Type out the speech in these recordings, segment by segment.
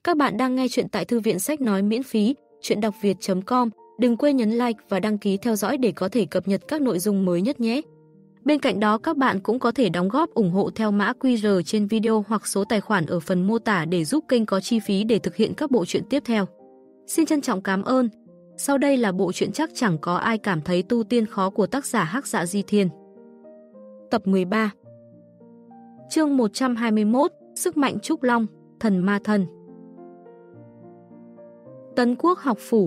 Các bạn đang nghe chuyện tại thư viện sách nói miễn phí, chuyện đọc việt.com. Đừng quên nhấn like và đăng ký theo dõi để có thể cập nhật các nội dung mới nhất nhé. Bên cạnh đó các bạn cũng có thể đóng góp ủng hộ theo mã QR trên video hoặc số tài khoản ở phần mô tả để giúp kênh có chi phí để thực hiện các bộ truyện tiếp theo. Xin trân trọng cảm ơn. Sau đây là bộ truyện Chắc chẳng có ai cảm thấy tu tiên khó của tác giả Hắc Dạ Di Thiên. Tập 13. Chương 121, Sức mạnh Trúc Long, Thần Ma Thân. Tấn Quốc học phủ,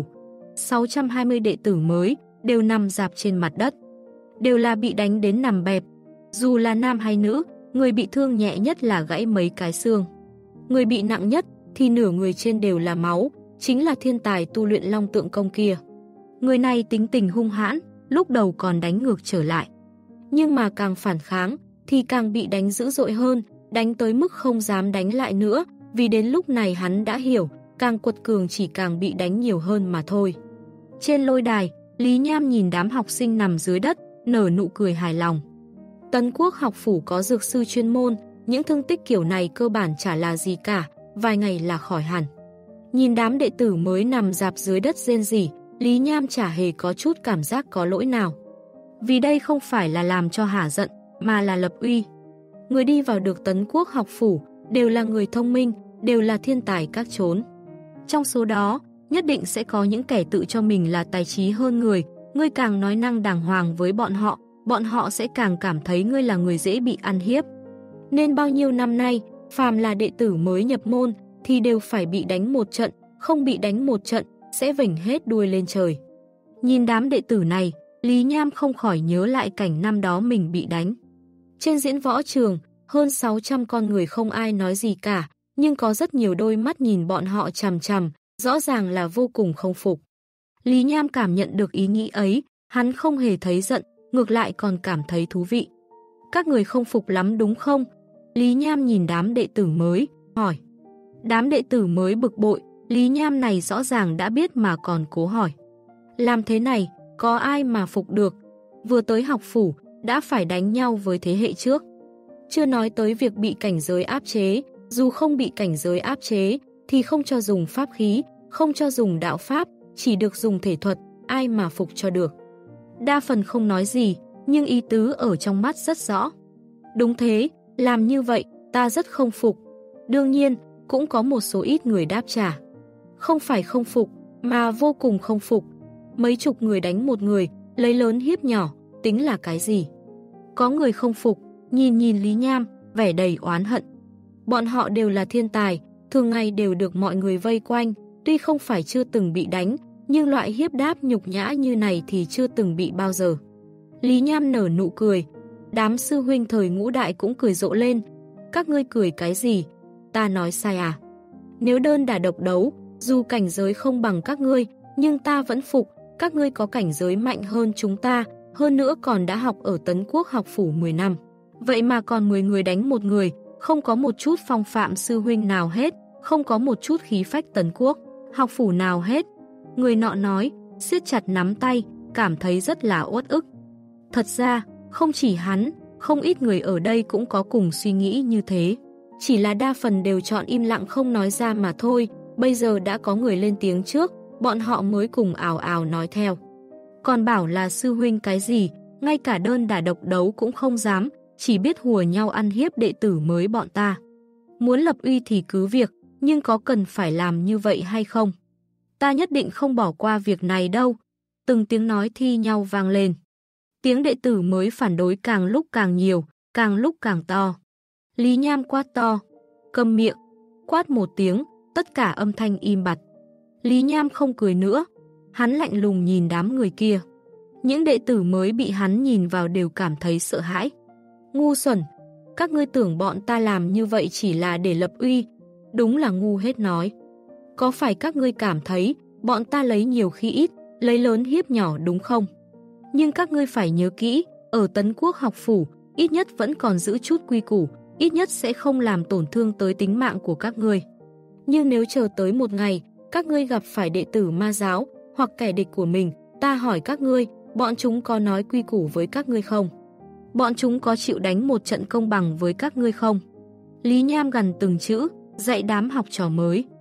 620 đệ tử mới đều nằm rạp trên mặt đất, đều là bị đánh đến nằm bẹp. Dù là nam hay nữ, người bị thương nhẹ nhất là gãy mấy cái xương. Người bị nặng nhất thì nửa người trên đều là máu, chính là thiên tài tu luyện Long Tượng Công kia. Người này tính tình hung hãn, lúc đầu còn đánh ngược trở lại. Nhưng mà càng phản kháng thì càng bị đánh dữ dội hơn, đánh tới mức không dám đánh lại nữa, vì đến lúc này hắn đã hiểu, càng quật cường chỉ càng bị đánh nhiều hơn mà thôi. Trên lôi đài, Lý Nham nhìn đám học sinh nằm dưới đất, nở nụ cười hài lòng. Tấn Quốc học phủ có dược sư chuyên môn, những thương tích kiểu này cơ bản chả là gì cả, vài ngày là khỏi hẳn. Nhìn đám đệ tử mới nằm rạp dưới đất rên rỉ, Lý Nham chả hề có chút cảm giác có lỗi nào. Vì đây không phải là làm cho hả giận, mà là lập uy. Người đi vào được Tấn Quốc học phủ đều là người thông minh, đều là thiên tài các chốn. Trong số đó, nhất định sẽ có những kẻ tự cho mình là tài trí hơn người, ngươi càng nói năng đàng hoàng với bọn họ sẽ càng cảm thấy ngươi là người dễ bị ăn hiếp. Nên bao nhiêu năm nay, phàm là đệ tử mới nhập môn thì đều phải bị đánh một trận, không bị đánh một trận sẽ vểnh hết đuôi lên trời. Nhìn đám đệ tử này, Lý Nham không khỏi nhớ lại cảnh năm đó mình bị đánh. Trên diễn võ trường, hơn 600 con người không ai nói gì cả, nhưng có rất nhiều đôi mắt nhìn bọn họ chằm chằm, rõ ràng là vô cùng không phục. Lý Nham cảm nhận được ý nghĩ ấy, hắn không hề thấy giận, ngược lại còn cảm thấy thú vị. Các người không phục lắm đúng không? Lý Nham nhìn đám đệ tử mới, hỏi. Đám đệ tử mới bực bội, Lý Nham này rõ ràng đã biết mà còn cố hỏi. Làm thế này, có ai mà phục được? Vừa tới học phủ, đã phải đánh nhau với thế hệ trước. Chưa nói tới việc bị cảnh giới áp chế, dù không bị cảnh giới áp chế, thì không cho dùng pháp khí, không cho dùng đạo pháp, chỉ được dùng thể thuật, ai mà phục cho được. Đa phần không nói gì, nhưng ý tứ ở trong mắt rất rõ. Đúng thế, làm như vậy, ta rất không phục. Đương nhiên, cũng có một số ít người đáp trả. Không phải không phục, mà vô cùng không phục. Mấy chục người đánh một người, lấy lớn hiếp nhỏ, tính là cái gì? Có người không phục, nhìn Lý Nham, vẻ đầy oán hận. Bọn họ đều là thiên tài, thường ngày đều được mọi người vây quanh, tuy không phải chưa từng bị đánh, nhưng loại hiếp đáp nhục nhã như này thì chưa từng bị bao giờ. Lý Nham nở nụ cười, đám sư huynh thời ngũ đại cũng cười rộ lên. Các ngươi cười cái gì? Ta nói sai à? Nếu đơn đả độc đấu, dù cảnh giới không bằng các ngươi, nhưng ta vẫn phục, các ngươi có cảnh giới mạnh hơn chúng ta, hơn nữa còn đã học ở Tấn Quốc học phủ 10 năm. Vậy mà còn 10 người đánh một người, không có một chút phong phạm sư huynh nào hết, không có một chút khí phách Tấn Quốc học phủ nào hết. Người nọ nói, siết chặt nắm tay, cảm thấy rất là uất ức. Thật ra, không chỉ hắn, không ít người ở đây cũng có cùng suy nghĩ như thế. Chỉ là đa phần đều chọn im lặng không nói ra mà thôi. Bây giờ đã có người lên tiếng trước, bọn họ mới cùng ào ào nói theo. Còn bảo là sư huynh cái gì, ngay cả đơn đả độc đấu cũng không dám, chỉ biết hùa nhau ăn hiếp đệ tử mới bọn ta. Muốn lập uy thì cứ việc, nhưng có cần phải làm như vậy hay không? Ta nhất định không bỏ qua việc này đâu. Từng tiếng nói thi nhau vang lên. Tiếng đệ tử mới phản đối càng lúc càng nhiều, càng lúc càng to. Lý Nham quát to, câm miệng. Quát một tiếng, tất cả âm thanh im bặt. Lý Nham không cười nữa, hắn lạnh lùng nhìn đám người kia. Những đệ tử mới bị hắn nhìn vào đều cảm thấy sợ hãi. Ngu xuẩn, các ngươi tưởng bọn ta làm như vậy chỉ là để lập uy, đúng là ngu hết nói. Có phải các ngươi cảm thấy bọn ta lấy nhiều khi ít, lấy lớn hiếp nhỏ đúng không? Nhưng các ngươi phải nhớ kỹ, ở Tấn Quốc học phủ, ít nhất vẫn còn giữ chút quy củ, ít nhất sẽ không làm tổn thương tới tính mạng của các ngươi. Nhưng nếu chờ tới một ngày, các ngươi gặp phải đệ tử ma giáo hoặc kẻ địch của mình, ta hỏi các ngươi, bọn chúng có nói quy củ với các ngươi không? Bọn chúng có chịu đánh một trận công bằng với các ngươi không? Lý Nham gằn từng chữ, dạy đám học trò mới.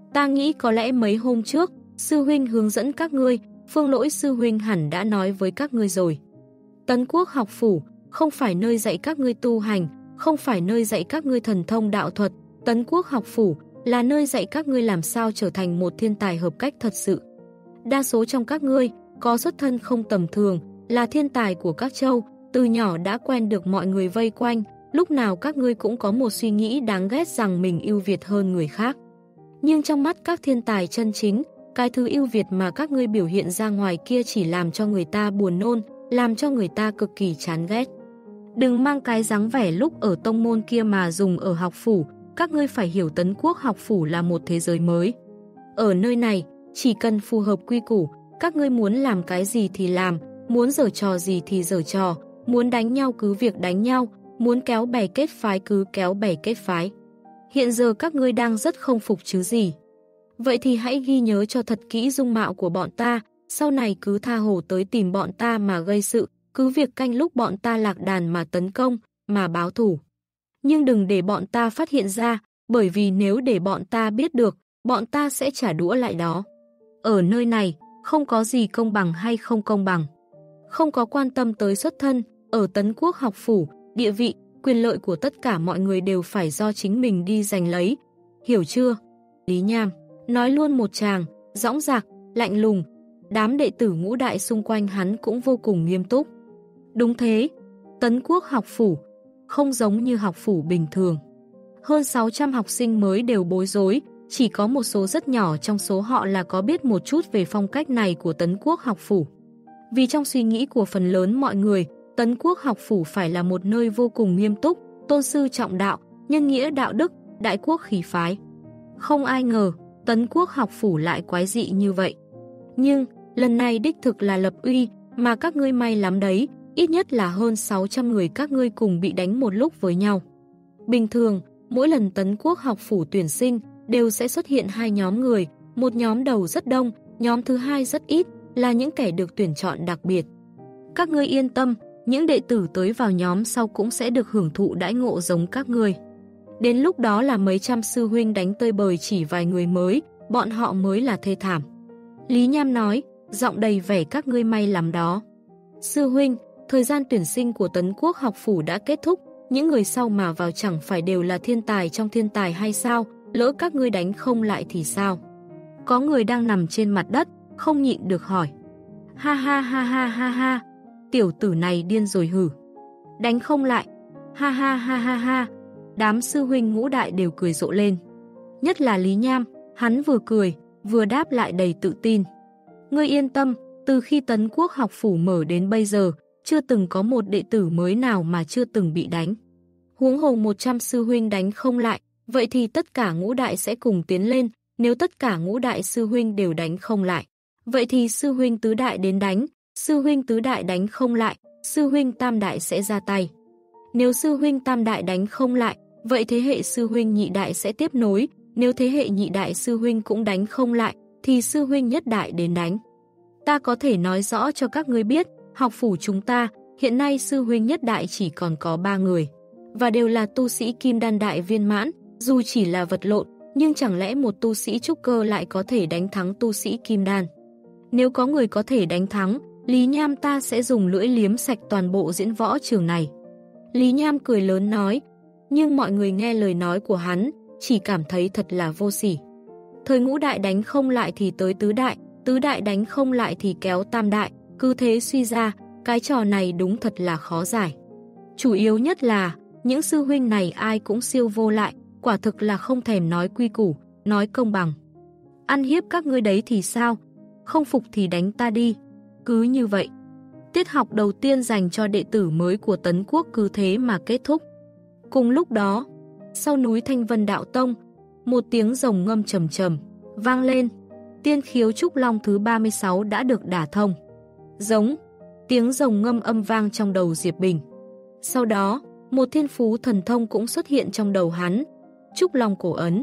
Ta nghĩ có lẽ mấy hôm trước, sư huynh hướng dẫn các ngươi, Phương Lỗi sư huynh hẳn đã nói với các ngươi rồi. Tấn Quốc học phủ không phải nơi dạy các ngươi tu hành, không phải nơi dạy các ngươi thần thông đạo thuật. Tấn Quốc học phủ là nơi dạy các ngươi làm sao trở thành một thiên tài hợp cách thật sự. Đa số trong các ngươi có xuất thân không tầm thường, là thiên tài của các châu, từ nhỏ đã quen được mọi người vây quanh, lúc nào các ngươi cũng có một suy nghĩ đáng ghét rằng mình ưu việt hơn người khác. Nhưng trong mắt các thiên tài chân chính, cái thứ ưu việt mà các ngươi biểu hiện ra ngoài kia chỉ làm cho người ta buồn nôn, làm cho người ta cực kỳ chán ghét. Đừng mang cái dáng vẻ lúc ở tông môn kia mà dùng ở học phủ, các ngươi phải hiểu Tấn Quốc học phủ là một thế giới mới. Ở nơi này, chỉ cần phù hợp quy củ, các ngươi muốn làm cái gì thì làm, muốn giở trò gì thì giở trò, muốn đánh nhau cứ việc đánh nhau, muốn kéo bè kết phái cứ kéo bè kết phái. Hiện giờ các ngươi đang rất không phục chứ gì. Vậy thì hãy ghi nhớ cho thật kỹ dung mạo của bọn ta, sau này cứ tha hồ tới tìm bọn ta mà gây sự, cứ việc canh lúc bọn ta lạc đàn mà tấn công, mà báo thù. Nhưng đừng để bọn ta phát hiện ra, bởi vì nếu để bọn ta biết được, bọn ta sẽ trả đũa lại đó. Ở nơi này, không có gì công bằng hay không công bằng. Không có quan tâm tới xuất thân, ở Tấn Quốc học phủ, địa vị, quyền lợi của tất cả mọi người đều phải do chính mình đi giành lấy. Hiểu chưa? Lý Nham nói luôn một tràng, dõng dạc, lạnh lùng. Đám đệ tử ngũ đại xung quanh hắn cũng vô cùng nghiêm túc. Đúng thế, Tấn Quốc học phủ không giống như học phủ bình thường. Hơn 600 học sinh mới đều bối rối, chỉ có một số rất nhỏ trong số họ là có biết một chút về phong cách này của Tấn Quốc học phủ. Vì trong suy nghĩ của phần lớn mọi người, Tấn Quốc học phủ phải là một nơi vô cùng nghiêm túc, tôn sư trọng đạo, nhân nghĩa đạo đức, đại quốc khí phái. Không ai ngờ, Tấn Quốc học phủ lại quái dị như vậy. Nhưng, lần này đích thực là lập uy, mà các ngươi may lắm đấy, ít nhất là hơn 600 người các ngươi cùng bị đánh một lúc với nhau. Bình thường, mỗi lần Tấn Quốc học phủ tuyển sinh, đều sẽ xuất hiện hai nhóm người, một nhóm đầu rất đông, nhóm thứ hai rất ít, là những kẻ được tuyển chọn đặc biệt. Các ngươi yên tâm, những đệ tử tới vào nhóm sau cũng sẽ được hưởng thụ đãi ngộ giống các ngươi. Đến lúc đó là mấy trăm sư huynh đánh tơi bời chỉ vài người mới, bọn họ mới là thê thảm. Lý Nham nói, giọng đầy vẻ các ngươi may lắm đó. Sư huynh, thời gian tuyển sinh của Tấn Quốc học phủ đã kết thúc, những người sau mà vào chẳng phải đều là thiên tài trong thiên tài hay sao, lỡ các ngươi đánh không lại thì sao? Có người đang nằm trên mặt đất, không nhịn được hỏi. Ha ha ha ha ha ha, tiểu tử này điên rồi hử. Đánh không lại, ha ha ha ha ha, đám sư huynh ngũ đại đều cười rộ lên. Nhất là Lý Nham, hắn vừa cười, vừa đáp lại đầy tự tin. Ngươi yên tâm, từ khi Tấn Quốc học phủ mở đến bây giờ, chưa từng có một đệ tử mới nào mà chưa từng bị đánh. Huống hồ 100 sư huynh đánh không lại, vậy thì tất cả ngũ đại sẽ cùng tiến lên, nếu tất cả ngũ đại sư huynh đều đánh không lại. Vậy thì sư huynh tứ đại đến đánh, sư huynh tứ đại đánh không lại, sư huynh tam đại sẽ ra tay. Nếu sư huynh tam đại đánh không lại, vậy thế hệ sư huynh nhị đại sẽ tiếp nối, nếu thế hệ nhị đại sư huynh cũng đánh không lại, thì sư huynh nhất đại đến đánh. Ta có thể nói rõ cho các ngươi biết, học phủ chúng ta, hiện nay sư huynh nhất đại chỉ còn có 3 người, và đều là tu sĩ kim đan đại viên mãn, dù chỉ là vật lộn, nhưng chẳng lẽ một tu sĩ trúc cơ lại có thể đánh thắng tu sĩ kim đan? Nếu có người có thể đánh thắng, Lý Nham ta sẽ dùng lưỡi liếm sạch toàn bộ diễn võ trường này. Lý Nham cười lớn nói, nhưng mọi người nghe lời nói của hắn, chỉ cảm thấy thật là vô sỉ. Thời ngũ đại đánh không lại thì tới tứ đại đánh không lại thì kéo tam đại, cứ thế suy ra, cái trò này đúng thật là khó giải. Chủ yếu nhất là, những sư huynh này ai cũng siêu vô lại, quả thực là không thèm nói quy củ, nói công bằng. Ăn hiếp các ngươi đấy thì sao? Không phục thì đánh ta đi. Cứ như vậy. Tiết học đầu tiên dành cho đệ tử mới của Tấn Quốc cứ thế mà kết thúc. Cùng lúc đó, sau núi Thanh Vân Đạo Tông, một tiếng rồng ngâm trầm trầm vang lên. Tiên khiếu trúc long thứ 36 đã được đả thông. Giống, tiếng rồng ngâm âm vang trong đầu Diệp Bình. Sau đó, một thiên phú thần thông cũng xuất hiện trong đầu hắn. Trúc long cổ ấn.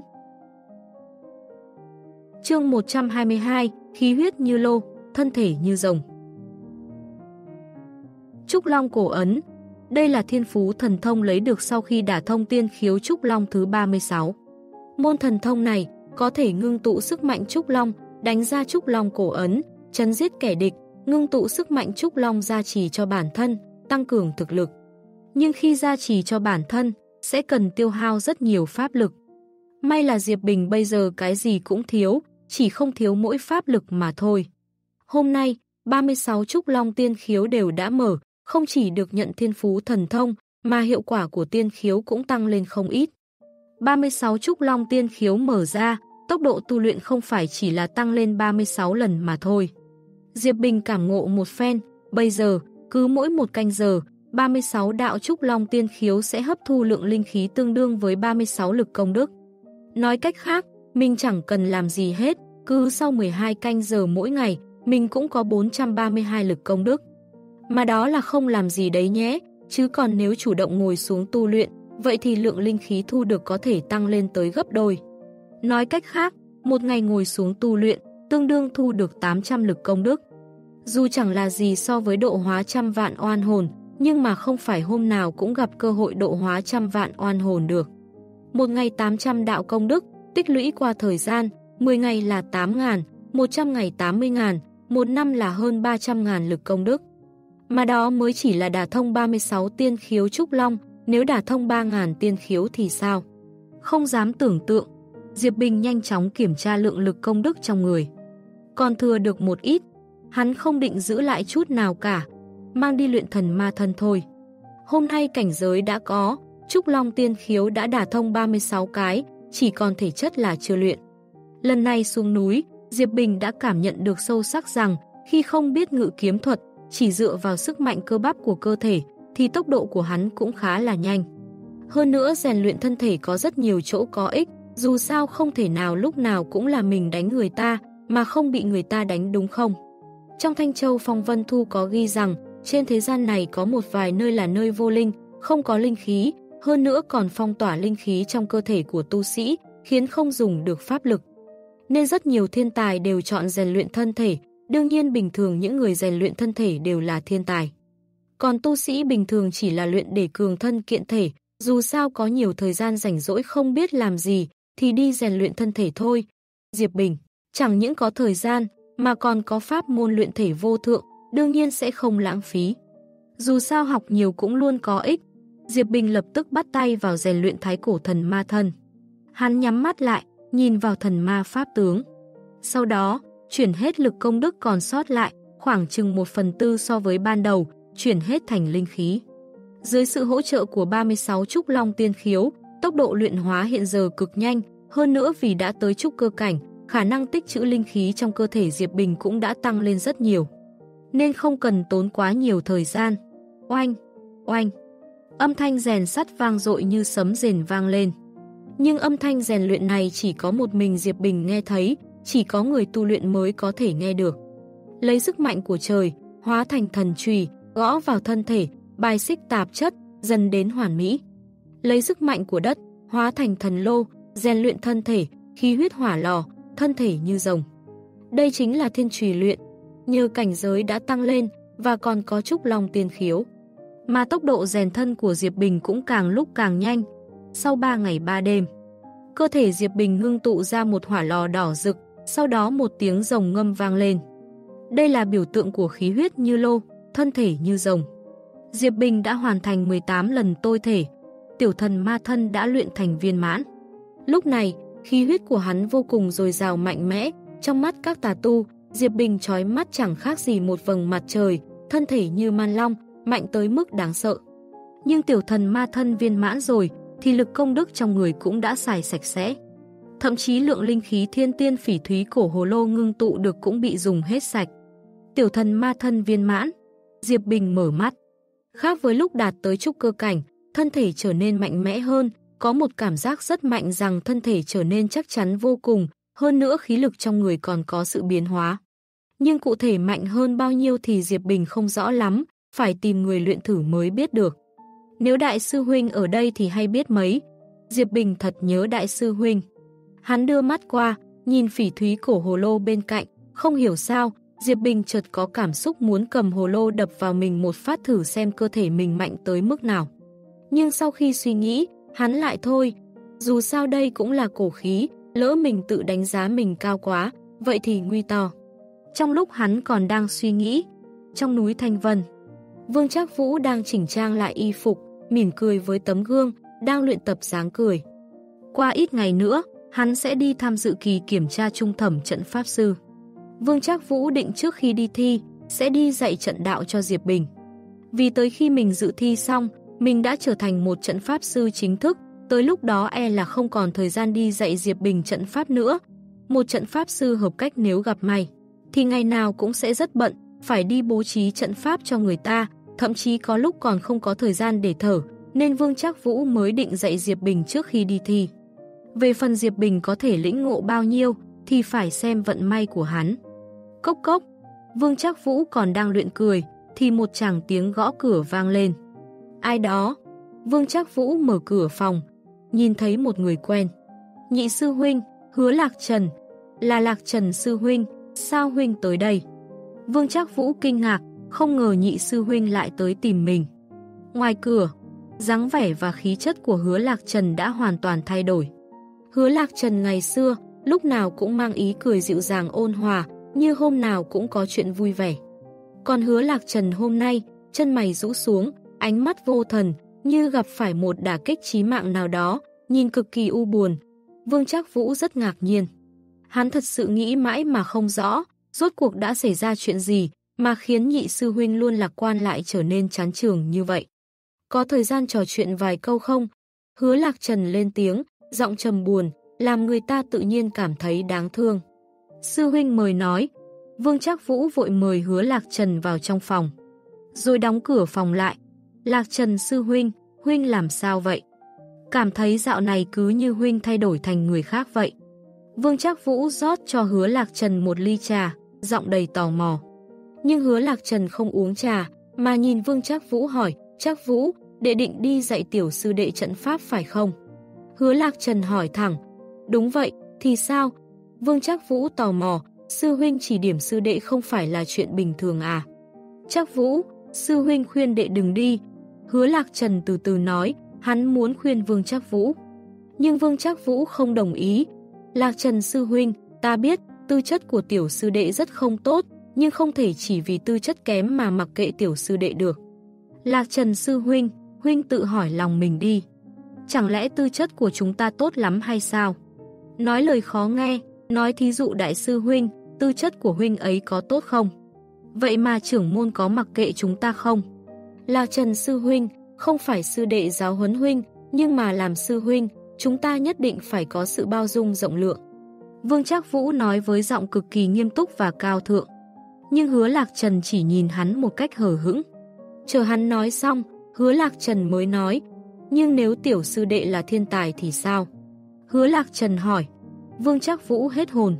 Chương 122, khí huyết như lô, thân thể như rồng. Trúc long cổ ấn. Đây là thiên phú thần thông lấy được sau khi đả thông tiên khiếu trúc long thứ 36. Môn thần thông này có thể ngưng tụ sức mạnh Trúc Long, đánh ra Trúc Long cổ ấn, trấn giết kẻ địch, ngưng tụ sức mạnh Trúc Long gia trì cho bản thân, tăng cường thực lực. Nhưng khi gia trì cho bản thân, sẽ cần tiêu hao rất nhiều pháp lực. May là Diệp Bình bây giờ cái gì cũng thiếu, chỉ không thiếu mỗi pháp lực mà thôi. Hôm nay, 36 Trúc Long tiên khiếu đều đã mở, không chỉ được nhận thiên phú thần thông, mà hiệu quả của tiên khiếu cũng tăng lên không ít. 36 Trúc Long tiên khiếu mở ra, tốc độ tu luyện không phải chỉ là tăng lên 36 lần mà thôi. Diệp Bình cảm ngộ một phen, bây giờ, cứ mỗi một canh giờ, 36 đạo Trúc Long tiên khiếu sẽ hấp thu lượng linh khí tương đương với 36 lực công đức. Nói cách khác, mình chẳng cần làm gì hết, cứ sau 12 canh giờ mỗi ngày, mình cũng có 432 lực công đức. Mà đó là không làm gì đấy nhé, chứ còn nếu chủ động ngồi xuống tu luyện, vậy thì lượng linh khí thu được có thể tăng lên tới gấp đôi. Nói cách khác, một ngày ngồi xuống tu luyện, tương đương thu được 800 lực công đức. Dù chẳng là gì so với độ hóa trăm vạn oan hồn, nhưng mà không phải hôm nào cũng gặp cơ hội độ hóa trăm vạn oan hồn được. Một ngày 800 đạo công đức, tích lũy qua thời gian, 10 ngày là 8.000, 100 ngày 80.000, một năm là hơn 300.000 lực công đức. Mà đó mới chỉ là đả thông 36 tiên khiếu Trúc Long, nếu đả thông 3.000 tiên khiếu thì sao? Không dám tưởng tượng. Diệp Bình nhanh chóng kiểm tra lượng lực công đức trong người. Còn thừa được một ít, hắn không định giữ lại chút nào cả, mang đi luyện thần ma thân thôi. Hôm nay cảnh giới đã có, Trúc Long tiên khiếu đã đả thông 36 cái, chỉ còn thể chất là chưa luyện. Lần này xuống núi, Diệp Bình đã cảm nhận được sâu sắc rằng khi không biết ngự kiếm thuật, chỉ dựa vào sức mạnh cơ bắp của cơ thể, thì tốc độ của hắn cũng khá là nhanh. Hơn nữa rèn luyện thân thể có rất nhiều chỗ có ích, dù sao không thể nào lúc nào cũng là mình đánh người ta, mà không bị người ta đánh đúng không? Trong Thanh Châu Phong Vân Thu có ghi rằng, trên thế gian này có một vài nơi là nơi vô linh, không có linh khí, hơn nữa còn phong tỏa linh khí trong cơ thể của tu sĩ, khiến không dùng được pháp lực. Nên rất nhiều thiên tài đều chọn rèn luyện thân thể, đương nhiên bình thường những người rèn luyện thân thể đều là thiên tài. Còn tu sĩ bình thường chỉ là luyện để cường thân kiện thể, dù sao có nhiều thời gian rảnh rỗi không biết làm gì, thì đi rèn luyện thân thể thôi. Diệp Bình, chẳng những có thời gian, mà còn có pháp môn luyện thể vô thượng, đương nhiên sẽ không lãng phí. Dù sao học nhiều cũng luôn có ích. Diệp Bình lập tức bắt tay vào rèn luyện thái cổ thần ma thân. Hắn nhắm mắt lại, nhìn vào thần ma pháp tướng. Sau đó, chuyển hết lực công đức còn sót lại, khoảng chừng 1/4 so với ban đầu, chuyển hết thành linh khí. Dưới sự hỗ trợ của 36 Trúc Long tiên khiếu, tốc độ luyện hóa hiện giờ cực nhanh, hơn nữa vì đã tới trúc cơ cảnh, khả năng tích trữ linh khí trong cơ thể Diệp Bình cũng đã tăng lên rất nhiều. Nên không cần tốn quá nhiều thời gian. Oanh, oanh. Âm thanh rèn sắt vang dội như sấm rền vang lên. Nhưng âm thanh rèn luyện này chỉ có một mình Diệp Bình nghe thấy, chỉ có người tu luyện mới có thể nghe được. Lấy sức mạnh của trời, hóa thành thần chùy, gõ vào thân thể, bài xích tạp chất, dần đến hoàn mỹ. Lấy sức mạnh của đất, hóa thành thần lô, rèn luyện thân thể, khí huyết hỏa lò, thân thể như rồng. Đây chính là thiên chùy luyện, nhờ cảnh giới đã tăng lên và còn có Trúc Long tiên khiếu. Mà tốc độ rèn thân của Diệp Bình cũng càng lúc càng nhanh. Sau 3 ngày 3 đêm, cơ thể Diệp Bình ngưng tụ ra một hỏa lò đỏ rực, sau đó một tiếng rồng ngâm vang lên. Đây là biểu tượng của khí huyết như lô, thân thể như rồng. Diệp Bình đã hoàn thành 18 lần tôi thể, tiểu thần ma thân đã luyện thành viên mãn. Lúc này, khí huyết của hắn vô cùng dồi dào mạnh mẽ, trong mắt các tà tu, Diệp Bình chói mắt chẳng khác gì một vầng mặt trời, thân thể như man long, mạnh tới mức đáng sợ. Nhưng tiểu thần ma thân viên mãn rồi, thì lực công đức trong người cũng đã xài sạch sẽ. Thậm chí lượng linh khí thiên tiên phỉ thúy cổ hồ lô ngưng tụ được cũng bị dùng hết sạch. Tiểu thần ma thân viên mãn, Diệp Bình mở mắt. Khác với lúc đạt tới trúc cơ cảnh, thân thể trở nên mạnh mẽ hơn, có một cảm giác rất mạnh rằng thân thể trở nên chắc chắn vô cùng, hơn nữa khí lực trong người còn có sự biến hóa. Nhưng cụ thể mạnh hơn bao nhiêu thì Diệp Bình không rõ lắm, phải tìm người luyện thử mới biết được. Nếu đại sư huynh ở đây thì hay biết mấy. Diệp Bình thật nhớ đại sư huynh. Hắn đưa mắt qua, nhìn phỉ thúy cổ hồ lô bên cạnh, không hiểu sao, Diệp Bình chợt có cảm xúc muốn cầm hồ lô đập vào mình một phát thử xem cơ thể mình mạnh tới mức nào. Nhưng sau khi suy nghĩ, hắn lại thôi, dù sao đây cũng là cổ khí, Lỡ mình tự đánh giá mình cao quá, vậy thì nguy to. Trong lúc hắn còn đang suy nghĩ, trong núi Thanh Vân, Vương Trác Vũ đang chỉnh trang lại y phục, mỉm cười với tấm gương, đang luyện tập dáng cười. Qua ít ngày nữa, hắn sẽ đi tham dự kỳ kiểm tra trung thẩm trận pháp sư. Vương Trác Vũ định trước khi đi thi, sẽ đi dạy trận đạo cho Diệp Bình. Vì tới khi mình dự thi xong, mình đã trở thành một trận pháp sư chính thức, tới lúc đó là không còn thời gian đi dạy Diệp Bình trận pháp nữa. Một trận pháp sư hợp cách nếu gặp may, thì ngày nào cũng sẽ rất bận, phải đi bố trí trận pháp cho người ta, thậm chí có lúc còn không có thời gian để thở, nên Vương Trác Vũ mới định dạy Diệp Bình trước khi đi thi. Về phần Diệp Bình có thể lĩnh ngộ bao nhiêu, thì phải xem vận may của hắn. Cốc cốc, Vương Trác Vũ còn đang luyện cười, thì một tràng tiếng gõ cửa vang lên. Ai đó? Vương Trác Vũ mở cửa phòng, nhìn thấy một người quen. Nhị sư huynh, Hứa Lạc Trần. Là Lạc Trần sư huynh, sao huynh tới đây? Vương Trác Vũ kinh ngạc, không ngờ nhị sư huynh lại tới tìm mình. Ngoài cửa, dáng vẻ và khí chất của Hứa Lạc Trần đã hoàn toàn thay đổi. Hứa Lạc Trần ngày xưa, lúc nào cũng mang ý cười dịu dàng ôn hòa, như hôm nào cũng có chuyện vui vẻ. Còn Hứa Lạc Trần hôm nay, chân mày rũ xuống, ánh mắt vô thần, như gặp phải một đả kích chí mạng nào đó, nhìn cực kỳ u buồn. Vương Trác Vũ rất ngạc nhiên. Hắn thật sự nghĩ mãi mà không rõ, rốt cuộc đã xảy ra chuyện gì mà khiến nhị sư huynh luôn lạc quan lại trở nên chán chường như vậy. Có thời gian trò chuyện vài câu không? Hứa Lạc Trần lên tiếng, giọng trầm buồn, làm người ta tự nhiên cảm thấy đáng thương. Sư huynh mời nói. Vương Trác Vũ vội mời Hứa Lạc Trần vào trong phòng, rồi đóng cửa phòng lại. Lạc Trần sư huynh, huynh làm sao vậy? Cảm thấy dạo này cứ như huynh thay đổi thành người khác vậy. Vương Trác Vũ rót cho Hứa Lạc Trần một ly trà, giọng đầy tò mò. Nhưng Hứa Lạc Trần không uống trà, mà nhìn Vương Trác Vũ hỏi, Trác Vũ, đệ định đi dạy tiểu sư đệ trận pháp phải không? Hứa Lạc Trần hỏi thẳng, đúng vậy, thì sao? Vương Trác Vũ tò mò, sư huynh chỉ điểm sư đệ không phải là chuyện bình thường à? Trác Vũ, sư huynh khuyên đệ đừng đi. Hứa Lạc Trần từ từ nói, hắn muốn khuyên Vương Trác Vũ. Nhưng Vương Trác Vũ không đồng ý. Lạc Trần sư huynh, ta biết, tư chất của tiểu sư đệ rất không tốt, nhưng không thể chỉ vì tư chất kém mà mặc kệ tiểu sư đệ được. Lạc Trần sư huynh, huynh tự hỏi lòng mình đi. Chẳng lẽ tư chất của chúng ta tốt lắm hay sao? Nói lời khó nghe, nói thí dụ đại sư huynh, tư chất của huynh ấy có tốt không? Vậy mà trưởng môn có mặc kệ chúng ta không? Lạc Trần sư huynh, không phải sư đệ giáo huấn huynh, nhưng mà làm sư huynh, chúng ta nhất định phải có sự bao dung rộng lượng. Vương Trác Vũ nói với giọng cực kỳ nghiêm túc và cao thượng. Nhưng Hứa Lạc Trần chỉ nhìn hắn một cách hờ hững. Chờ hắn nói xong, Hứa Lạc Trần mới nói, nhưng nếu tiểu sư đệ là thiên tài thì sao? Hứa Lạc Trần hỏi. Vương Trác Vũ hết hồn.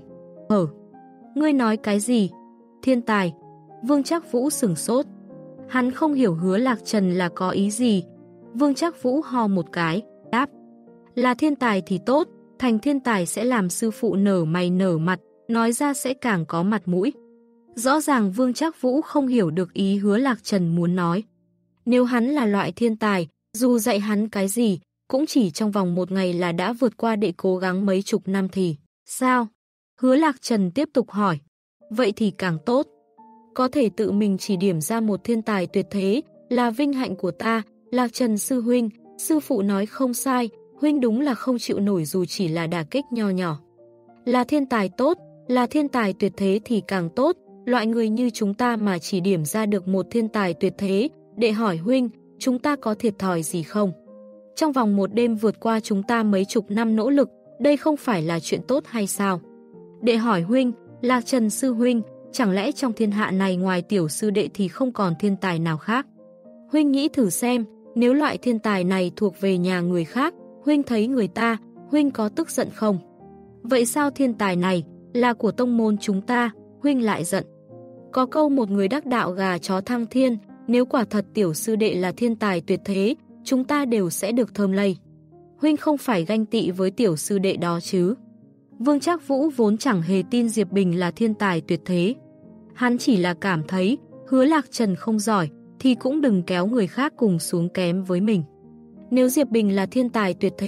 Ngươi nói cái gì? Thiên tài? Vương Trác Vũ sửng sốt. Hắn không hiểu Hứa Lạc Trần là có ý gì. Vương Trác Vũ ho một cái, đáp. Là thiên tài thì tốt, thành thiên tài sẽ làm sư phụ nở mày nở mặt, nói ra sẽ càng có mặt mũi. Rõ ràng Vương Trác Vũ không hiểu được ý Hứa Lạc Trần muốn nói. Nếu hắn là loại thiên tài, dù dạy hắn cái gì, cũng chỉ trong vòng một ngày là đã vượt qua đệ cố gắng mấy chục năm thì sao? Hứa Lạc Trần tiếp tục hỏi. Vậy thì càng tốt. Có thể tự mình chỉ điểm ra một thiên tài tuyệt thế, là vinh hạnh của ta. Lạc Trần sư huynh, sư phụ nói không sai, huynh đúng là không chịu nổi dù chỉ là đả kích nho nhỏ. Là thiên tài tốt, là thiên tài tuyệt thế thì càng tốt, loại người như chúng ta mà chỉ điểm ra được một thiên tài tuyệt thế, đệ hỏi huynh, chúng ta có thiệt thòi gì không? Trong vòng một đêm vượt qua chúng ta mấy chục năm nỗ lực, đây không phải là chuyện tốt hay sao? Đệ hỏi huynh, Lạc Trần sư huynh, chẳng lẽ trong thiên hạ này ngoài tiểu sư đệ thì không còn thiên tài nào khác? Huynh nghĩ thử xem, nếu loại thiên tài này thuộc về nhà người khác, huynh thấy người ta, huynh có tức giận không? Vậy sao thiên tài này là của tông môn chúng ta, huynh lại giận? Có câu một người đắc đạo gà chó thăng thiên, nếu quả thật tiểu sư đệ là thiên tài tuyệt thế, chúng ta đều sẽ được thơm lây. Huynh không phải ganh tị với tiểu sư đệ đó chứ? Vương Trác Vũ vốn chẳng hề tin Diệp Bình là thiên tài tuyệt thế. Hắn chỉ là cảm thấy Hứa Lạc Trần không giỏi thì cũng đừng kéo người khác cùng xuống kém với mình. Nếu Diệp Bình là thiên tài tuyệt thế,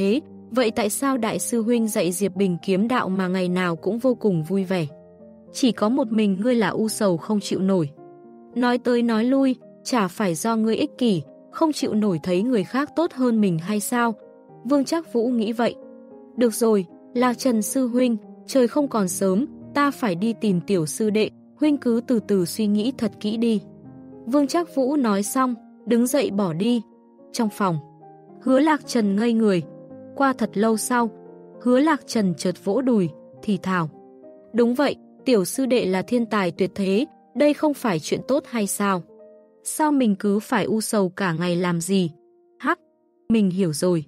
Vậy tại sao Đại sư huynh dạy Diệp Bình kiếm đạo mà ngày nào cũng vô cùng vui vẻ? Chỉ có một mình ngươi là u sầu không chịu nổi. Nói tới nói lui, chả phải do ngươi ích kỷ, không chịu nổi thấy người khác tốt hơn mình hay sao? Vương Trác Vũ nghĩ vậy. Được rồi, Lạc Trần sư huynh, trời không còn sớm, ta phải đi tìm tiểu sư đệ, huynh cứ từ từ suy nghĩ thật kỹ đi. Vương Trác Vũ nói xong, đứng dậy bỏ đi. Trong phòng, Hứa Lạc Trần ngây người. Qua thật lâu sau, Hứa Lạc Trần chợt vỗ đùi, thì thào. Đúng vậy, tiểu sư đệ là thiên tài tuyệt thế, đây không phải chuyện tốt hay sao? Sao mình cứ phải u sầu cả ngày làm gì? Hắc, mình hiểu rồi.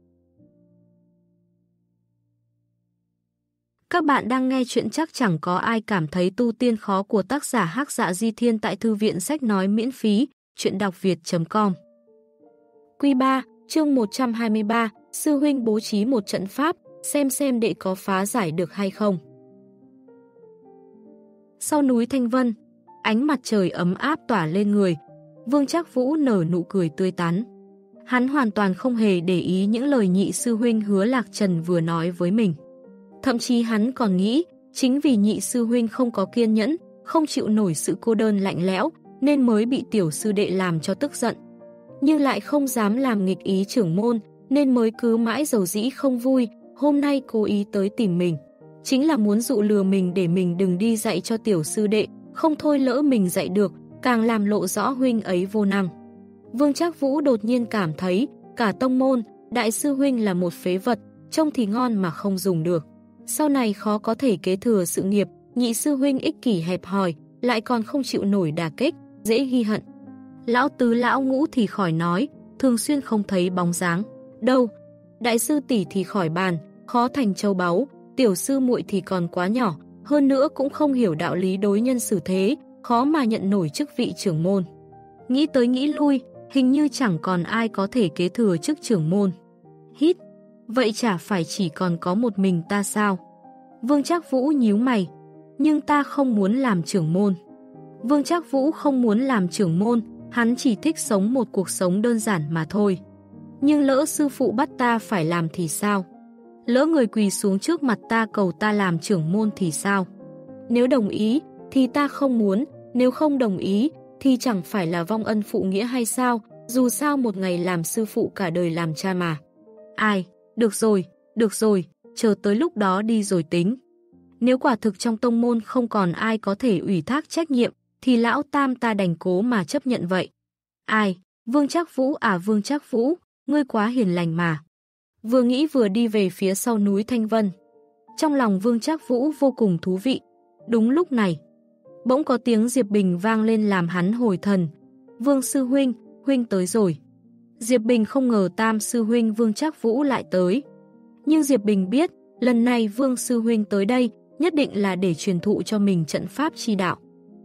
Các bạn đang nghe chuyện Chắc Chẳng Có Ai Cảm Thấy Tu Tiên Khó của tác giả Hắc Dạ Di Thiên tại thư viện sách nói miễn phí, chuyện đọc việt.com. Quy 3, chương 123, sư huynh bố trí một trận pháp, xem đệ có phá giải được hay không. Sau núi Thanh Vân, ánh mặt trời ấm áp tỏa lên người, Vương Trác Vũ nở nụ cười tươi tắn. Hắn hoàn toàn không hề để ý những lời nhị sư huynh Hứa Lạc Trần vừa nói với mình. Thậm chí hắn còn nghĩ, chính vì nhị sư huynh không có kiên nhẫn, không chịu nổi sự cô đơn lạnh lẽo, nên mới bị tiểu sư đệ làm cho tức giận. Nhưng lại không dám làm nghịch ý trưởng môn, nên mới cứ mãi dầu dĩ không vui, hôm nay cố ý tới tìm mình. Chính là muốn dụ lừa mình để mình đừng đi dạy cho tiểu sư đệ, không thôi lỡ mình dạy được, càng làm lộ rõ huynh ấy vô năng. Vương Trác Vũ đột nhiên cảm thấy, cả tông môn, đại sư huynh là một phế vật, trông thì ngon mà không dùng được. Sau này khó có thể kế thừa sự nghiệp, nhị sư huynh ích kỷ hẹp hòi, lại còn không chịu nổi đả kích, dễ ghi hận. Lão tứ lão ngũ thì khỏi nói, thường xuyên không thấy bóng dáng. Đâu, đại sư tỷ thì khỏi bàn, khó thành châu báu, tiểu sư muội thì còn quá nhỏ, hơn nữa cũng không hiểu đạo lý đối nhân xử thế, khó mà nhận nổi chức vị trưởng môn. Nghĩ tới nghĩ lui, hình như chẳng còn ai có thể kế thừa chức trưởng môn. Hít, vậy chả phải chỉ còn có một mình ta sao? Vương Trác Vũ nhíu mày, nhưng ta không muốn làm trưởng môn. Vương Trác Vũ không muốn làm trưởng môn, hắn chỉ thích sống một cuộc sống đơn giản mà thôi. Nhưng lỡ sư phụ bắt ta phải làm thì sao? Lỡ người quỳ xuống trước mặt ta cầu ta làm trưởng môn thì sao? Nếu đồng ý, thì ta không muốn, nếu không đồng ý, thì chẳng phải là vong ân phụ nghĩa hay sao? Dù sao một ngày làm sư phụ cả đời làm cha mà. Ai? Được rồi, chờ tới lúc đó đi rồi tính. Nếu quả thực trong tông môn không còn ai có thể ủy thác trách nhiệm, thì lão tam ta đành cố mà chấp nhận vậy. Ai? Vương Trác Vũ à, Vương Trác Vũ, ngươi quá hiền lành mà. Vừa nghĩ vừa đi về phía sau núi Thanh Vân. Trong lòng Vương Trác Vũ vô cùng thú vị. Đúng lúc này, bỗng có tiếng Diệp Bình vang lên làm hắn hồi thần. Vương sư huynh, huynh tới rồi. Diệp Bình không ngờ tam sư huynh Vương Trác Vũ lại tới. Nhưng Diệp Bình biết, lần này Vương sư huynh tới đây, nhất định là để truyền thụ cho mình trận pháp chi đạo.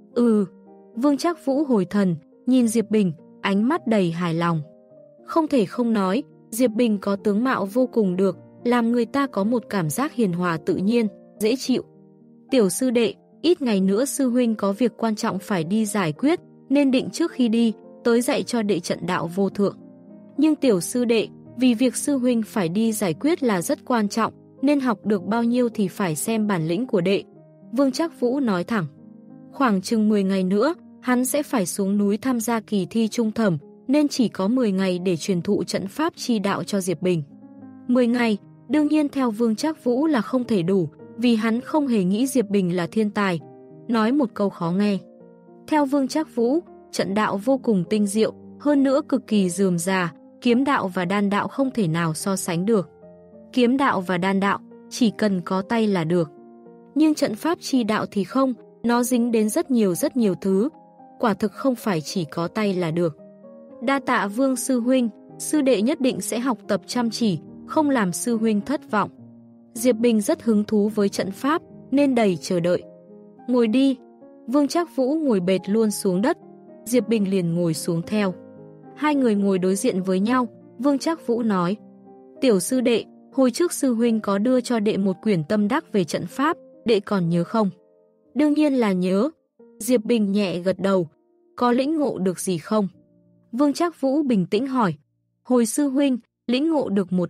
Vương Trác Vũ hồi thần, nhìn Diệp Bình, ánh mắt đầy hài lòng. Không thể không nói, Diệp Bình có tướng mạo vô cùng được, làm người ta có một cảm giác hiền hòa tự nhiên, dễ chịu. Tiểu sư đệ, ít ngày nữa sư huynh có việc quan trọng phải đi giải quyết, nên định trước khi đi, tới dạy cho đệ trận đạo vô thượng. Nhưng tiểu sư đệ, vì việc sư huynh phải đi giải quyết là rất quan trọng, nên học được bao nhiêu thì phải xem bản lĩnh của đệ. Vương Trác Vũ nói thẳng. Khoảng chừng 10 ngày nữa, hắn sẽ phải xuống núi tham gia kỳ thi trung thẩm, nên chỉ có 10 ngày để truyền thụ trận pháp chi đạo cho Diệp Bình. 10 ngày, đương nhiên theo Vương Trác Vũ là không thể đủ, vì hắn không hề nghĩ Diệp Bình là thiên tài. Nói một câu khó nghe. Theo Vương Trác Vũ, trận đạo vô cùng tinh diệu, hơn nữa cực kỳ rườm rà, kiếm đạo và đan đạo không thể nào so sánh được. Kiếm đạo và đan đạo, chỉ cần có tay là được. Nhưng trận pháp chi đạo thì không, nó dính đến rất nhiều thứ. Quả thực không phải chỉ có tay là được. Đa tạ Vương sư huynh, sư đệ nhất định sẽ học tập chăm chỉ, không làm sư huynh thất vọng. Diệp Bình rất hứng thú với trận pháp, nên đầy chờ đợi. Ngồi đi. Vương Trác Vũ ngồi bệt luôn xuống đất, Diệp Bình liền ngồi xuống theo. Hai người ngồi đối diện với nhau, Vương Trác Vũ nói. Tiểu sư đệ, hồi trước sư huynh có đưa cho đệ một quyển tâm đắc về trận pháp, đệ còn nhớ không? Đương nhiên là nhớ. Diệp Bình nhẹ gật đầu. Có lĩnh ngộ được gì không? Vương Trác Vũ bình tĩnh hỏi. Hồi sư huynh, lĩnh ngộ được một ít,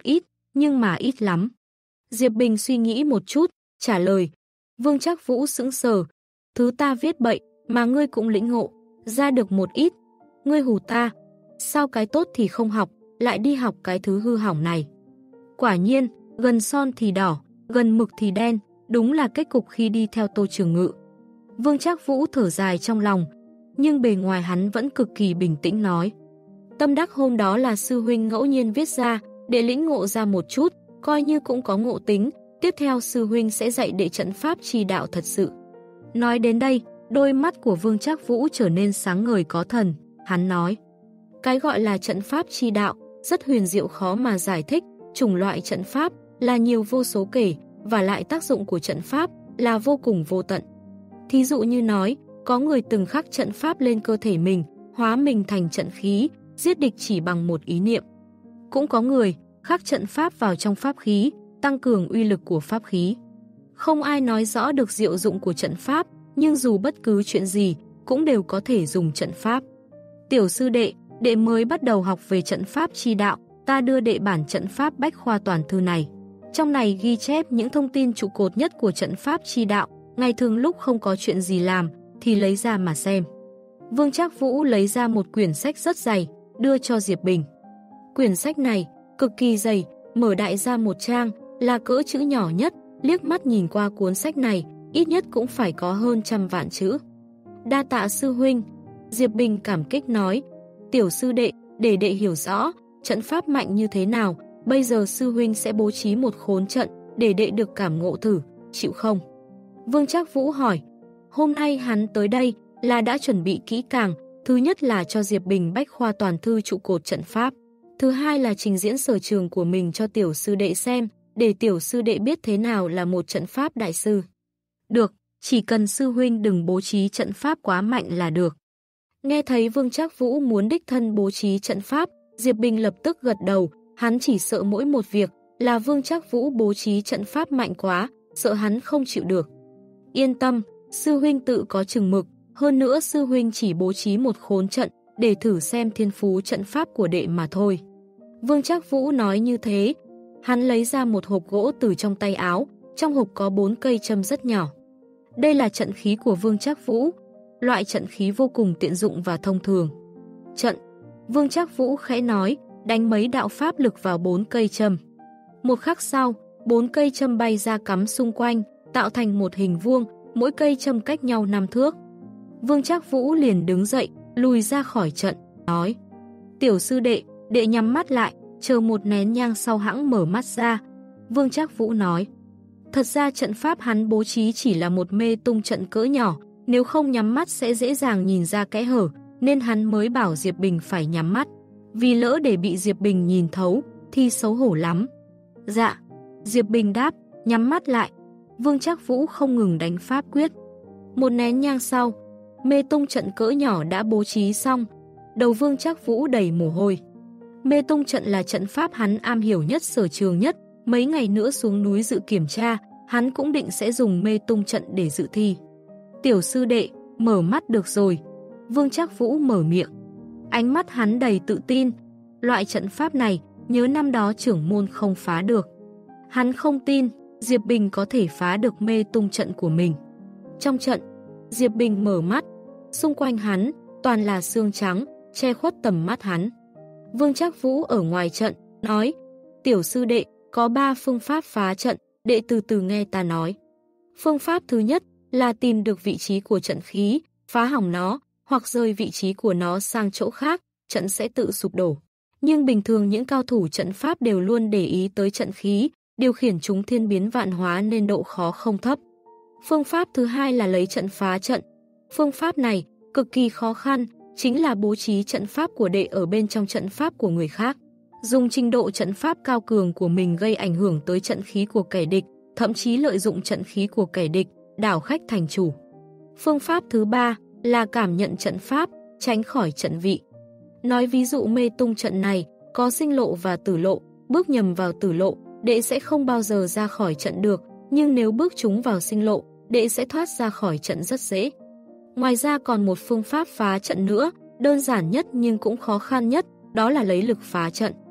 nhưng mà ít lắm. Diệp Bình suy nghĩ một chút, trả lời. Vương Trác Vũ sững sờ. Thứ ta viết bậy, mà ngươi cũng lĩnh ngộ, ra được một ít. Ngươi hù ta, sao cái tốt thì không học, lại đi học cái thứ hư hỏng này. Quả nhiên, gần son thì đỏ, gần mực thì đen, đúng là kết cục khi đi theo Tô Trường Ngự. Vương Trác Vũ thở dài trong lòng, nhưng bề ngoài hắn vẫn cực kỳ bình tĩnh nói. Tâm đắc hôm đó là sư huynh ngẫu nhiên viết ra, để lĩnh ngộ ra một chút, coi như cũng có ngộ tính, tiếp theo sư huynh sẽ dạy đệ trận pháp chi đạo thật sự. Nói đến đây, đôi mắt của Vương Trác Vũ trở nên sáng ngời có thần, hắn nói. Cái gọi là trận pháp chi đạo, rất huyền diệu khó mà giải thích, chủng loại trận pháp là nhiều vô số kể, và lại tác dụng của trận pháp là vô cùng vô tận. Thí dụ như nói, có người từng khắc trận pháp lên cơ thể mình, hóa mình thành trận khí, giết địch chỉ bằng một ý niệm. Cũng có người khắc trận pháp vào trong pháp khí, tăng cường uy lực của pháp khí. Không ai nói rõ được diệu dụng của trận pháp, nhưng dù bất cứ chuyện gì, cũng đều có thể dùng trận pháp. Tiểu sư đệ, đệ mới bắt đầu học về trận pháp chi đạo, ta đưa đệ bản trận pháp bách khoa toàn thư này. Trong này ghi chép những thông tin trụ cột nhất của trận pháp chi đạo, ngày thường lúc không có chuyện gì làm, thì lấy ra mà xem. Vương Trác Vũ lấy ra một quyển sách rất dày, đưa cho Diệp Bình. Quyển sách này, cực kỳ dày, mở đại ra một trang, là cỡ chữ nhỏ nhất, liếc mắt nhìn qua cuốn sách này, ít nhất cũng phải có hơn 100 vạn chữ. Đa tạ sư huynh, Diệp Bình cảm kích nói. Tiểu sư đệ, để đệ hiểu rõ, trận pháp mạnh như thế nào, bây giờ sư huynh sẽ bố trí một khốn trận, để đệ được cảm ngộ thử, chịu không? Vương Trác Vũ hỏi. Hôm nay hắn tới đây là đã chuẩn bị kỹ càng, thứ nhất là cho Diệp Bình bách khoa toàn thư trụ cột trận pháp, thứ hai là trình diễn sở trường của mình cho tiểu sư đệ xem, để tiểu sư đệ biết thế nào là một trận pháp đại sư. Được, chỉ cần sư huynh đừng bố trí trận pháp quá mạnh là được. Nghe thấy Vương Trác Vũ muốn đích thân bố trí trận pháp, Diệp Bình lập tức gật đầu, hắn chỉ sợ mỗi một việc là Vương Trác Vũ bố trí trận pháp mạnh quá, sợ hắn không chịu được. Yên tâm, sư huynh tự có chừng mực, hơn nữa sư huynh chỉ bố trí một khốn trận để thử xem thiên phú trận pháp của đệ mà thôi. Vương Trác Vũ nói như thế, hắn lấy ra một hộp gỗ từ trong tay áo, trong hộp có 4 cây châm rất nhỏ. Đây là trận khí của Vương Trác Vũ, loại trận khí vô cùng tiện dụng và thông thường. Trận, Vương Trác Vũ khẽ nói, đánh mấy đạo pháp lực vào 4 cây châm. Một khắc sau, 4 cây châm bay ra cắm xung quanh, tạo thành một hình vuông, mỗi cây châm cách nhau 5 thước. Vương Trác Vũ liền đứng dậy, lùi ra khỏi trận, nói. Tiểu sư đệ, đệ nhắm mắt lại, chờ một nén nhang sau hẵng mở mắt ra. Vương Trác Vũ nói. Thật ra trận pháp hắn bố trí chỉ là một mê tung trận cỡ nhỏ, nếu không nhắm mắt sẽ dễ dàng nhìn ra kẽ hở, nên hắn mới bảo Diệp Bình phải nhắm mắt. Vì lỡ để bị Diệp Bình nhìn thấu, thì xấu hổ lắm. Dạ, Diệp Bình đáp, nhắm mắt lại. Vương Trác Vũ không ngừng đánh pháp quyết. Một nén nhang sau, mê tung trận cỡ nhỏ đã bố trí xong. Đầu Vương Trác Vũ đầy mồ hôi. Mê tung trận là trận pháp hắn am hiểu nhất, sở trường nhất. Mấy ngày nữa xuống núi dự kiểm tra, hắn cũng định sẽ dùng mê tung trận để dự thi. Tiểu sư đệ, mở mắt được rồi. Vương Trác Vũ mở miệng. Ánh mắt hắn đầy tự tin. Loại trận pháp này, nhớ năm đó trưởng môn không phá được. Hắn không tin Diệp Bình có thể phá được mê tung trận của mình. Trong trận, Diệp Bình mở mắt. Xung quanh hắn, toàn là xương trắng, che khuất tầm mắt hắn. Vương Trác Vũ ở ngoài trận, nói. Tiểu sư đệ, có 3 phương pháp phá trận, đệ từ từ nghe ta nói. Phương pháp thứ nhất là tìm được vị trí của trận khí, phá hỏng nó, hoặc rời vị trí của nó sang chỗ khác, trận sẽ tự sụp đổ. Nhưng bình thường những cao thủ trận pháp đều luôn để ý tới trận khí, điều khiển chúng thiên biến vạn hóa nên độ khó không thấp. Phương pháp thứ hai là lấy trận phá trận. Phương pháp này cực kỳ khó khăn, chính là bố trí trận pháp của đệ ở bên trong trận pháp của người khác. Dùng trình độ trận pháp cao cường của mình gây ảnh hưởng tới trận khí của kẻ địch, thậm chí lợi dụng trận khí của kẻ địch, đảo khách thành chủ. Phương pháp thứ ba là cảm nhận trận pháp, tránh khỏi trận vị. Nói ví dụ mê tung trận này, có sinh lộ và tử lộ, bước nhầm vào tử lộ, đệ sẽ không bao giờ ra khỏi trận được, nhưng nếu bước trúng vào sinh lộ, đệ sẽ thoát ra khỏi trận rất dễ. Ngoài ra còn một phương pháp phá trận nữa, đơn giản nhất nhưng cũng khó khăn nhất, đó là lấy lực phá trận.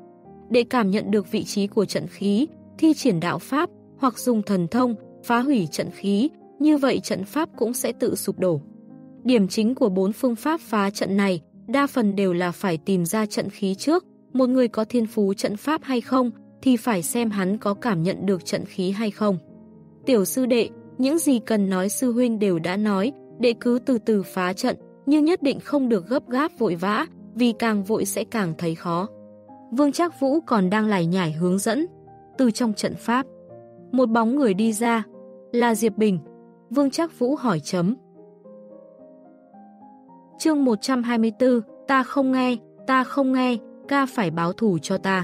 Đệ cảm nhận được vị trí của trận khí, thi triển đạo pháp hoặc dùng thần thông, phá hủy trận khí, như vậy trận pháp cũng sẽ tự sụp đổ. Điểm chính của 4 phương pháp phá trận này, đa phần đều là phải tìm ra trận khí trước. Một người có thiên phú trận pháp hay không, thì phải xem hắn có cảm nhận được trận khí hay không. Tiểu sư đệ, những gì cần nói sư huynh đều đã nói, đệ cứ từ từ phá trận, nhưng nhất định không được gấp gáp vội vã, vì càng vội sẽ càng thấy khó. Vương Trác Vũ còn đang lải nhải hướng dẫn. Từ trong trận pháp, một bóng người đi ra, là Diệp Bình. Vương Trác Vũ hỏi chấm. Chương 124, ta không nghe, ca phải báo thù cho ta.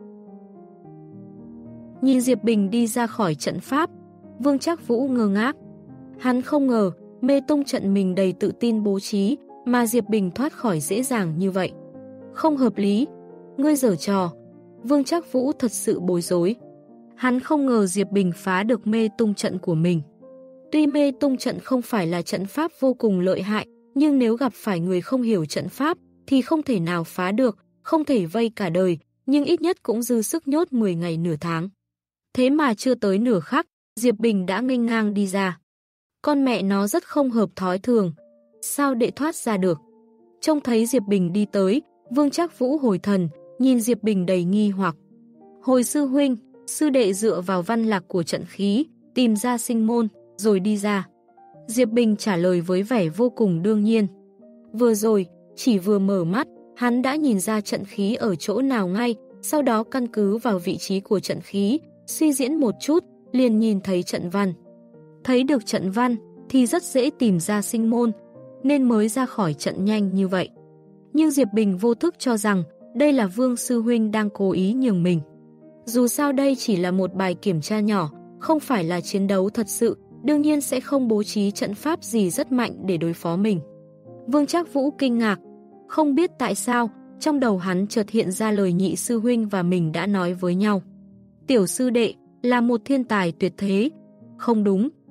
Nhìn Diệp Bình đi ra khỏi trận pháp, Vương Trác Vũ ngơ ngác. Hắn không ngờ, mê tung trận mình đầy tự tin bố trí, mà Diệp Bình thoát khỏi dễ dàng như vậy. Không hợp lý, ngươi giở trò. Vương Trác Vũ thật sự bối rối. Hắn không ngờ Diệp Bình phá được mê tung trận của mình. Tuy mê tung trận không phải là trận pháp vô cùng lợi hại, nhưng nếu gặp phải người không hiểu trận pháp, thì không thể nào phá được, không thể vây cả đời, nhưng ít nhất cũng dư sức nhốt 10 ngày nửa tháng. Thế mà chưa tới nửa khắc, Diệp Bình đã nghênh ngang đi ra. Con mẹ nó rất không hợp thói thường. Sao đệ thoát ra được? Trông thấy Diệp Bình đi tới, Vương Trác Vũ hồi thần, nhìn Diệp Bình đầy nghi hoặc. Hồi sư huynh, sư đệ dựa vào văn lạc của trận khí, tìm ra sinh môn, rồi đi ra. Diệp Bình trả lời với vẻ vô cùng đương nhiên. Vừa rồi, chỉ vừa mở mắt, hắn đã nhìn ra trận khí ở chỗ nào ngay, sau đó căn cứ vào vị trí của trận khí, suy diễn một chút, liền nhìn thấy trận văn. Thấy được trận văn, thì rất dễ tìm ra sinh môn, nên mới ra khỏi trận nhanh như vậy. Nhưng Diệp Bình vô thức cho rằng, đây là Vương sư huynh đang cố ý nhường mình. Dù sao đây chỉ là một bài kiểm tra nhỏ, không phải là chiến đấu thật sự, đương nhiên sẽ không bố trí trận pháp gì rất mạnh để đối phó mình. Vương Trác Vũ kinh ngạc, không biết tại sao, trong đầu hắn chợt hiện ra lời nhị sư huynh và mình đã nói với nhau. Tiểu sư đệ là một thiên tài tuyệt thế. Không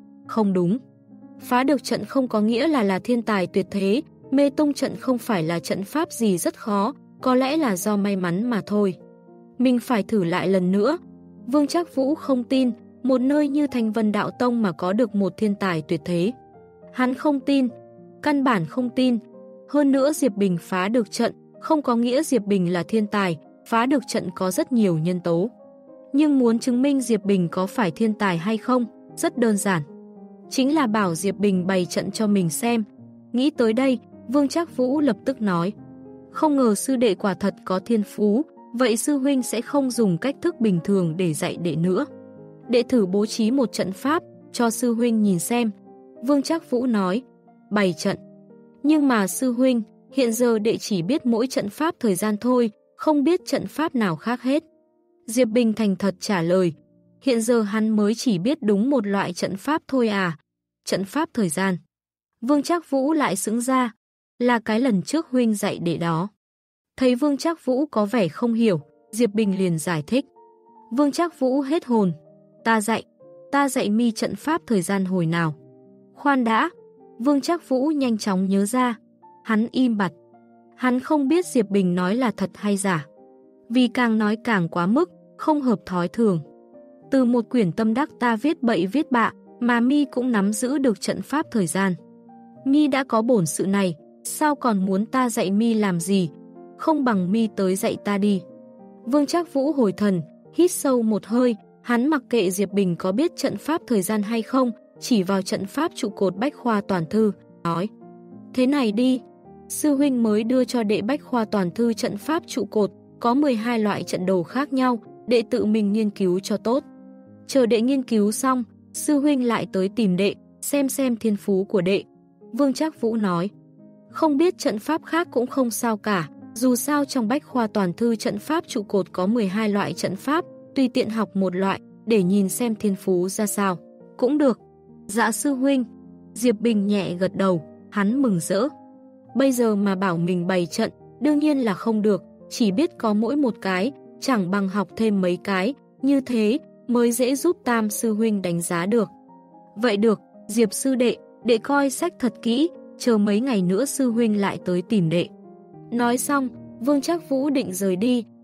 đúng. Phá được trận không có nghĩa là thiên tài tuyệt thế, mê tung trận không phải là trận pháp gì rất khó, có lẽ là do may mắn mà thôi. Mình phải thử lại lần nữa. Vương Trác Vũ không tin, một nơi như Thanh Vân Đạo Tông mà có được một thiên tài tuyệt thế. Hắn không tin, căn bản không tin. Hơn nữa Diệp Bình phá được trận, không có nghĩa Diệp Bình là thiên tài, phá được trận có rất nhiều nhân tố. Nhưng muốn chứng minh Diệp Bình có phải thiên tài hay không, rất đơn giản. Chính là bảo Diệp Bình bày trận cho mình xem. Nghĩ tới đây, Vương Trác Vũ lập tức nói. Không ngờ sư đệ quả thật có thiên phú, vậy sư huynh sẽ không dùng cách thức bình thường để dạy đệ nữa. Đệ thử bố trí một trận pháp, cho sư huynh nhìn xem. Vương Trác Vũ nói, bày trận. Nhưng mà sư huynh, hiện giờ đệ chỉ biết mỗi trận pháp thời gian thôi, không biết trận pháp nào khác hết. Diệp Bình thành thật trả lời, hiện giờ hắn mới chỉ biết đúng một loại trận pháp thôi à, trận pháp thời gian. Vương Trác Vũ lại sững ra, là cái lần trước huynh dạy đệ đó. Thấy Vương Trác Vũ có vẻ không hiểu, Diệp Bình liền giải thích. Vương Trác Vũ hết hồn, ta dạy mi trận pháp thời gian hồi nào. Khoan đã, Vương Trác Vũ nhanh chóng nhớ ra, hắn im bặt. Hắn không biết Diệp Bình nói là thật hay giả. Vì càng nói càng quá mức, không hợp thói thường. Từ một quyển tâm đắc ta viết bậy viết bạ, mà mi cũng nắm giữ được trận pháp thời gian. Mi đã có bổn sự này, sao còn muốn ta dạy mi làm gì? Không bằng mi tới dạy ta đi. Vương Trác Vũ hồi thần, hít sâu một hơi, hắn mặc kệ Diệp Bình có biết trận pháp thời gian hay không, chỉ vào trận pháp trụ cột Bách Khoa Toàn Thư, nói. Thế này đi, sư huynh mới đưa cho đệ Bách Khoa Toàn Thư trận pháp trụ cột, có 12 loại trận đồ khác nhau, đệ tự mình nghiên cứu cho tốt. Chờ đệ nghiên cứu xong, sư huynh lại tới tìm đệ, xem thiên phú của đệ. Vương Trác Vũ nói, không biết trận pháp khác cũng không sao cả, dù sao trong Bách Khoa Toàn Thư trận pháp trụ cột có 12 loại trận pháp, tùy tiện học một loại, để nhìn xem thiên phú ra sao. Cũng được. Dạ sư huynh. Diệp Bình nhẹ gật đầu, hắn mừng rỡ. Bây giờ mà bảo mình bày trận, đương nhiên là không được, chỉ biết có mỗi một cái, chẳng bằng học thêm mấy cái, như thế mới dễ giúp Tam sư huynh đánh giá được. Vậy được, Diệp sư đệ, đệ coi sách thật kỹ, chờ mấy ngày nữa sư huynh lại tới tìm đệ. Nói xong, Vương Trác Vũ định rời đi,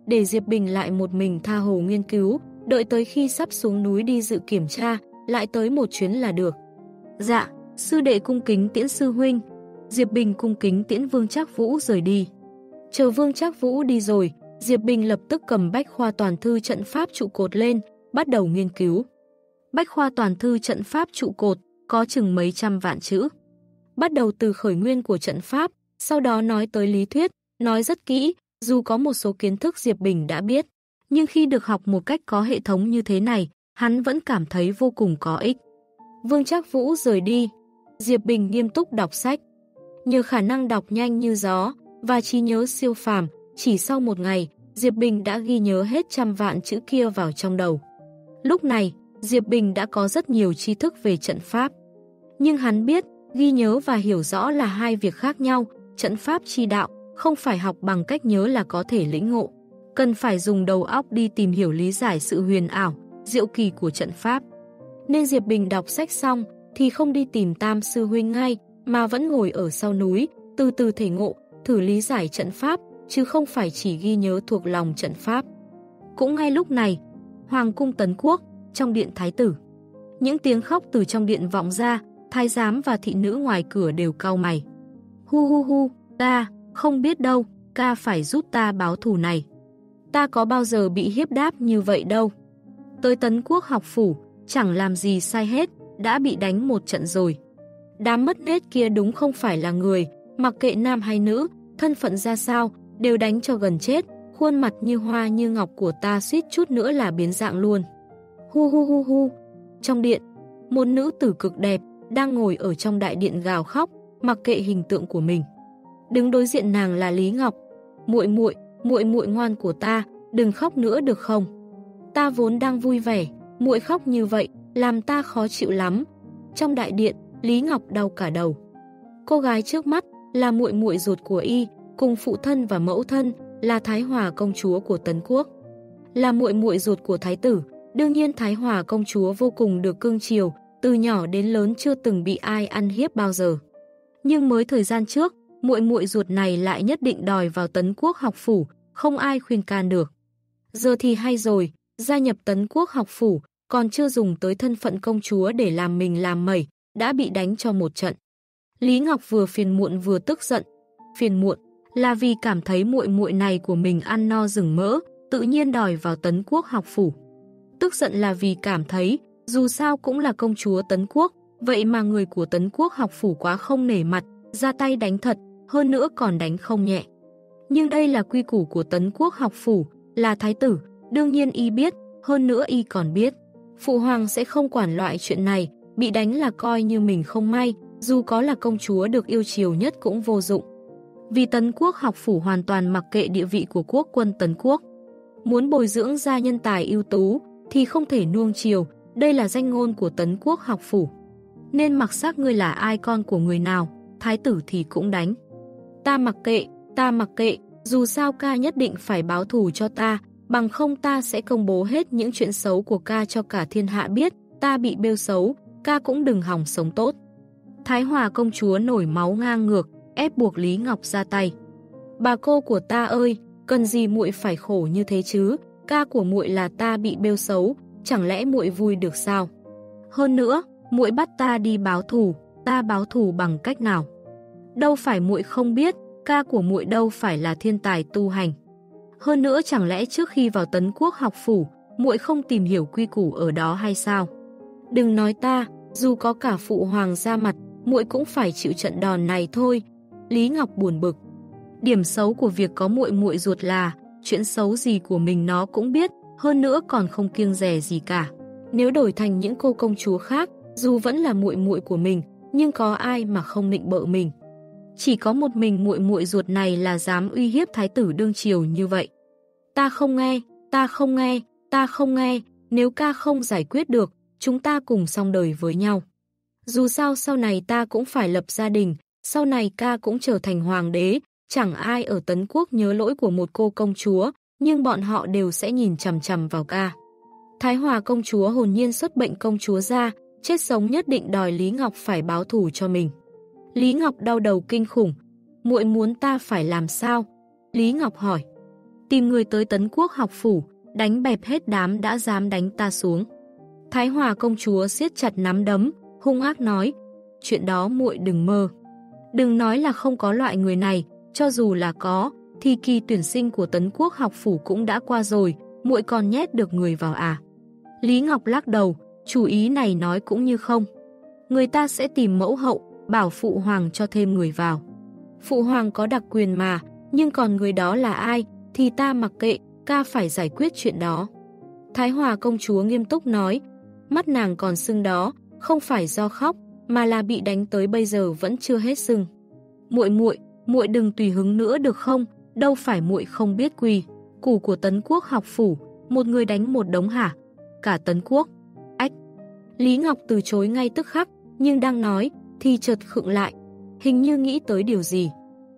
để Diệp Bình lại một mình tha hồ nghiên cứu, đợi tới khi sắp xuống núi đi dự kiểm tra, lại tới một chuyến là được. Dạ, sư đệ cung kính tiễn sư huynh. Diệp Bình cung kính tiễn Vương Trác Vũ rời đi. Chờ Vương Trác Vũ đi rồi, Diệp Bình lập tức cầm bách khoa toàn thư trận pháp trụ cột lên, bắt đầu nghiên cứu. Bách khoa toàn thư trận pháp trụ cột có chừng mấy trăm vạn chữ. Bắt đầu từ khởi nguyên của trận pháp, sau đó nói tới lý thuyết, nói rất kỹ, dù có một số kiến thức Diệp Bình đã biết, nhưng khi được học một cách có hệ thống như thế này, hắn vẫn cảm thấy vô cùng có ích. Vương Trác Vũ rời đi, Diệp Bình nghiêm túc đọc sách. Nhờ khả năng đọc nhanh như gió và trí nhớ siêu phàm, chỉ sau một ngày, Diệp Bình đã ghi nhớ hết trăm vạn chữ kia vào trong đầu. Lúc này, Diệp Bình đã có rất nhiều tri thức về trận pháp. Nhưng hắn biết, ghi nhớ và hiểu rõ là hai việc khác nhau, trận pháp chi đạo, không phải học bằng cách nhớ là có thể lĩnh ngộ. Cần phải dùng đầu óc đi tìm hiểu lý giải sự huyền ảo, diệu kỳ của trận pháp. Nên Diệp Bình đọc sách xong, thì không đi tìm Tam sư huynh ngay, mà vẫn ngồi ở sau núi, từ từ thể ngộ, thử lý giải trận pháp, chứ không phải chỉ ghi nhớ thuộc lòng trận pháp. Cũng ngay lúc này, Hoàng cung Tấn Quốc, trong điện thái tử. Những tiếng khóc từ trong điện vọng ra, thái giám và thị nữ ngoài cửa đều cau mày. Hu hu hu, ca, không biết đâu, ca phải giúp ta báo thù này. Ta có bao giờ bị hiếp đáp như vậy đâu. Tới Tấn Quốc học phủ, chẳng làm gì sai hết, đã bị đánh một trận rồi. Đám mất nết kia đúng không phải là người, mặc kệ nam hay nữ, thân phận ra sao, đều đánh cho gần chết, khuôn mặt như hoa như ngọc của ta suýt chút nữa là biến dạng luôn. Hu hu hu hu. Trong điện, một nữ tử cực đẹp đang ngồi ở trong đại điện gào khóc, mặc kệ hình tượng của mình. Đứng đối diện nàng là Lý Ngọc. Muội muội ngoan của ta, đừng khóc nữa được không? Ta vốn đang vui vẻ, muội khóc như vậy, làm ta khó chịu lắm. Trong đại điện, Lý Ngọc đau cả đầu. Cô gái trước mắt là muội muội ruột của y, cùng phụ thân và mẫu thân, là Thái Hòa công chúa của Tấn Quốc. Là muội muội ruột của thái tử, đương nhiên Thái Hòa công chúa vô cùng được cưng chiều, từ nhỏ đến lớn chưa từng bị ai ăn hiếp bao giờ. Nhưng mới thời gian trước, muội muội ruột này lại nhất định đòi vào Tấn Quốc học phủ, không ai khuyên can được. Giờ thì hay rồi, gia nhập Tấn Quốc học phủ, còn chưa dùng tới thân phận công chúa để làm mình làm mẩy, đã bị đánh cho một trận. Lý Ngọc vừa phiền muộn vừa tức giận. Phiền muộn là vì cảm thấy muội muội này của mình ăn no rừng mỡ, tự nhiên đòi vào Tấn Quốc học phủ. Tức giận là vì cảm thấy, dù sao cũng là công chúa Tấn Quốc, vậy mà người của Tấn Quốc học phủ quá không nể mặt, ra tay đánh thật, hơn nữa còn đánh không nhẹ. Nhưng đây là quy củ của Tấn Quốc học phủ, là thái tử, đương nhiên y biết, hơn nữa y còn biết. Phụ hoàng sẽ không quản loại chuyện này, bị đánh là coi như mình không may, dù có là công chúa được yêu chiều nhất cũng vô dụng. Vì Tấn Quốc học phủ hoàn toàn mặc kệ địa vị của quốc quân Tấn Quốc. Muốn bồi dưỡng ra nhân tài ưu tú thì không thể nuông chiều, đây là danh ngôn của Tấn Quốc học phủ. Nên mặc xác ngươi là ai con của người nào, thái tử thì cũng đánh. Ta mặc kệ, dù sao ca nhất định phải báo thù cho ta, bằng không ta sẽ công bố hết những chuyện xấu của ca cho cả thiên hạ biết, ta bị bêu xấu, ca cũng đừng hòng sống tốt. Thái Hòa công chúa nổi máu ngang ngược, ép buộc Lý Ngọc ra tay. Bà cô của ta ơi, cần gì muội phải khổ như thế chứ, ca của muội là ta bị bêu xấu, chẳng lẽ muội vui được sao? Hơn nữa, muội bắt ta đi báo thù, ta báo thù bằng cách nào? Đâu phải muội không biết, ca của muội đâu phải là thiên tài tu hành. Hơn nữa chẳng lẽ trước khi vào Tấn Quốc học phủ, muội không tìm hiểu quy củ ở đó hay sao? Đừng nói ta, dù có cả phụ hoàng ra mặt, muội cũng phải chịu trận đòn này thôi. Lý Ngọc buồn bực. Điểm xấu của việc có muội muội ruột là chuyện xấu gì của mình nó cũng biết, hơn nữa còn không kiêng dè gì cả. Nếu đổi thành những cô công chúa khác, dù vẫn là muội muội của mình, nhưng có ai mà không nịnh bợ mình. Chỉ có một mình muội muội ruột này là dám uy hiếp thái tử đương triều như vậy. Ta không nghe, nếu ca không giải quyết được, chúng ta cùng xong đời với nhau. Dù sao sau này ta cũng phải lập gia đình, sau này ca cũng trở thành hoàng đế, chẳng ai ở Tấn Quốc nhớ lỗi của một cô công chúa, nhưng bọn họ đều sẽ nhìn chằm chằm vào ca. Thái Hòa công chúa hồn nhiên xuất bệnh công chúa ra, chết sống nhất định đòi Lý Ngọc phải báo thù cho mình. Lý Ngọc đau đầu kinh khủng. Muội muốn ta phải làm sao? Lý Ngọc hỏi. tìm người tới Tấn Quốc học phủ, đánh bẹp hết đám đã dám đánh ta xuống. Thái Hòa công chúa siết chặt nắm đấm, hung ác nói, chuyện đó muội đừng mơ. Đừng nói là không có loại người này, cho dù là có, thì kỳ tuyển sinh của Tấn Quốc học phủ cũng đã qua rồi, muội còn nhét được người vào à? Lý Ngọc lắc đầu, chủ ý này nói cũng như không. Người ta sẽ tìm mẫu hậu, bảo phụ hoàng cho thêm người vào. Phụ hoàng có đặc quyền mà, nhưng còn người đó là ai, thì ta mặc kệ, ca phải giải quyết chuyện đó. Thái Hòa công chúa nghiêm túc nói, mắt nàng còn sưng đó, không phải do khóc, mà là bị đánh tới bây giờ vẫn chưa hết sưng. Muội đừng tùy hứng nữa được không? Đâu phải muội không biết quy củ của Tấn Quốc học phủ, một người đánh một đống hả? Cả Tấn Quốc. Ách. Lý Ngọc từ chối ngay tức khắc, nhưng đang nói thì chợt khựng lại, hình như nghĩ tới điều gì.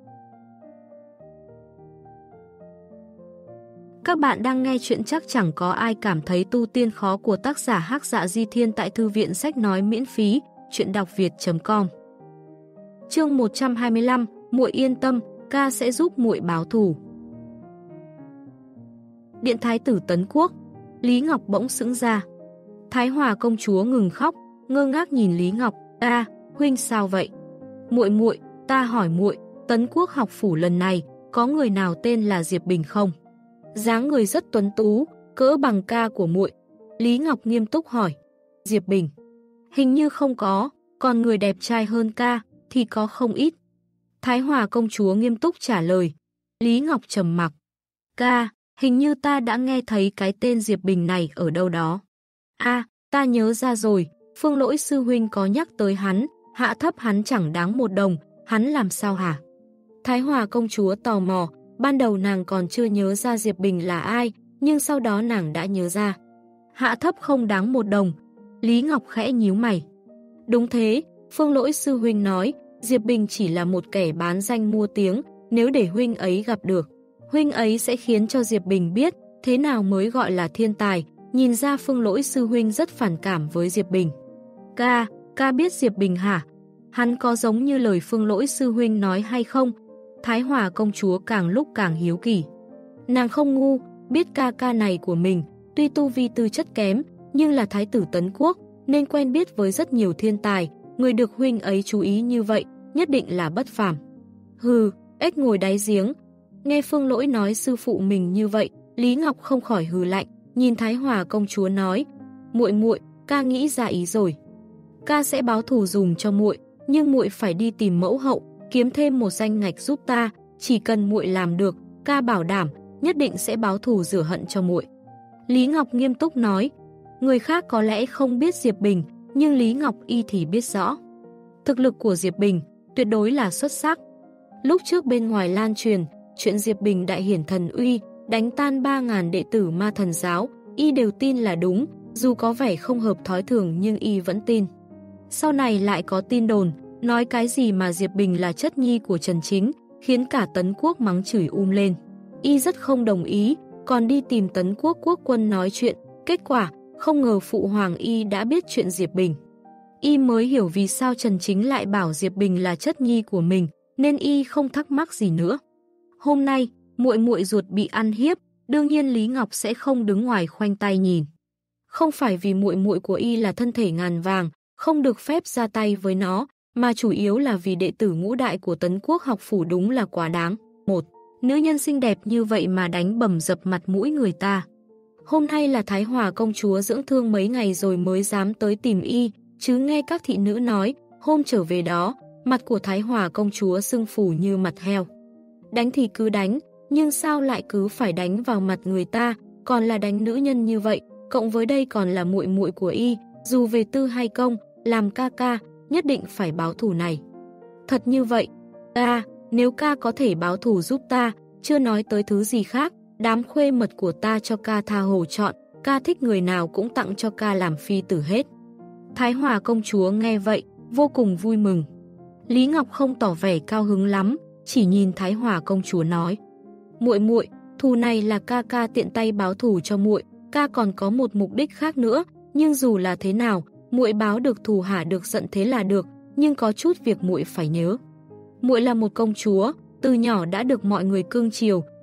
Các bạn đang nghe chuyện Chắc Chẳng Có Ai Cảm Thấy Tu Tiên Khó của tác giả Hắc Dạ Di Thiên tại thư viện sách nói miễn phí, chuyện đọc việt.com. Chương 125, muội yên tâm, ca sẽ giúp muội báo thù. Điện thái tử Tấn Quốc. Lý Ngọc bỗng sững ra. Thái Hòa công chúa ngừng khóc, ngơ ngác nhìn Lý Ngọc, huynh sao vậy? Muội, ta hỏi muội, Tấn Quốc học phủ lần này có người nào tên là Diệp Bình không? Dáng người rất tuấn tú, cỡ bằng ca của muội. Lý Ngọc nghiêm túc hỏi. Diệp Bình? Hình như không có, còn người đẹp trai hơn ca thì có không ít. Thái Hòa công chúa nghiêm túc trả lời. Lý Ngọc trầm mặc. Ca, hình như ta đã nghe thấy cái tên Diệp Bình này ở đâu đó. Ta nhớ ra rồi, Phương Lỗi sư huynh có nhắc tới hắn, hạ thấp hắn chẳng đáng một đồng, hắn làm sao hả? Thái Hòa công chúa tò mò, ban đầu nàng còn chưa nhớ ra Diệp Bình là ai, nhưng sau đó nàng đã nhớ ra. Hạ thấp không đáng một đồng. Lý Ngọc khẽ nhíu mày. Đúng thế, Phương Lỗi sư huynh nói, Diệp Bình chỉ là một kẻ bán danh mua tiếng, nếu để huynh ấy gặp được, huynh ấy sẽ khiến cho Diệp Bình biết thế nào mới gọi là thiên tài. Nhìn ra Phương Lỗi sư huynh rất phản cảm với Diệp Bình. Ca biết Diệp Bình hả? Hắn có giống như lời Phương Lỗi sư huynh nói hay không? Thái Hòa công chúa càng lúc càng hiếu kỳ. Nàng không ngu, biết ca này của mình, tuy tu vi tư chất kém, nhưng là thái tử Tấn Quốc, nên quen biết với rất nhiều thiên tài, người được huynh ấy chú ý như vậy, nhất định là bất phàm. Hừ, ếch ngồi đáy giếng. Nghe Phương Lỗi nói sư phụ mình như vậy, Lý Ngọc không khỏi hừ lạnh, nhìn Thái Hòa công chúa nói, muội, ca nghĩ ra ý rồi. Ca sẽ báo thù dùm cho muội, nhưng muội phải đi tìm mẫu hậu, kiếm thêm một danh ngạch giúp ta, chỉ cần muội làm được, ca bảo đảm nhất định sẽ báo thù rửa hận cho muội. Lý Ngọc nghiêm túc nói, người khác có lẽ không biết Diệp Bình, nhưng Lý Ngọc y thì biết rõ. Thực lực của Diệp Bình tuyệt đối là xuất sắc. Lúc trước bên ngoài lan truyền, chuyện Diệp Bình đại hiển thần uy, đánh tan 3.000 đệ tử ma thần giáo, y đều tin là đúng, dù có vẻ không hợp thói thường nhưng y vẫn tin. Sau này lại có tin đồn, nói cái gì mà Diệp Bình là chất nhi của Trần Chính, khiến cả Tấn Quốc mắng chửi lên. Y rất không đồng ý, còn đi tìm Tấn Quốc quốc quân nói chuyện, kết quả, không ngờ phụ hoàng y đã biết chuyện Diệp Bình. Y mới hiểu vì sao Trần Chính lại bảo Diệp Bình là chất nhi của mình, nên y không thắc mắc gì nữa. Hôm nay, muội ruột bị ăn hiếp, đương nhiên Lý Ngọc sẽ không đứng ngoài khoanh tay nhìn. Không phải vì muội của y là thân thể ngàn vàng, không được phép ra tay với nó, mà chủ yếu là vì đệ tử ngũ đại của Tấn Quốc học phủ đúng là quá đáng. Một nữ nhân xinh đẹp như vậy mà đánh bầm dập mặt mũi người ta. Hôm nay là Thái Hòa công chúa dưỡng thương mấy ngày rồi mới dám tới tìm y, chứ nghe các thị nữ nói, hôm trở về đó, mặt của Thái Hòa công chúa sưng phù như mặt heo. Đánh thì cứ đánh, nhưng sao lại cứ phải đánh vào mặt người ta, còn là đánh nữ nhân như vậy, cộng với đây còn là muội của y, dù về tư hay công, làm ca, nhất định phải báo thù này. Thật như vậy, nếu ca có thể báo thù giúp ta, chưa nói tới thứ gì khác, đám khuê mật của ta cho ca tha hồ chọn, ca thích người nào cũng tặng cho ca làm phi tử hết. Thái Hòa công chúa nghe vậy, vô cùng vui mừng. Lý Ngọc không tỏ vẻ cao hứng lắm, chỉ nhìn Thái Hòa công chúa nói, muội, thù này là ca tiện tay báo thù cho muội, ca còn có một mục đích khác nữa, nhưng dù là thế nào, muội báo được thù hả được giận thế là được, nhưng có chút việc muội phải nhớ. Muội là một công chúa, từ nhỏ đã được mọi người cưng chiều,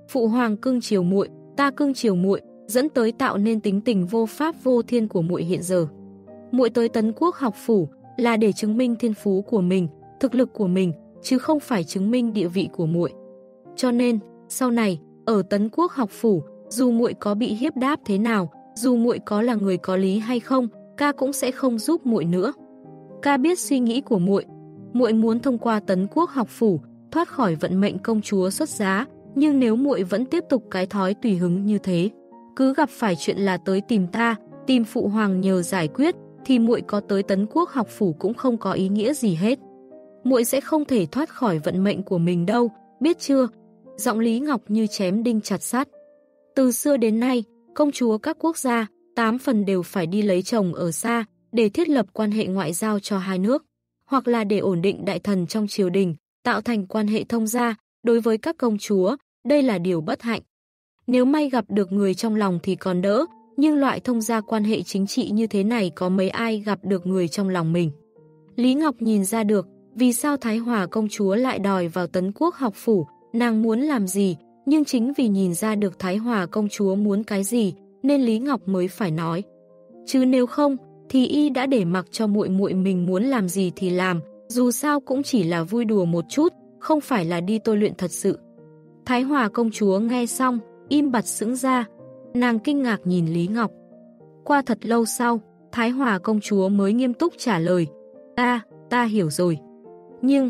Phụ hoàng cưng chiều muội, ta cưng chiều muội, dẫn tới tạo nên tính tình vô pháp vô thiên của muội hiện giờ. Muội tới Tấn Quốc học phủ là để chứng minh thiên phú của mình, thực lực của mình, chứ không phải chứng minh địa vị của muội. Cho nên, sau này, ở Tấn Quốc học phủ, dù muội có bị hiếp đáp thế nào, dù muội có là người có lý hay không, ca cũng sẽ không giúp muội nữa. Ca biết suy nghĩ của muội, muội muốn thông qua Tấn Quốc học phủ, thoát khỏi vận mệnh công chúa xuất giá, nhưng nếu muội vẫn tiếp tục cái thói tùy hứng như thế, cứ gặp phải chuyện là tới tìm ta, tìm phụ hoàng nhờ giải quyết, thì muội có tới Tấn Quốc học phủ cũng không có ý nghĩa gì hết. Muội sẽ không thể thoát khỏi vận mệnh của mình đâu, biết chưa? Giọng Lý Ngọc như chém đinh chặt sắt. Từ xưa đến nay, công chúa các quốc gia, 8 phần đều phải đi lấy chồng ở xa để thiết lập quan hệ ngoại giao cho hai nước, hoặc là để ổn định đại thần trong triều đình, tạo thành quan hệ thông gia. Đối với các công chúa, đây là điều bất hạnh. Nếu may gặp được người trong lòng thì còn đỡ, nhưng loại thông gia quan hệ chính trị như thế này có mấy ai gặp được người trong lòng mình. Lý Ngọc nhìn ra được vì sao Thái Hòa công chúa lại đòi vào Tấn Quốc học phủ, nàng muốn làm gì, nhưng chính vì nhìn ra được Thái Hòa công chúa muốn cái gì, nên Lý Ngọc mới phải nói. Chứ nếu không, thì y đã để mặc cho muội muội mình muốn làm gì thì làm, dù sao cũng chỉ là vui đùa một chút, không phải là đi tôi luyện thật sự. Thái Hòa công chúa nghe xong, im bặt sững ra, nàng kinh ngạc nhìn Lý Ngọc. Qua thật lâu sau, Thái Hòa công chúa mới nghiêm túc trả lời, ta hiểu rồi. Nhưng,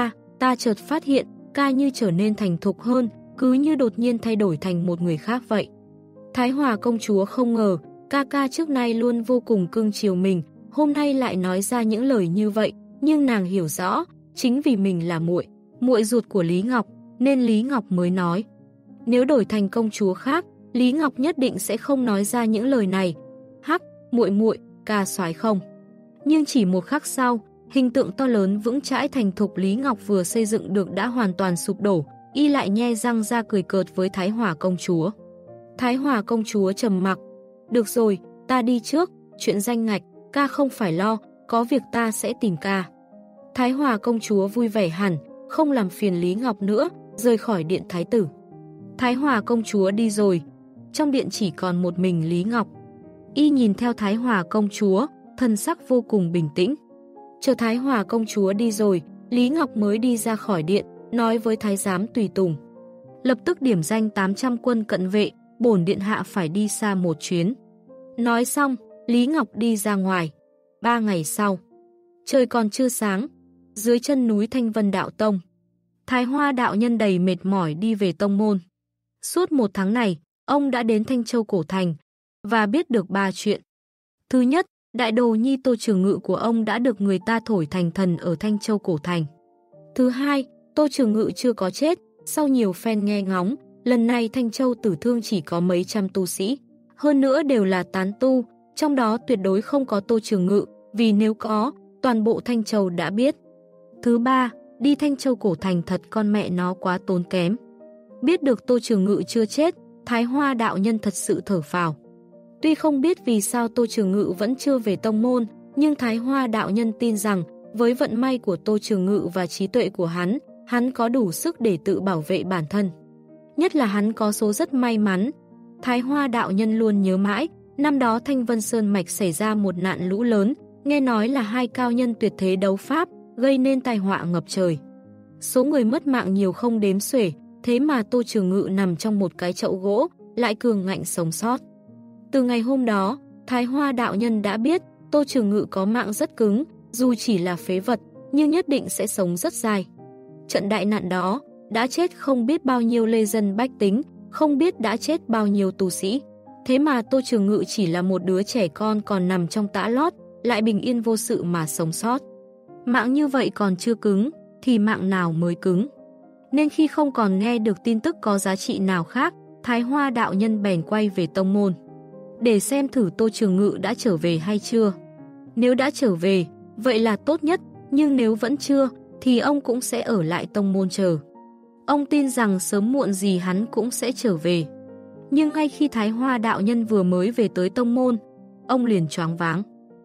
ta chợt phát hiện, ca như trở nên thành thục hơn, cứ như đột nhiên thay đổi thành một người khác vậy. Thái Hòa công chúa không ngờ, ca trước nay luôn vô cùng cưng chiều mình, hôm nay lại nói ra những lời như vậy, nhưng nàng hiểu rõ, chính vì mình là muội ruột của Lý Ngọc, nên Lý Ngọc mới nói. Nếu đổi thành công chúa khác, Lý Ngọc nhất định sẽ không nói ra những lời này. Hắc, muội, ca soái không. Nhưng chỉ một khắc sau, hình tượng to lớn vững chãi thành thục Lý Ngọc vừa xây dựng được đã hoàn toàn sụp đổ, y lại nhe răng ra cười cợt với Thái Hòa công chúa. Thái Hòa công chúa trầm mặc. Được rồi, ta đi trước, chuyện danh ngạch, ca không phải lo, có việc ta sẽ tìm ca. Thái Hòa công chúa vui vẻ hẳn, không làm phiền Lý Ngọc nữa, rời khỏi điện thái tử. Thái Hòa công chúa đi rồi, trong điện chỉ còn một mình Lý Ngọc. Y nhìn theo Thái Hòa công chúa, thần sắc vô cùng bình tĩnh. Chờ Thái Hòa công chúa đi rồi, Lý Ngọc mới đi ra khỏi điện, nói với thái giám tùy tùng. Lập tức điểm danh 800 quân cận vệ, bổn điện hạ phải đi xa một chuyến. Nói xong, Lý Ngọc đi ra ngoài. 3 ngày sau, trời còn chưa sáng, dưới chân núi Thanh Vân Đạo Tông, Thái Hoa đạo nhân đầy mệt mỏi đi về tông môn. Suốt 1 tháng này, ông đã đến Thanh Châu Cổ Thành và biết được 3 chuyện. Thứ nhất, đại đồ nhi Tô Trường Ngự của ông đã được người ta thổi thành thần ở Thanh Châu Cổ Thành. Thứ hai, Tô Trường Ngự chưa có chết, sau nhiều phen nghe ngóng, lần này Thanh Châu tử thương chỉ có mấy trăm tu sĩ, hơn nữa đều là tán tu, trong đó tuyệt đối không có Tô Trường Ngự, vì nếu có, toàn bộ Thanh Châu đã biết. Thứ ba, đi Thanh Châu Cổ Thành thật con mẹ nó quá tốn kém. Biết được Tô Trường Ngự chưa chết, Thái Hoa đạo nhân thật sự thở phào. Tuy không biết vì sao Tô Trường Ngự vẫn chưa về tông môn, nhưng Thái Hoa đạo nhân tin rằng với vận may của Tô Trường Ngự và trí tuệ của hắn có đủ sức để tự bảo vệ bản thân. Nhất là hắn có số rất may mắn. Thái Hoa đạo nhân luôn nhớ mãi, năm đó Thanh Vân Sơn Mạch xảy ra một nạn lũ lớn, nghe nói là 2 cao nhân tuyệt thế đấu pháp, gây nên tai họa ngập trời. Số người mất mạng nhiều không đếm xuể, thế mà Tô Trường Ngự nằm trong một cái chậu gỗ, lại cường ngạnh sống sót. Từ ngày hôm đó, Thái Hoa đạo nhân đã biết Tô Trường Ngự có mạng rất cứng, dù chỉ là phế vật, nhưng nhất định sẽ sống rất dài. Trận đại nạn đó, đã chết không biết bao nhiêu lê dân bách tính, không biết đã chết bao nhiêu tù sĩ. Thế mà Tô Trường Ngự chỉ là một đứa trẻ con còn nằm trong tã lót, lại bình yên vô sự mà sống sót. Mạng như vậy còn chưa cứng, thì mạng nào mới cứng. Nên khi không còn nghe được tin tức có giá trị nào khác, Thái Hoa đạo nhân bèn quay về tông môn, để xem thử Tô Trường Ngự đã trở về hay chưa. Nếu đã trở về, vậy là tốt nhất, nhưng nếu vẫn chưa, thì ông cũng sẽ ở lại tông môn chờ. Ông tin rằng sớm muộn gì hắn cũng sẽ trở về. Nhưng ngay khi Thái Hoa đạo nhân vừa mới về tới tông môn, ông liền choáng váng.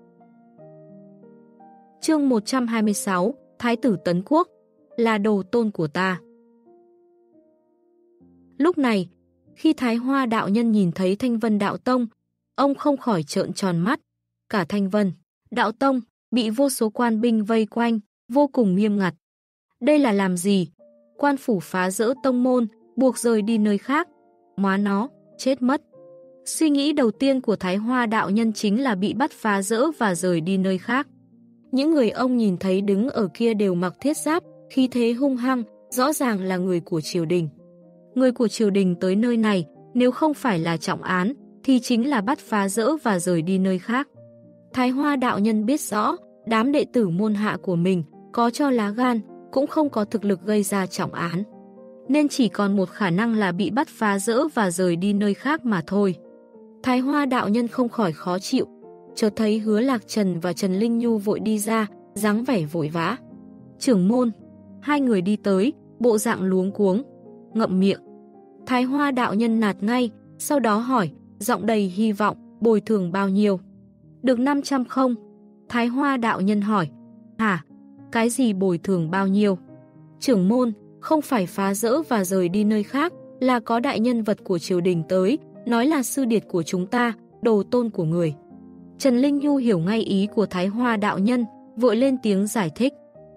Chương 126, Thái tử Tấn Quốc, là đồ tôn của ta. Lúc này, khi Thái Hoa đạo nhân nhìn thấy Thanh Vân đạo tông, ông không khỏi trợn tròn mắt. Cả Thanh Vân đạo tông bị vô số quan binh vây quanh, vô cùng nghiêm ngặt. Đây là làm gì? Quan phủ phá rỡ tông môn, buộc rời đi nơi khác. Móa nó, chết mất. Suy nghĩ đầu tiên của Thái Hoa đạo nhân chính là bị bắt phá rỡ và rời đi nơi khác. Những người ông nhìn thấy đứng ở kia đều mặc thiết giáp, khí thế hung hăng, rõ ràng là người của triều đình. Người của triều đình tới nơi này, nếu không phải là trọng án, thì chính là bắt phá rỡ và rời đi nơi khác. Thái Hoa đạo nhân biết rõ, đám đệ tử môn hạ của mình có cho lá gan, cũng không có thực lực gây ra trọng án. Nên chỉ còn một khả năng là bị bắt phá rỡ và rời đi nơi khác mà thôi. Thái Hoa đạo nhân không khỏi khó chịu, chợt thấy Hứa Lạc Trần và Trần Linh Nhu vội đi ra, dáng vẻ vội vã. Trưởng môn, hai người đi tới, bộ dạng luống cuống, ngậm miệng. Thái Hoa đạo nhân nạt ngay, sau đó hỏi, giọng đầy hy vọng, bồi thường bao nhiêu? Được 500 không? Thái Hoa đạo nhân hỏi, hả? Cái gì bồi thường bao nhiêu? Trưởng môn, không phải phá rỡ và rời đi nơi khác, là có đại nhân vật của triều đình tới, nói là sư điệt của chúng ta, đồ tôn của người. Trần Linh Nhu hiểu ngay ý của Thái Hoa đạo nhân, vội lên tiếng giải thích.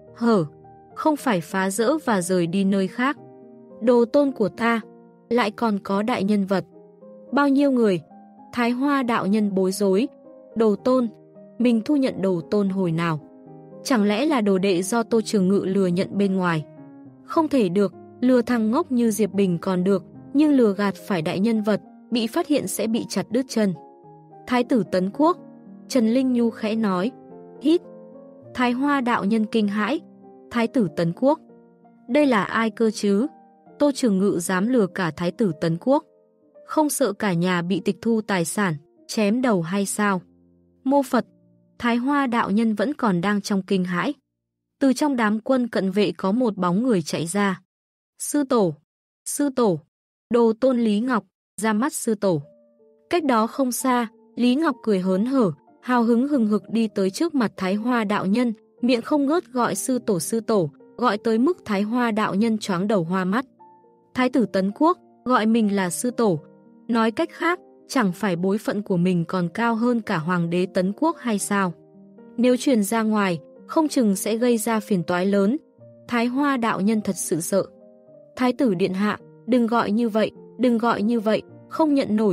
Không phải phá rỡ và rời đi nơi khác. Đồ tôn của ta, lại còn có đại nhân vật. Bao nhiêu người? Thái Hoa đạo nhân bối rối. Đồ tôn? Mình thu nhận đồ tôn hồi nào? Chẳng lẽ là đồ đệ do Tô Trường Ngự lừa nhận bên ngoài? Không thể được, lừa thằng ngốc như Diệp Bình còn được, nhưng lừa gạt phải đại nhân vật, bị phát hiện sẽ bị chặt đứt chân. Thái tử Tấn Quốc, Trần Linh Nhu khẽ nói. Hít. Thái Hoa đạo nhân kinh hãi. Thái tử Tấn Quốc? Đây là ai cơ chứ? Tô Trường Ngự dám lừa cả Thái tử Tấn Quốc? Không sợ cả nhà bị tịch thu tài sản, chém đầu hay sao? Mô Phật. Thái Hoa đạo nhân vẫn còn đang trong kinh hãi. Từ trong đám quân cận vệ có một bóng người chạy ra. Sư tổ! Sư tổ! Đồ tôn Lý Ngọc, ra mắt sư tổ. Cách đó không xa, Lý Ngọc cười hớn hở, hào hứng hừng hực đi tới trước mặt Thái Hoa đạo nhân, miệng không ngớt gọi sư tổ, gọi tới mức Thái Hoa đạo nhân choáng đầu hoa mắt. Thái tử Tấn Quốc gọi mình là sư tổ. Nói cách khác, chẳng phải bối phận của mình còn cao hơn cả hoàng đế Tấn Quốc hay sao? Nếu truyền ra ngoài, không chừng sẽ gây ra phiền toái lớn. Thái Hoa đạo nhân thật sự sợ. Thái tử điện hạ, đừng gọi như vậy, đừng gọi như vậy, không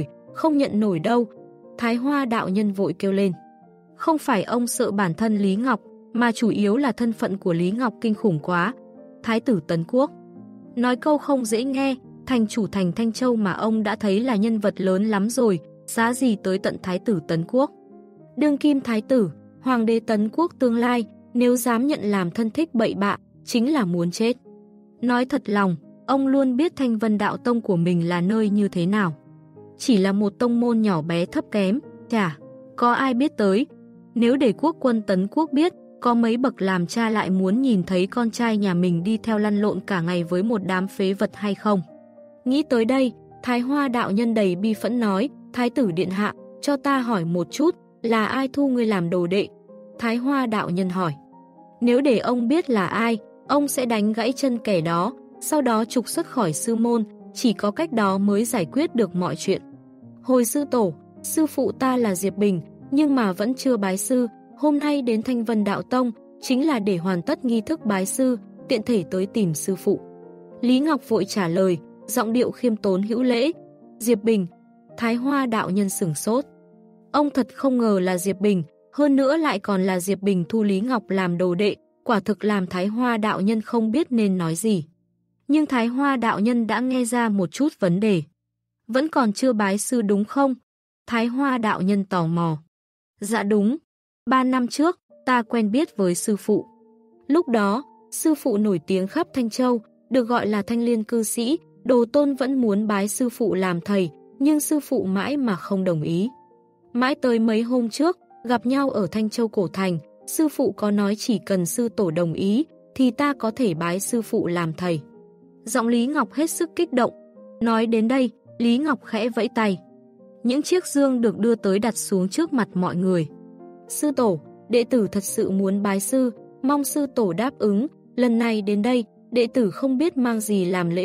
nhận nổi đâu. Thái Hoa đạo nhân vội kêu lên. Không phải ông sợ bản thân Lý Ngọc, mà chủ yếu là thân phận của Lý Ngọc kinh khủng quá. Thái tử Tấn Quốc. Nói câu không dễ nghe, thành chủ thành Thanh Châu mà ông đã thấy là nhân vật lớn lắm rồi, giá gì tới tận Thái tử Tấn Quốc. Đương kim Thái tử, Hoàng đế Tấn Quốc tương lai, nếu dám nhận làm thân thích bậy bạ, chính là muốn chết. Nói thật lòng, ông luôn biết Thanh Vân đạo tông của mình là nơi như thế nào. Chỉ là một tông môn nhỏ bé thấp kém, chả có ai biết tới. Nếu để quốc quân Tấn Quốc biết, có mấy bậc làm cha lại muốn nhìn thấy con trai nhà mình đi theo lăn lộn cả ngày với một đám phế vật hay không? Nghĩ tới đây, Thái Hoa đạo nhân đầy bi phẫn nói, Thái tử điện hạ, cho ta hỏi một chút, là ai thu ngươi làm đồ đệ? Thái Hoa đạo nhân hỏi. Nếu để ông biết là ai, ông sẽ đánh gãy chân kẻ đó, sau đó trục xuất khỏi sư môn, chỉ có cách đó mới giải quyết được mọi chuyện. Hồi sư tổ, sư phụ ta là Diệp Bình, nhưng mà vẫn chưa bái sư, hôm nay đến Thanh Vân đạo tông, chính là để hoàn tất nghi thức bái sư, tiện thể tới tìm sư phụ. Lý Ngọc vội trả lời, giọng điệu khiêm tốn hữu lễ. Diệp Bình. Thái Hoa đạo nhân sửng sốt. Ông thật không ngờ là Diệp Bình, hơn nữa lại còn là Diệp Bình thu Lý Ngọc làm đồ đệ, quả thực làm Thái Hoa đạo nhân không biết nên nói gì. Nhưng Thái Hoa đạo nhân đã nghe ra một chút vấn đề. Vẫn còn chưa bái sư đúng không? Thái Hoa đạo nhân tò mò. Dạ đúng. 3 năm trước, ta quen biết với sư phụ. Lúc đó, sư phụ nổi tiếng khắp Thanh Châu, được gọi là Thanh Liên cư sĩ, đồ tôn vẫn muốn bái sư phụ làm thầy, nhưng sư phụ mãi mà không đồng ý. Mãi tới mấy hôm trước, gặp nhau ở Thanh Châu Cổ Thành, sư phụ có nói chỉ cần sư tổ đồng ý, thì ta có thể bái sư phụ làm thầy. Giọng Lý Ngọc hết sức kích động. Nói đến đây, Lý Ngọc khẽ vẫy tay. Những chiếc dương được đưa tới đặt xuống trước mặt mọi người. Sư tổ, đệ tử thật sự muốn bái sư, mong sư tổ đáp ứng. Lần này đến đây, đệ tử không biết mang gì làm lễ vật,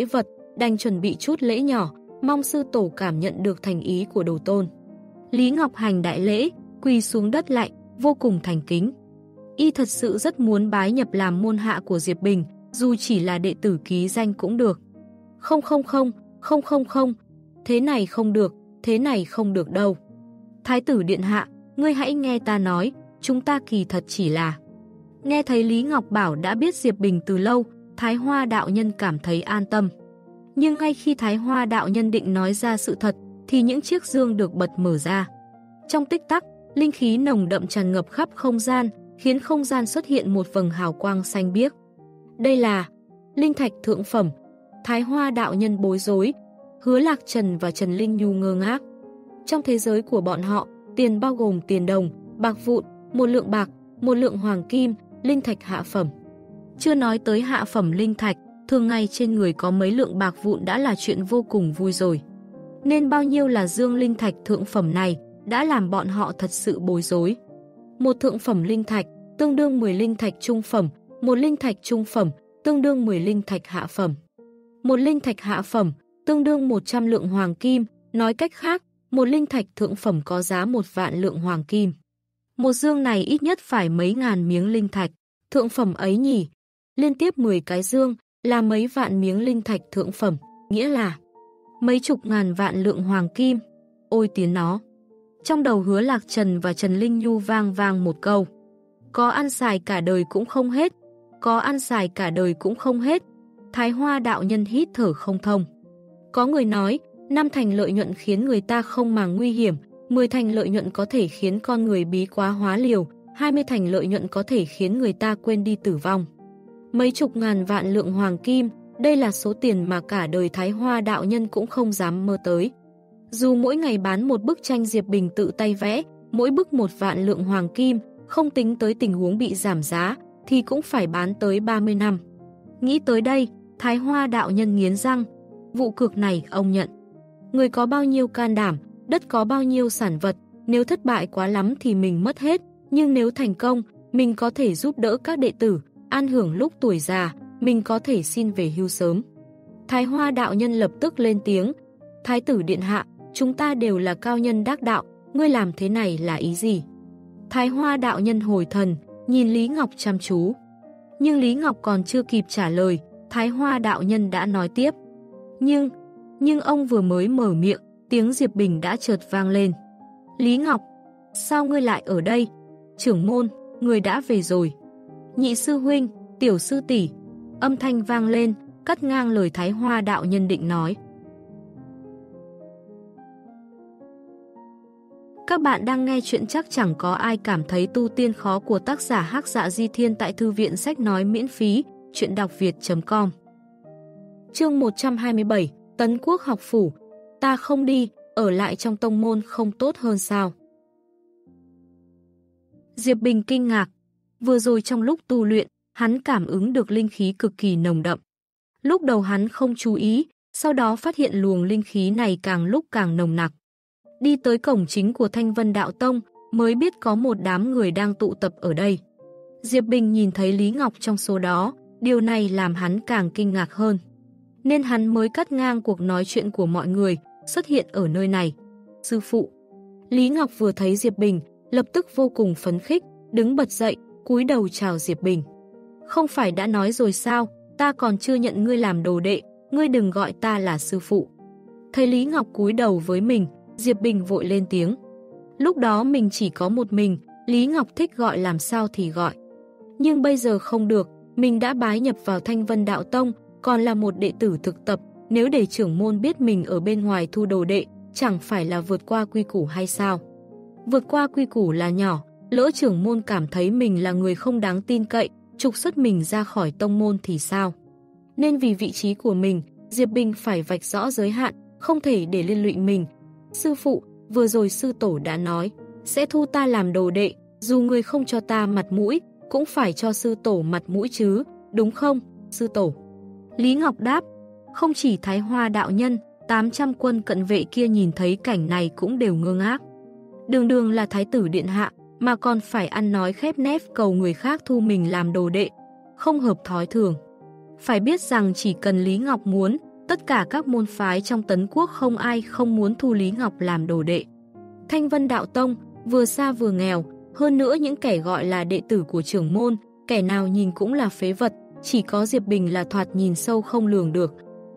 đành chuẩn bị chút lễ nhỏ, mong sư tổ cảm nhận được thành ý của đồ tôn. Lý Ngọc hành đại lễ, quỳ xuống đất lạy, vô cùng thành kính. Y thật sự rất muốn bái nhập làm môn hạ của Diệp Bình, dù chỉ là đệ tử ký danh cũng được. Không, thế này không được, thế này không được đâu. Thái tử điện hạ, ngươi hãy nghe ta nói, chúng ta kỳ thật chỉ là... Nghe thấy Lý Ngọc bảo đã biết Diệp Bình từ lâu, Thái Hoa đạo nhân cảm thấy an tâm. Nhưng ngay khi Thái Hoa đạo nhân định nói ra sự thật, thì những chiếc dương được bật mở ra. Trong tích tắc, linh khí nồng đậm tràn ngập khắp không gian, khiến không gian xuất hiện một vầng hào quang xanh biếc. Đây là linh thạch thượng phẩm. Thái Hoa đạo nhân bối rối, Hứa Lạc Trần và Trần Linh Nhu ngơ ngác. Trong thế giới của bọn họ, tiền bao gồm tiền đồng, bạc vụn, 1 lượng bạc, 1 lượng hoàng kim, linh thạch hạ phẩm. Chưa nói tới hạ phẩm linh thạch, thường ngày trên người có mấy lượng bạc vụn đã là chuyện vô cùng vui rồi. Nên bao nhiêu là dương linh thạch thượng phẩm này đã làm bọn họ thật sự bối rối. Một thượng phẩm linh thạch tương đương 10 linh thạch trung phẩm, một linh thạch trung phẩm tương đương 10 linh thạch hạ phẩm. Một linh thạch hạ phẩm tương đương 100 lượng hoàng kim, nói cách khác, một linh thạch thượng phẩm có giá 1 vạn lượng hoàng kim. Một dương này ít nhất phải mấy ngàn miếng linh thạch, thượng phẩm ấy nhỉ? Liên tiếp 10 cái dương là mấy vạn miếng linh thạch thượng phẩm, nghĩa là mấy chục ngàn vạn lượng hoàng kim. Ôi tiếng nó! Trong đầu Hứa Lạc Trần và Trần Linh Nhu vang vang một câu. Có ăn xài cả đời cũng không hết, có ăn xài cả đời cũng không hết. Thái Hoa đạo nhân hít thở không thông. Có người nói, 5 thành lợi nhuận khiến người ta không màng nguy hiểm, 10 thành lợi nhuận có thể khiến con người bí quá hóa liều, 20 thành lợi nhuận có thể khiến người ta quên đi tử vong. Mấy chục ngàn vạn lượng hoàng kim, đây là số tiền mà cả đời Thái Hoa đạo nhân cũng không dám mơ tới. Dù mỗi ngày bán một bức tranh Diệp Bình tự tay vẽ, mỗi bức 1 vạn lượng hoàng kim, không tính tới tình huống bị giảm giá, thì cũng phải bán tới 30 năm. Nghĩ tới đây, Thái Hoa đạo nhân nghiến răng. Vụ cược này ông nhận. Người có bao nhiêu can đảm, đất có bao nhiêu sản vật, nếu thất bại quá lắm thì mình mất hết, nhưng nếu thành công, mình có thể giúp đỡ các đệ tử, an hưởng lúc tuổi già, mình có thể xin về hưu sớm. Thái Hoa đạo nhân lập tức lên tiếng. Thái tử điện hạ, chúng ta đều là cao nhân đắc đạo, ngươi làm thế này là ý gì? Thái Hoa đạo nhân hồi thần, nhìn Lý Ngọc chăm chú. Nhưng Lý Ngọc còn chưa kịp trả lời, Thái Hoa đạo nhân đã nói tiếp. Nhưng ông vừa mới mở miệng, tiếng Diệp Bình đã chợt vang lên. Lý Ngọc, sao ngươi lại ở đây? Trưởng môn, người đã về rồi. Nhị sư huynh, tiểu sư tỷ, âm thanh vang lên, cắt ngang lời Thái Hoa đạo nhân định nói. Các bạn đang nghe chuyện Chắc Chẳng Có Ai Cảm Thấy Tu Tiên Khó của tác giả Hắc Dạ Di Thiên tại thư viện sách nói miễn phí, chuyện đọc việt.com. Chương 127, Tấn Quốc học phủ. Ta không đi, ở lại trong tông môn không tốt hơn sao? Diệp Bình kinh ngạc. Vừa rồi trong lúc tu luyện, hắn cảm ứng được linh khí cực kỳ nồng đậm. Lúc đầu hắn không chú ý, sau đó phát hiện luồng linh khí này càng lúc càng nồng nặc. Đi tới cổng chính của Thanh Vân Đạo Tông, mới biết có một đám người đang tụ tập ở đây. Diệp Bình nhìn thấy Lý Ngọc trong số đó, điều này làm hắn càng kinh ngạc hơn. Nên hắn mới cắt ngang cuộc nói chuyện của mọi người, xuất hiện ở nơi này. Sư phụ. Lý Ngọc vừa thấy Diệp Bình, lập tức vô cùng phấn khích, đứng bật dậy, cúi đầu chào Diệp Bình. Không phải đã nói rồi sao, ta còn chưa nhận ngươi làm đồ đệ, ngươi đừng gọi ta là sư phụ. Thấy Lý Ngọc cúi đầu với mình, Diệp Bình vội lên tiếng. Lúc đó mình chỉ có một mình, Lý Ngọc thích gọi làm sao thì gọi. Nhưng bây giờ không được, mình đã bái nhập vào Thanh Vân Đạo Tông, còn là một đệ tử thực tập, nếu để trưởng môn biết mình ở bên ngoài thu đồ đệ, chẳng phải là vượt qua quy củ hay sao? Vượt qua quy củ là nhỏ, lỡ trưởng môn cảm thấy mình là người không đáng tin cậy, trục xuất mình ra khỏi tông môn thì sao? Nên vì vị trí của mình, Diệp Bình phải vạch rõ giới hạn, không thể để liên lụy mình. Sư phụ, vừa rồi sư tổ đã nói, sẽ thu ta làm đồ đệ, dù người không cho ta mặt mũi, cũng phải cho sư tổ mặt mũi chứ, đúng không, sư tổ? Lý Ngọc đáp. Không chỉ Thái Hoa đạo nhân, 800 quân cận vệ kia nhìn thấy cảnh này cũng đều ngơ ngác. Đường đường là thái tử điện hạ, mà còn phải ăn nói khép nép cầu người khác thu mình làm đồ đệ, không hợp thói thường. Phải biết rằng chỉ cần Lý Ngọc muốn, Tất cả các môn phái trong Tấn Quốc không ai không muốn thu Lý Ngọc làm đồ đệ. Thanh Vân Đạo Tông, vừa xa vừa nghèo, hơn nữa những kẻ gọi là đệ tử của trưởng môn, kẻ nào nhìn cũng là phế vật, chỉ có Diệp Bình là thoạt nhìn sâu không lường được.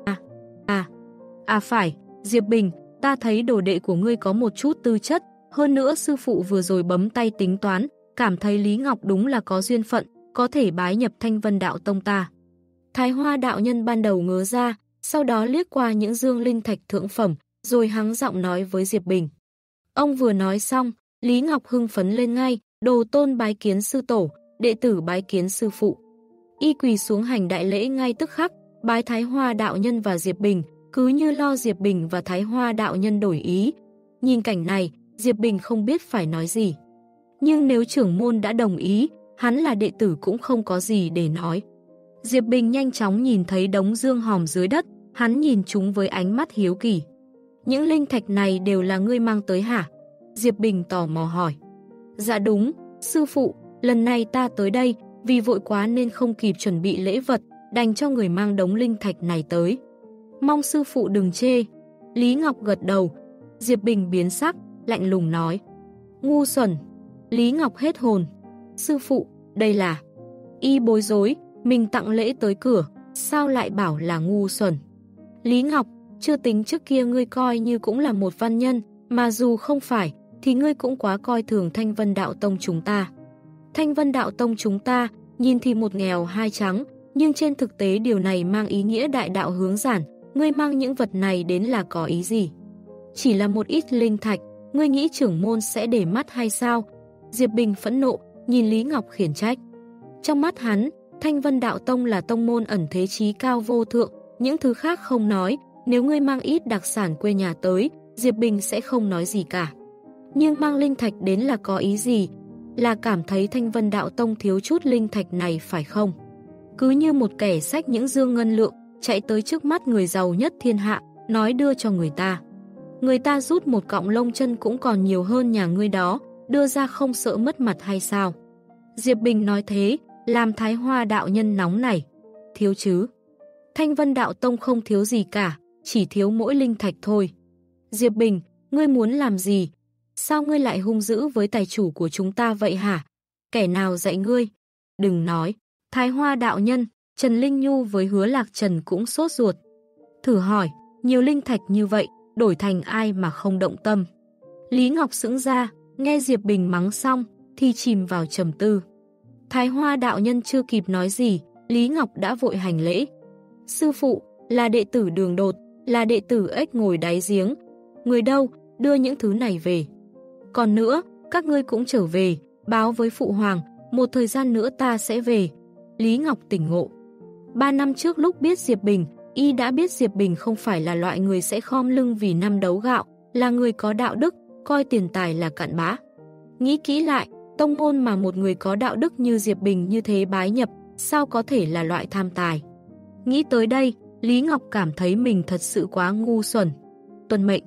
Phải, Diệp Bình, ta thấy đồ đệ của ngươi có một chút tư chất, hơn nữa sư phụ vừa rồi bấm tay tính toán, cảm thấy Lý Ngọc đúng là có duyên phận, có thể bái nhập Thanh Vân Đạo Tông ta. Thái Hoa đạo nhân ban đầu ngớ ra, sau đó liếc qua những dương linh thạch thượng phẩm, rồi hắng giọng nói với Diệp Bình. Ông vừa nói xong, Lý Ngọc hưng phấn lên ngay, đồ tôn bái kiến sư tổ, đệ tử bái kiến sư phụ. Y quỳ xuống hành đại lễ ngay tức khắc, bái Thái Hoa đạo nhân và Diệp Bình, cứ như lo Diệp Bình và Thái Hoa đạo nhân đổi ý. Nhìn cảnh này, Diệp Bình không biết phải nói gì. Nhưng nếu trưởng môn đã đồng ý, hắn là đệ tử cũng không có gì để nói. Diệp Bình nhanh chóng nhìn thấy đống dương hòm dưới đất, hắn nhìn chúng với ánh mắt hiếu kỳ. Những linh thạch này đều là ngươi mang tới hả? Diệp Bình tò mò hỏi. Dạ đúng, sư phụ, lần này ta tới đây, vì vội quá nên không kịp chuẩn bị lễ vật, đành cho người mang đống linh thạch này tới. Mong sư phụ đừng chê. Lý Ngọc gật đầu. Diệp Bình biến sắc, lạnh lùng nói. Ngu xuẩn. Lý Ngọc hết hồn. Sư phụ, đây là... Y bối rối, mình tặng lễ tới cửa, sao lại bảo là ngu xuẩn? Lý Ngọc, chưa tính trước kia ngươi coi như cũng là một văn nhân, mà dù không phải, thì ngươi cũng quá coi thường Thanh Vân Đạo Tông chúng ta. Thanh Vân Đạo Tông chúng ta, nhìn thì một nghèo hai trắng, nhưng trên thực tế điều này mang ý nghĩa đại đạo hướng giản, ngươi mang những vật này đến là có ý gì? Chỉ là một ít linh thạch, ngươi nghĩ trưởng môn sẽ để mắt hay sao? Diệp Bình phẫn nộ, nhìn Lý Ngọc khiển trách. Trong mắt hắn, Thanh Vân Đạo Tông là tông môn ẩn thế chí cao vô thượng, những thứ khác không nói, nếu ngươi mang ít đặc sản quê nhà tới, Diệp Bình sẽ không nói gì cả. Nhưng mang linh thạch đến là có ý gì? Là cảm thấy Thanh Vân Đạo Tông thiếu chút linh thạch này phải không? Cứ như một kẻ xách những dương ngân lượng, chạy tới trước mắt người giàu nhất thiên hạ, nói đưa cho người ta. Người ta rút một cọng lông chân cũng còn nhiều hơn nhà ngươi đó, đưa ra không sợ mất mặt hay sao? Diệp Bình nói thế, làm Thái Hoa đạo nhân nóng này. Thiếu chứ? Thanh Vân Đạo Tông không thiếu gì cả, chỉ thiếu mỗi linh thạch thôi. Diệp Bình, ngươi muốn làm gì? Sao ngươi lại hung dữ với tài chủ của chúng ta vậy hả? Kẻ nào dạy ngươi? Đừng nói. Thái Hoa đạo nhân, Trần Linh Nhu với Hứa Lạc Trần cũng sốt ruột. Thử hỏi, nhiều linh thạch như vậy, đổi thành ai mà không động tâm? Lý Ngọc sững ra, nghe Diệp Bình mắng xong, thì chìm vào trầm tư. Thái Hoa đạo nhân chưa kịp nói gì, Lý Ngọc đã vội hành lễ. Sư phụ, là đệ tử Đường Đột, là đệ tử ếch ngồi đáy giếng. Người đâu, đưa những thứ này về. Còn nữa, các ngươi cũng trở về, báo với phụ hoàng, một thời gian nữa ta sẽ về. Lý Ngọc tỉnh ngộ. 3 năm trước lúc biết Diệp Bình, y đã biết Diệp Bình không phải là loại người sẽ khom lưng vì năm đấu gạo, là người có đạo đức, coi tiền tài là cặn bã. Nghĩ kỹ lại, tông môn mà một người có đạo đức như Diệp Bình như thế bái nhập, sao có thể là loại tham tài. Nghĩ tới đây, Lý Ngọc cảm thấy mình thật sự quá ngu xuẩn. Tuân mệnh.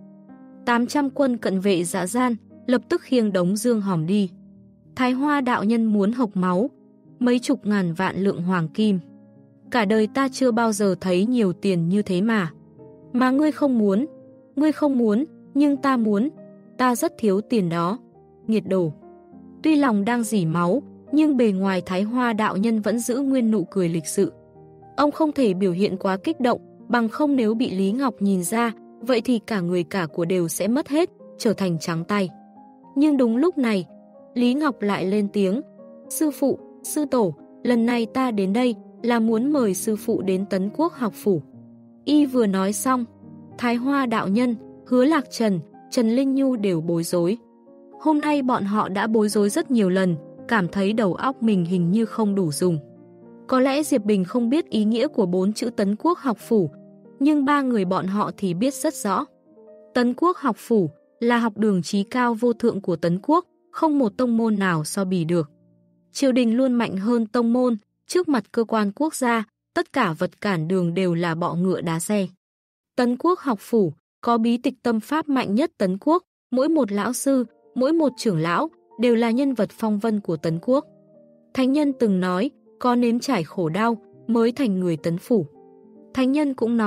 800 quân cận vệ dã gian, lập tức khiêng đống dương hòm đi. Thái Hoa đạo nhân muốn hộc máu. Mấy chục ngàn vạn lượng hoàng kim. Cả đời ta chưa bao giờ thấy nhiều tiền như thế mà. Mà ngươi không muốn. Ngươi không muốn, nhưng ta muốn. Ta rất thiếu tiền đó. Nghiệt đồ. Tuy lòng đang rỉ máu, nhưng bề ngoài Thái Hoa đạo nhân vẫn giữ nguyên nụ cười lịch sự. Ông không thể biểu hiện quá kích động, bằng không nếu bị Lý Ngọc nhìn ra, vậy thì cả người cả của đều sẽ mất hết, trở thành trắng tay. Nhưng đúng lúc này, Lý Ngọc lại lên tiếng. Sư phụ, sư tổ, lần này ta đến đây là muốn mời sư phụ đến Tấn Quốc học phủ. Y vừa nói xong, Thái Hoa đạo nhân, Hứa Lạc Trần, Trần Linh Nhu đều bối rối. Hôm nay bọn họ đã bối rối rất nhiều lần, cảm thấy đầu óc mình hình như không đủ dùng. Có lẽ Diệp Bình không biết ý nghĩa của 4 chữ Tấn Quốc học phủ, nhưng 3 người bọn họ thì biết rất rõ. Tấn Quốc học phủ là học đường trí cao vô thượng của Tấn Quốc, không một tông môn nào so bì được. Triều đình luôn mạnh hơn tông môn, trước mặt cơ quan quốc gia, tất cả vật cản đường đều là bọ ngựa đá xe. Tấn Quốc học phủ có bí tịch tâm pháp mạnh nhất Tấn Quốc, mỗi một lão sư, mỗi một trưởng lão đều là nhân vật phong vân của Tấn Quốc. Thánh nhân từng nói, có nếm trải khổ đau mới thành người Tấn phủ. Thánh nhân cũng nói,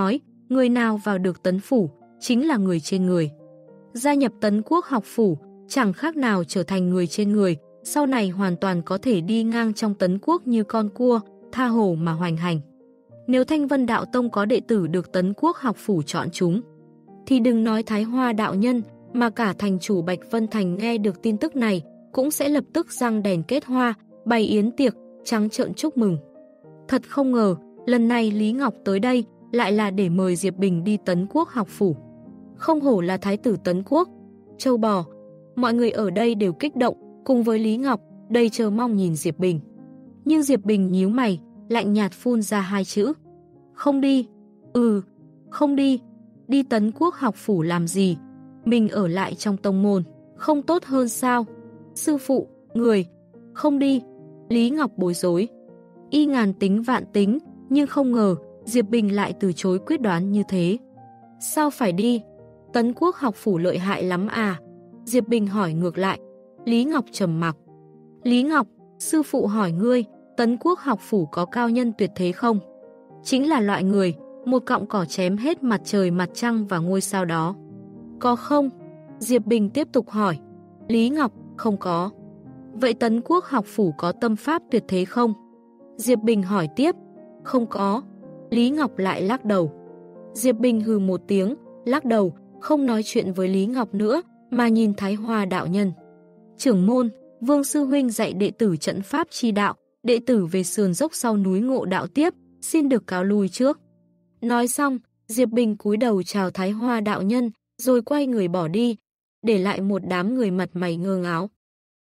người nào vào được Tấn Phủ, chính là người trên người. Gia nhập Tấn Quốc học phủ, chẳng khác nào trở thành người trên người, sau này hoàn toàn có thể đi ngang trong Tấn Quốc như con cua, tha hồ mà hoành hành. Nếu Thanh Vân Đạo Tông có đệ tử được Tấn Quốc học phủ chọn chúng, thì đừng nói Thái Hoa đạo nhân, mà cả thành chủ Bạch Vân Thành nghe được tin tức này, cũng sẽ lập tức răng đèn kết hoa, bày yến tiệc, trắng trợn chúc mừng. Thật không ngờ, lần này Lý Ngọc tới đây, lại là để mời Diệp Bình đi Tấn Quốc học phủ. Không hổ là thái tử Tấn Quốc, châu bò. Mọi người ở đây đều kích động, cùng với Lý Ngọc, đầy chờ mong nhìn Diệp Bình. Nhưng Diệp Bình nhíu mày, lạnh nhạt phun ra hai chữ. Không đi. Không đi. Đi Tấn Quốc học phủ làm gì? Mình ở lại trong tông môn, không tốt hơn sao? Sư phụ, người. Không đi. Lý Ngọc bối rối. Y ngàn tính vạn tính, nhưng không ngờ, Diệp Bình lại từ chối quyết đoán như thế. Sao phải đi? Tấn Quốc học phủ lợi hại lắm à? Diệp Bình hỏi ngược lại. Lý Ngọc trầm mặc. Lý Ngọc, sư phụ hỏi ngươi, Tấn Quốc học phủ có cao nhân tuyệt thế không? Chính là loại người, một cọng cỏ chém hết mặt trời mặt trăng và ngôi sao đó. Có không? Diệp Bình tiếp tục hỏi. Lý Ngọc, không có. Vậy Tấn Quốc học phủ có tâm pháp tuyệt thế không? Diệp Bình hỏi tiếp. Không có. Lý Ngọc lại lắc đầu. Diệp Bình hừ một tiếng, lắc đầu, không nói chuyện với Lý Ngọc nữa, mà nhìn Thái Hoa đạo nhân. Trưởng môn, Vương sư huynh dạy đệ tử trận pháp chi đạo, đệ tử về sườn dốc sau núi Ngộ Đạo tiếp, xin được cáo lui trước. Nói xong, Diệp Bình cúi đầu chào Thái Hoa đạo nhân, rồi quay người bỏ đi, để lại một đám người mặt mày ngơ ngáo.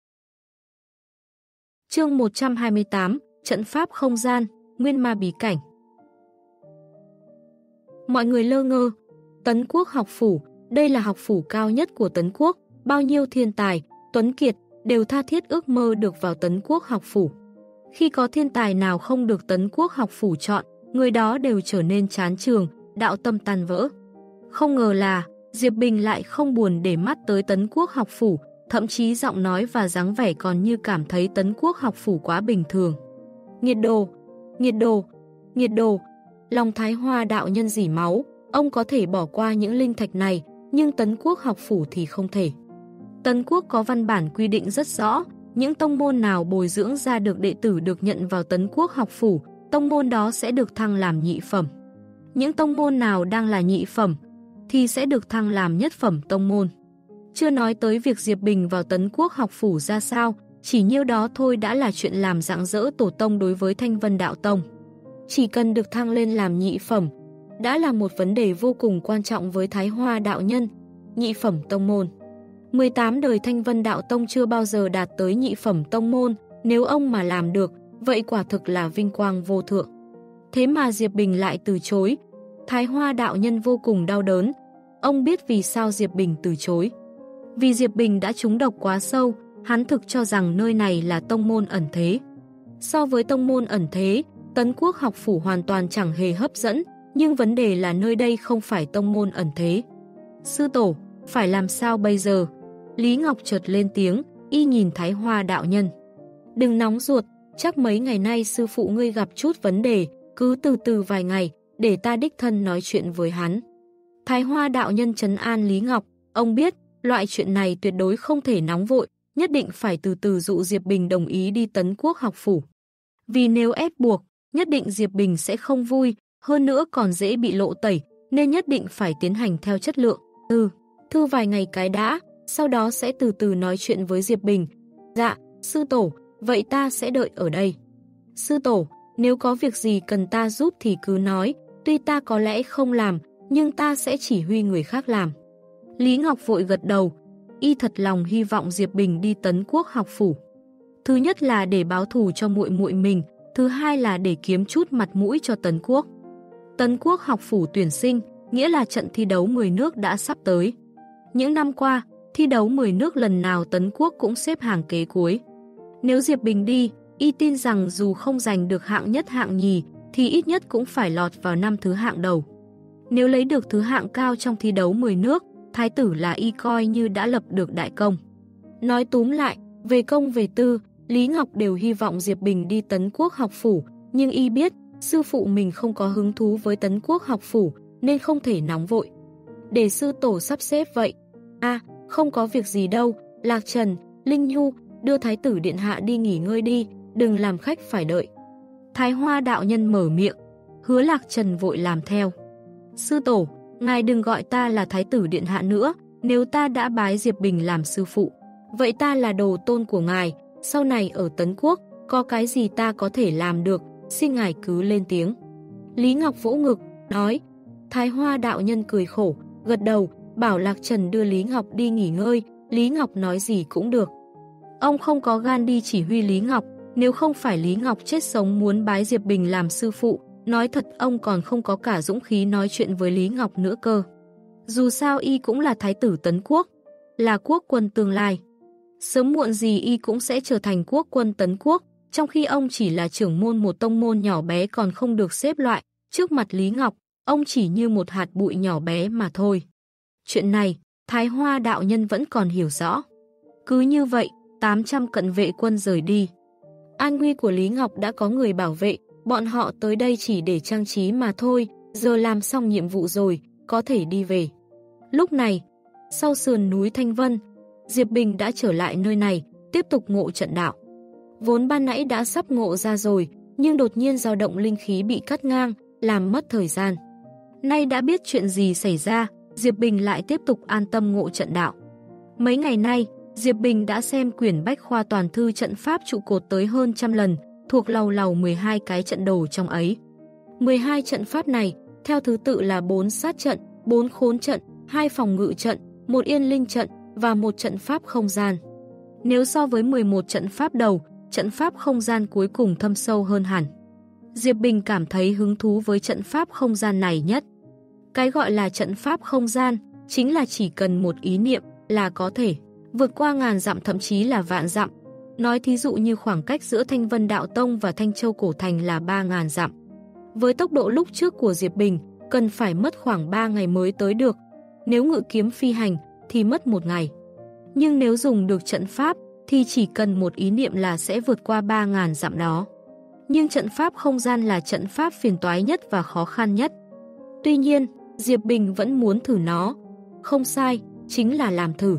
Chương 128, trận pháp không gian, nguyên ma bí cảnh. Mọi người lơ ngơ. Tấn Quốc học phủ, đây là học phủ cao nhất của Tấn Quốc, bao nhiêu thiên tài, tuấn kiệt đều tha thiết ước mơ được vào Tấn Quốc học phủ. Khi có thiên tài nào không được Tấn Quốc học phủ chọn, người đó đều trở nên chán trường, đạo tâm tan vỡ. Không ngờ là Diệp Bình lại không buồn để mắt tới Tấn Quốc học phủ, thậm chí giọng nói và dáng vẻ còn như cảm thấy Tấn Quốc học phủ quá bình thường. Nghiệt đồ, nghiệt đồ, nghiệt đồ. Lòng Thái Hoa đạo nhân rỉ máu, ông có thể bỏ qua những linh thạch này, nhưng Tấn Quốc học phủ thì không thể. Tấn Quốc có văn bản quy định rất rõ, những tông môn nào bồi dưỡng ra được đệ tử được nhận vào Tấn Quốc học phủ, tông môn đó sẽ được thăng làm nhị phẩm. Những tông môn nào đang là nhị phẩm, thì sẽ được thăng làm nhất phẩm tông môn. Chưa nói tới việc Diệp Bình vào Tấn Quốc học phủ ra sao, chỉ nhiêu đó thôi đã là chuyện làm rạng rỡ tổ tông đối với Thanh Vân Đạo Tông. Chỉ cần được thăng lên làm nhị phẩm, đã là một vấn đề vô cùng quan trọng với Thái Hoa đạo nhân, nhị phẩm tông môn. 18 đời Thanh Vân Đạo Tông chưa bao giờ đạt tới nhị phẩm tông môn, nếu ông mà làm được, vậy quả thực là vinh quang vô thượng. Thế mà Diệp Bình lại từ chối. Thái Hoa đạo nhân vô cùng đau đớn. Ông biết vì sao Diệp Bình từ chối. Vì Diệp Bình đã trúng độc quá sâu, hắn thực cho rằng nơi này là tông môn ẩn thế. So với tông môn ẩn thế, Tấn Quốc học phủ hoàn toàn chẳng hề hấp dẫn, nhưng vấn đề là nơi đây không phải tông môn ẩn thế. Sư tổ, phải làm sao bây giờ? Lý Ngọc chợt lên tiếng, y nhìn Thái Hoa đạo nhân. Đừng nóng ruột, chắc mấy ngày nay sư phụ ngươi gặp chút vấn đề, cứ từ từ vài ngày, để ta đích thân nói chuyện với hắn. Thái Hoa đạo nhân trấn an Lý Ngọc, ông biết, loại chuyện này tuyệt đối không thể nóng vội, nhất định phải từ từ dụ Diệp Bình đồng ý đi Tấn Quốc học phủ. Vì nếu ép buộc, nhất định Diệp Bình sẽ không vui, hơn nữa còn dễ bị lộ tẩy, nên nhất định phải tiến hành theo chất lượng. Thư vài ngày cái đã, sau đó sẽ từ từ nói chuyện với Diệp Bình. Dạ, sư tổ, vậy ta sẽ đợi ở đây. Sư tổ, nếu có việc gì cần ta giúp thì cứ nói, tuy ta có lẽ không làm, nhưng ta sẽ chỉ huy người khác làm. Lý Ngọc vội gật đầu, y thật lòng hy vọng Diệp Bình đi Tấn Quốc học phủ. Thứ nhất là để báo thù cho muội muội mình, thứ hai là để kiếm chút mặt mũi cho Tấn Quốc. Tấn Quốc học phủ tuyển sinh, nghĩa là trận thi đấu 10 nước đã sắp tới. Những năm qua, thi đấu 10 nước lần nào Tấn Quốc cũng xếp hàng kế cuối. Nếu Diệp Bình đi, y tin rằng dù không giành được hạng nhất hạng nhì, thì ít nhất cũng phải lọt vào năm thứ hạng đầu. Nếu lấy được thứ hạng cao trong thi đấu 10 nước, thái tử là y coi như đã lập được đại công. Nói túm lại, về công về tư, Lý Ngọc đều hy vọng Diệp Bình đi Tấn Quốc học phủ, nhưng y biết, sư phụ mình không có hứng thú với Tấn Quốc học phủ, nên không thể nóng vội. Để sư tổ sắp xếp vậy. Không có việc gì đâu, Lạc Trần, Linh Nhu, đưa thái tử điện hạ đi nghỉ ngơi đi, đừng làm khách phải đợi. Thái Hoa đạo nhân mở miệng, Hứa Lạc Trần vội làm theo. Sư tổ, ngài đừng gọi ta là thái tử điện hạ nữa, nếu ta đã bái Diệp Bình làm sư phụ, vậy ta là đồ tôn của ngài, sau này ở Tấn Quốc, có cái gì ta có thể làm được, xin ngài cứ lên tiếng. Lý Ngọc vỗ ngực, nói. Thái Hoa đạo nhân cười khổ, gật đầu, bảo Lạc Trần đưa Lý Ngọc đi nghỉ ngơi, Lý Ngọc nói gì cũng được. Ông không có gan đi chỉ huy Lý Ngọc, nếu không phải Lý Ngọc chết sống muốn bái Diệp Bình làm sư phụ, nói thật ông còn không có cả dũng khí nói chuyện với Lý Ngọc nữa cơ. Dù sao y cũng là thái tử Tấn Quốc, là quốc quân tương lai. Sớm muộn gì y cũng sẽ trở thành quốc quân Tấn Quốc, trong khi ông chỉ là trưởng môn một tông môn nhỏ bé còn không được xếp loại, trước mặt Lý Ngọc, ông chỉ như một hạt bụi nhỏ bé mà thôi. Chuyện này, Thái Hoa đạo nhân vẫn còn hiểu rõ. Cứ như vậy, 800 cận vệ quân rời đi. An nguy của Lý Ngọc đã có người bảo vệ, bọn họ tới đây chỉ để trang trí mà thôi, giờ làm xong nhiệm vụ rồi, có thể đi về. Lúc này, sau sườn núi Thanh Vân, Diệp Bình đã trở lại nơi này, tiếp tục ngộ trận đạo. Vốn ban nãy đã sắp ngộ ra rồi, nhưng đột nhiên dao động linh khí bị cắt ngang, làm mất thời gian. Nay đã biết chuyện gì xảy ra, Diệp Bình lại tiếp tục an tâm ngộ trận đạo. Mấy ngày nay, Diệp Bình đã xem quyển bách khoa toàn thư trận pháp trụ cột tới hơn 100 lần, thuộc lầu 12 cái trận đồ trong ấy. 12 trận pháp này, theo thứ tự là 4 sát trận, 4 khốn trận, 2 phòng ngự trận, 1 yên linh trận và 1 trận pháp không gian. Nếu so với 11 trận pháp đầu, trận pháp không gian cuối cùng thâm sâu hơn hẳn. Diệp Bình cảm thấy hứng thú với trận pháp không gian này nhất. Cái gọi là trận pháp không gian, chính là chỉ cần một ý niệm là có thể vượt qua ngàn dặm thậm chí là vạn dặm. Nói thí dụ như khoảng cách giữa Thanh Vân Đạo Tông và Thanh Châu Cổ Thành là 3.000 dặm. Với tốc độ lúc trước của Diệp Bình, cần phải mất khoảng 3 ngày mới tới được. Nếu ngự kiếm phi hành thì mất 1 ngày. Nhưng nếu dùng được trận pháp thì chỉ cần một ý niệm là sẽ vượt qua 3.000 dặm đó. Nhưng trận pháp không gian là trận pháp phiền toái nhất và khó khăn nhất. Tuy nhiên, Diệp Bình vẫn muốn thử nó. Không sai, chính là làm thử.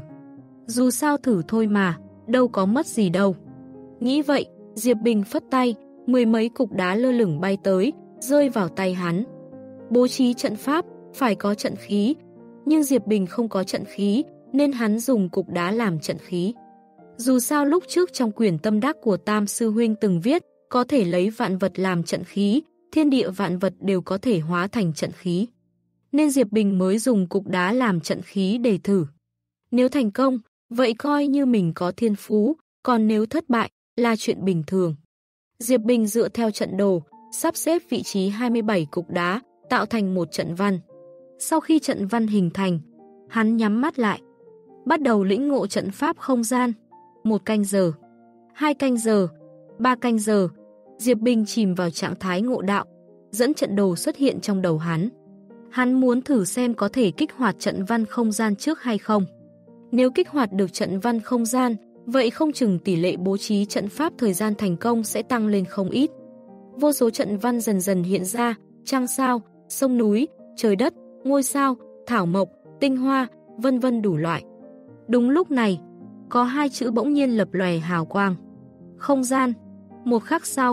Dù sao thử thôi mà, đâu có mất gì đâu. Nghĩ vậy, Diệp Bình phất tay, 10 mấy cục đá lơ lửng bay tới, rơi vào tay hắn. Bố trí trận pháp, phải có trận khí. Nhưng Diệp Bình không có trận khí, nên hắn dùng cục đá làm trận khí. Dù sao lúc trước trong quyển tâm đắc của Tam Sư Huynh từng viết, có thể lấy vạn vật làm trận khí, thiên địa vạn vật đều có thể hóa thành trận khí. Nên Diệp Bình mới dùng cục đá làm trận khí để thử. Nếu thành công, vậy coi như mình có thiên phú, còn nếu thất bại, là chuyện bình thường. Diệp Bình dựa theo trận đồ, sắp xếp vị trí 27 cục đá, tạo thành một trận văn. Sau khi trận văn hình thành, hắn nhắm mắt lại, bắt đầu lĩnh ngộ trận pháp không gian. 1 canh giờ, 2 canh giờ, 3 canh giờ, Diệp Bình chìm vào trạng thái ngộ đạo, dẫn trận đồ xuất hiện trong đầu hắn. Hắn muốn thử xem có thể kích hoạt trận văn không gian trước hay không. Nếu kích hoạt được trận văn không gian, vậy không chừng tỷ lệ bố trí trận pháp thời gian thành công sẽ tăng lên không ít. Vô số trận văn dần dần hiện ra, trăng sao, sông núi, trời đất, ngôi sao, thảo mộc, tinh hoa, vân vân đủ loại. Đúng lúc này, có 2 chữ bỗng nhiên lập lòe hào quang. Không gian. Một khắc sau,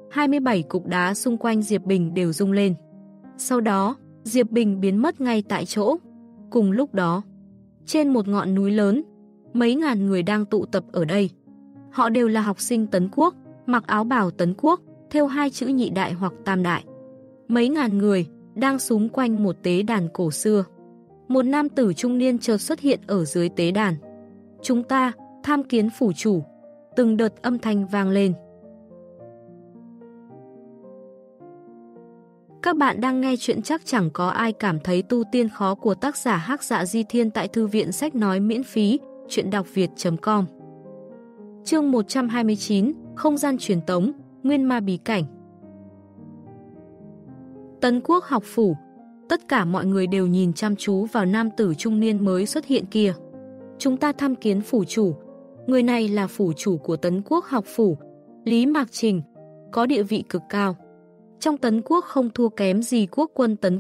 27 cục đá xung quanh Diệp Bình đều rung lên. Sau đó, Diệp Bình biến mất ngay tại chỗ. Cùng lúc đó, trên một ngọn núi lớn, mấy ngàn người đang tụ tập ở đây. Họ đều là học sinh Tấn Quốc, mặc áo bào Tấn Quốc, thêu 2 chữ nhị đại hoặc tam đại. Mấy ngàn người đang xúm quanh một tế đàn cổ xưa. Một nam tử trung niên chợt xuất hiện ở dưới tế đàn. Chúng ta tham kiến phủ chủ. Từng đợt âm thanh vang lên. Các bạn đang nghe chuyện Chắc Chẳng Có Ai Cảm Thấy Tu Tiên Khó của tác giả Hắc Dạ Di Thiên tại thư viện sách nói miễn phí, chuyện đọc việt.com. Chương 129, Không gian truyền tống, Nguyên ma bí cảnh. Tấn Quốc học phủ. Tất cả mọi người đều nhìn chăm chú vào nam tử trung niên mới xuất hiện kia. Chúng ta tham kiến phủ chủ. Người này là phủ chủ của Tấn Quốc học phủ, Lý Mạc Trình, có địa vị cực cao. Trong Tấn Quốc không thua kém gì quốc quân Tấn Quốc,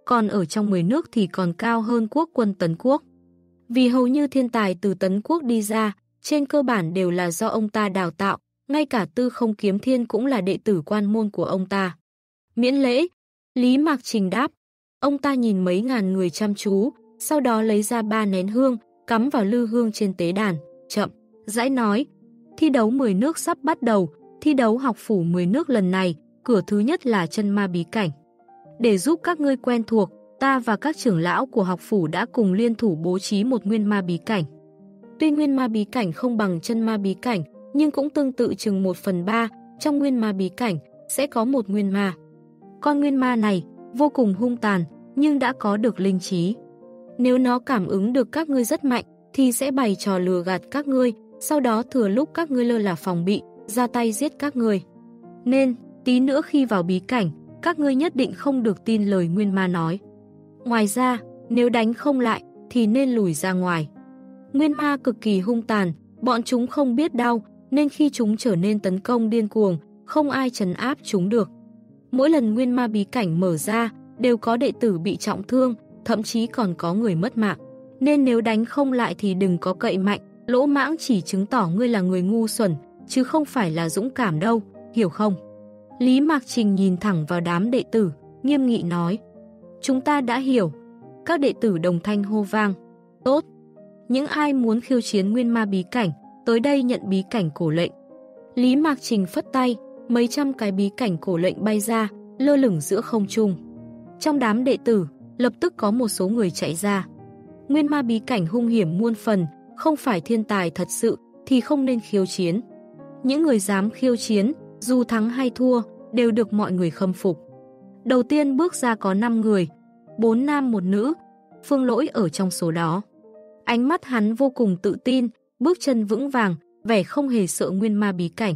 còn ở trong 10 nước thì còn cao hơn quốc quân Tấn Quốc. Vì hầu như thiên tài từ Tấn Quốc đi ra, trên cơ bản đều là do ông ta đào tạo, ngay cả Tư Không Kiếm Thiên cũng là đệ tử quan môn của ông ta. Miễn lễ, Lý Mạc Trình đáp. Ông ta nhìn mấy ngàn người chăm chú, sau đó lấy ra 3 nén hương, cắm vào lư hương trên tế đàn, chậm rãi nói. Thi đấu 10 nước sắp bắt đầu, thi đấu học phủ 10 nước lần này, cửa thứ nhất là chân ma bí cảnh. Để giúp các ngươi quen thuộc, ta và các trưởng lão của học phủ đã cùng liên thủ bố trí một nguyên ma bí cảnh. Tuy nguyên ma bí cảnh không bằng chân ma bí cảnh, nhưng cũng tương tự chừng 1/3, trong nguyên ma bí cảnh sẽ có một nguyên ma. Con nguyên ma này vô cùng hung tàn, nhưng đã có được linh trí. Nếu nó cảm ứng được các ngươi rất mạnh, thì sẽ bày trò lừa gạt các ngươi, sau đó thừa lúc các ngươi lơ là phòng bị, ra tay giết các ngươi. Nên, tí nữa khi vào bí cảnh, các ngươi nhất định không được tin lời nguyên ma nói. Ngoài ra, nếu đánh không lại, thì nên lùi ra ngoài. Nguyên ma cực kỳ hung tàn, bọn chúng không biết đau, nên khi chúng trở nên tấn công điên cuồng, không ai trấn áp chúng được. Mỗi lần nguyên ma bí cảnh mở ra, đều có đệ tử bị trọng thương, thậm chí còn có người mất mạng. Nên nếu đánh không lại thì đừng có cậy mạnh, lỗ mãng chỉ chứng tỏ ngươi là người ngu xuẩn, chứ không phải là dũng cảm đâu, hiểu không? Lý Mạc Trình nhìn thẳng vào đám đệ tử, nghiêm nghị nói. Chúng ta đã hiểu. Các đệ tử đồng thanh hô vang. Tốt. Những ai muốn khiêu chiến nguyên ma bí cảnh, tới đây nhận bí cảnh cổ lệnh. Lý Mạc Trình phất tay, mấy trăm cái bí cảnh cổ lệnh bay ra, lơ lửng giữa không trung. Trong đám đệ tử, lập tức có một số người chạy ra. Nguyên ma bí cảnh hung hiểm muôn phần, không phải thiên tài thật sự thì không nên khiêu chiến. Những người dám khiêu chiến, dù thắng hay thua, đều được mọi người khâm phục. Đầu tiên bước ra có 5 người, 4 nam 1 nữ, Phương Lỗi ở trong số đó. Ánh mắt hắn vô cùng tự tin, bước chân vững vàng, vẻ không hề sợ nguyên ma bí cảnh.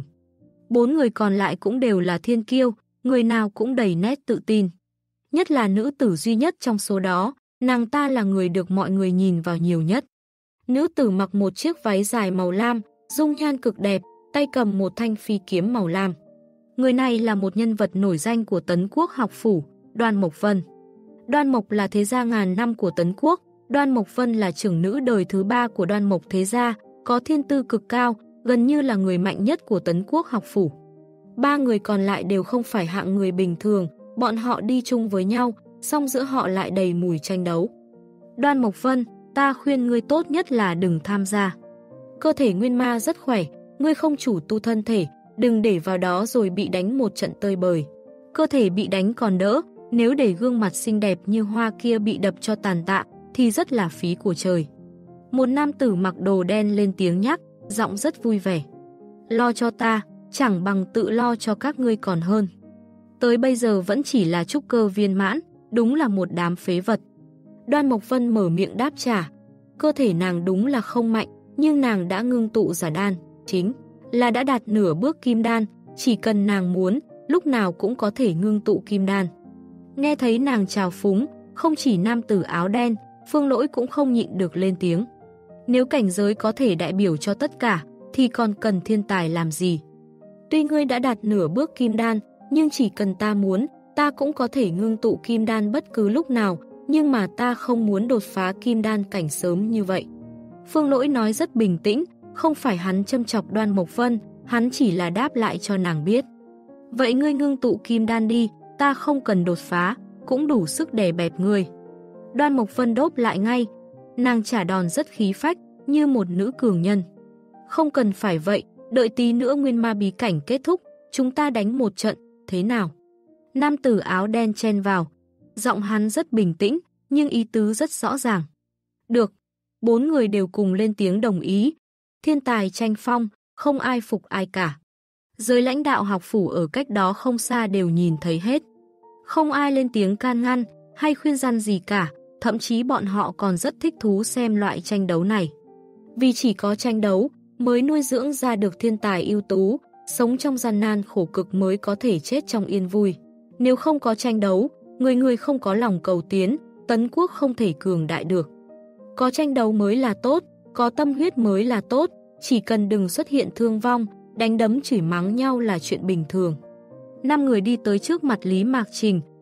4 người còn lại cũng đều là thiên kiêu, người nào cũng đầy nét tự tin. Nhất là nữ tử duy nhất trong số đó, nàng ta là người được mọi người nhìn vào nhiều nhất. Nữ tử mặc một chiếc váy dài màu lam, dung nhan cực đẹp, tay cầm một thanh phi kiếm màu lam. Người này là một nhân vật nổi danh của Tấn Quốc học phủ, Đoan Mộc Vân. Đoan Mộc là thế gia ngàn năm của Tấn Quốc, Đoan Mộc Vân là trưởng nữ đời thứ 3 của Đoan Mộc thế gia, có thiên tư cực cao, gần như là người mạnh nhất của Tấn Quốc học phủ. 3 người còn lại đều không phải hạng người bình thường, bọn họ đi chung với nhau, song giữa họ lại đầy mùi tranh đấu. Đoan Mộc Vân, ta khuyên ngươi tốt nhất là đừng tham gia. Cơ thể nguyên ma rất khỏe, ngươi không chủ tu thân thể, đừng để vào đó rồi bị đánh một trận tơi bời. Cơ thể bị đánh còn đỡ, nếu để gương mặt xinh đẹp như hoa kia bị đập cho tàn tạ, thì rất là phí của trời. Một nam tử mặc đồ đen lên tiếng nhắc, giọng rất vui vẻ. Lo cho ta, chẳng bằng tự lo cho các ngươi còn hơn. Tới bây giờ vẫn chỉ là trúc cơ viên mãn, đúng là một đám phế vật. Đoan Mộc Vân mở miệng đáp trả. Cơ thể nàng đúng là không mạnh, nhưng nàng đã ngưng tụ giả đan, chính là đã đạt nửa bước kim đan, chỉ cần nàng muốn, lúc nào cũng có thể ngưng tụ kim đan. Nghe thấy nàng chào phúng, không chỉ nam tử áo đen, Phương Lỗi cũng không nhịn được lên tiếng. Nếu cảnh giới có thể đại biểu cho tất cả, thì còn cần thiên tài làm gì? Tuy ngươi đã đạt nửa bước kim đan, nhưng chỉ cần ta muốn, ta cũng có thể ngưng tụ kim đan bất cứ lúc nào, nhưng mà ta không muốn đột phá kim đan cảnh sớm như vậy. Phương Lỗi nói rất bình tĩnh, không phải hắn châm chọc Đoan Mộc Vân, hắn chỉ là đáp lại cho nàng biết. Vậy ngươi ngưng tụ kim đan đi, ta không cần đột phá, cũng đủ sức đè bẹp ngươi. Đoan Mộc Vân đốp lại ngay, nàng trả đòn rất khí phách, như một nữ cường nhân. Không cần phải vậy, đợi tí nữa nguyên ma bí cảnh kết thúc, chúng ta đánh một trận, thế nào? Nam tử áo đen chen vào, giọng hắn rất bình tĩnh, nhưng ý tứ rất rõ ràng. Được, 4 người đều cùng lên tiếng đồng ý. Thiên tài tranh phong, không ai phục ai cả. Giới lãnh đạo học phủ ở cách đó không xa đều nhìn thấy hết. Không ai lên tiếng can ngăn hay khuyên răn gì cả, thậm chí bọn họ còn rất thích thú xem loại tranh đấu này. Vì chỉ có tranh đấu mới nuôi dưỡng ra được thiên tài ưu tú, sống trong gian nan khổ cực mới có thể chết trong yên vui. Nếu không có tranh đấu, người không có lòng cầu tiến, Tấn Quốc không thể cường đại được. Có tranh đấu mới là tốt, có tâm huyết mới là tốt, chỉ cần đừng xuất hiện thương vong, đánh đấm chửi mắng nhau là chuyện bình thường. 5 người đi tới trước mặt Lý Mạc Trình,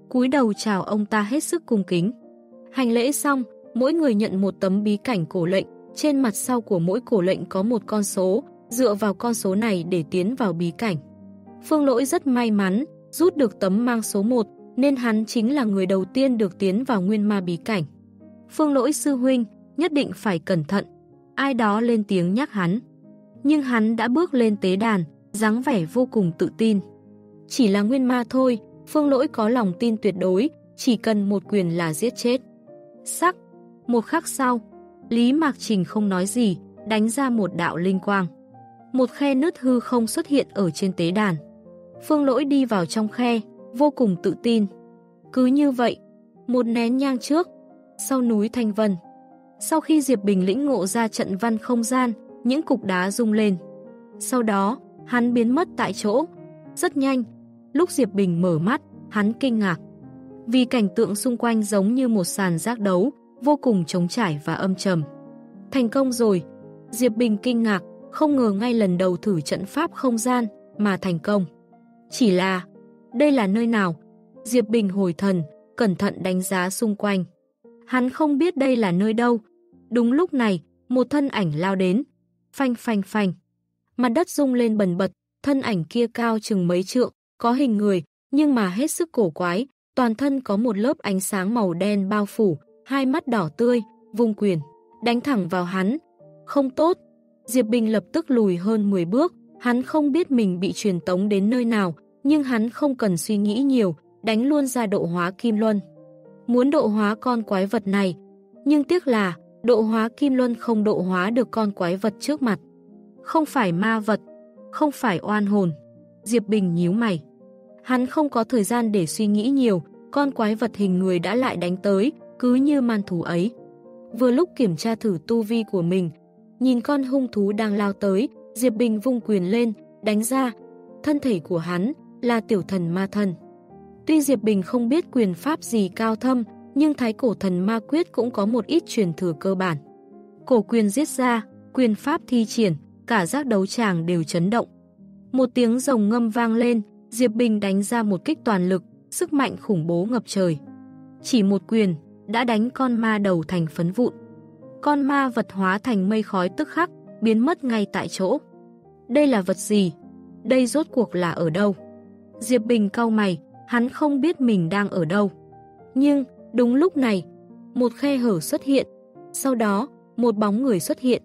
cúi đầu chào ông ta hết sức cung kính. Hành lễ xong, mỗi người nhận một tấm bí cảnh cổ lệnh, trên mặt sau của mỗi cổ lệnh có một con số, dựa vào con số này để tiến vào bí cảnh. Phương Lỗi rất may mắn, rút được tấm mang số 1, nên hắn chính là người đầu tiên được tiến vào nguyên ma bí cảnh. Phương Lỗi sư huynh, nhất định phải cẩn thận. Ai đó lên tiếng nhắc hắn. Nhưng hắn đã bước lên tế đàn, dáng vẻ vô cùng tự tin. Chỉ là nguyên ma thôi, Phương Lỗi có lòng tin tuyệt đối, chỉ cần một quyền là giết chết. Sắc, một khắc sau, Lý Mạc Trình không nói gì, đánh ra một đạo linh quang. Một khe nứt hư không xuất hiện ở trên tế đàn. Phương Lỗi đi vào trong khe, vô cùng tự tin. Cứ như vậy, một nén nhang trước, sau núi Thanh Vân. Sau khi Diệp Bình lĩnh ngộ ra trận văn không gian, những cục đá rung lên. Sau đó, hắn biến mất tại chỗ. Rất nhanh, lúc Diệp Bình mở mắt, hắn kinh ngạc. Vì cảnh tượng xung quanh giống như một sàn giác đấu, vô cùng trống trải và âm trầm. Thành công rồi. Diệp Bình kinh ngạc, không ngờ ngay lần đầu thử trận pháp không gian mà thành công. Chỉ là, đây là nơi nào? Diệp Bình hồi thần, cẩn thận đánh giá xung quanh. Hắn không biết đây là nơi đâu. Đúng lúc này, một thân ảnh lao đến. Phanh phanh phanh. Mặt đất rung lên bần bật, thân ảnh kia cao chừng mấy trượng, có hình người, nhưng mà hết sức cổ quái. Toàn thân có một lớp ánh sáng màu đen bao phủ, hai mắt đỏ tươi, vung quyền, đánh thẳng vào hắn. Không tốt. Diệp Bình lập tức lùi hơn 10 bước, hắn không biết mình bị truyền tống đến nơi nào, nhưng hắn không cần suy nghĩ nhiều, đánh luôn ra độ hóa Kim Luân. Muốn độ hóa con quái vật này, nhưng tiếc là độ hóa Kim Luân không độ hóa được con quái vật trước mặt. Không phải ma vật, không phải oan hồn. Diệp Bình nhíu mày. Hắn không có thời gian để suy nghĩ nhiều, con quái vật hình người đã lại đánh tới, cứ như man thú ấy. Vừa lúc kiểm tra thử tu vi của mình, nhìn con hung thú đang lao tới, Diệp Bình vung quyền lên, đánh ra. Thân thể của hắn là tiểu thần ma thân. Tuy Diệp Bình không biết quyền pháp gì cao thâm, nhưng Thái Cổ Thần Ma Quyết cũng có một ít truyền thừa cơ bản. Cổ quyền giết ra, quyền pháp thi triển, cả giác đấu tràng đều chấn động. Một tiếng rồng ngâm vang lên, Diệp Bình đánh ra một kích toàn lực, sức mạnh khủng bố ngập trời. Chỉ một quyền, đã đánh con ma đầu thành phấn vụn. Con ma vật hóa thành mây khói tức khắc, biến mất ngay tại chỗ. Đây là vật gì? Đây rốt cuộc là ở đâu? Diệp Bình cau mày, hắn không biết mình đang ở đâu. Nhưng, đúng lúc này, một khe hở xuất hiện. Sau đó, một bóng người xuất hiện.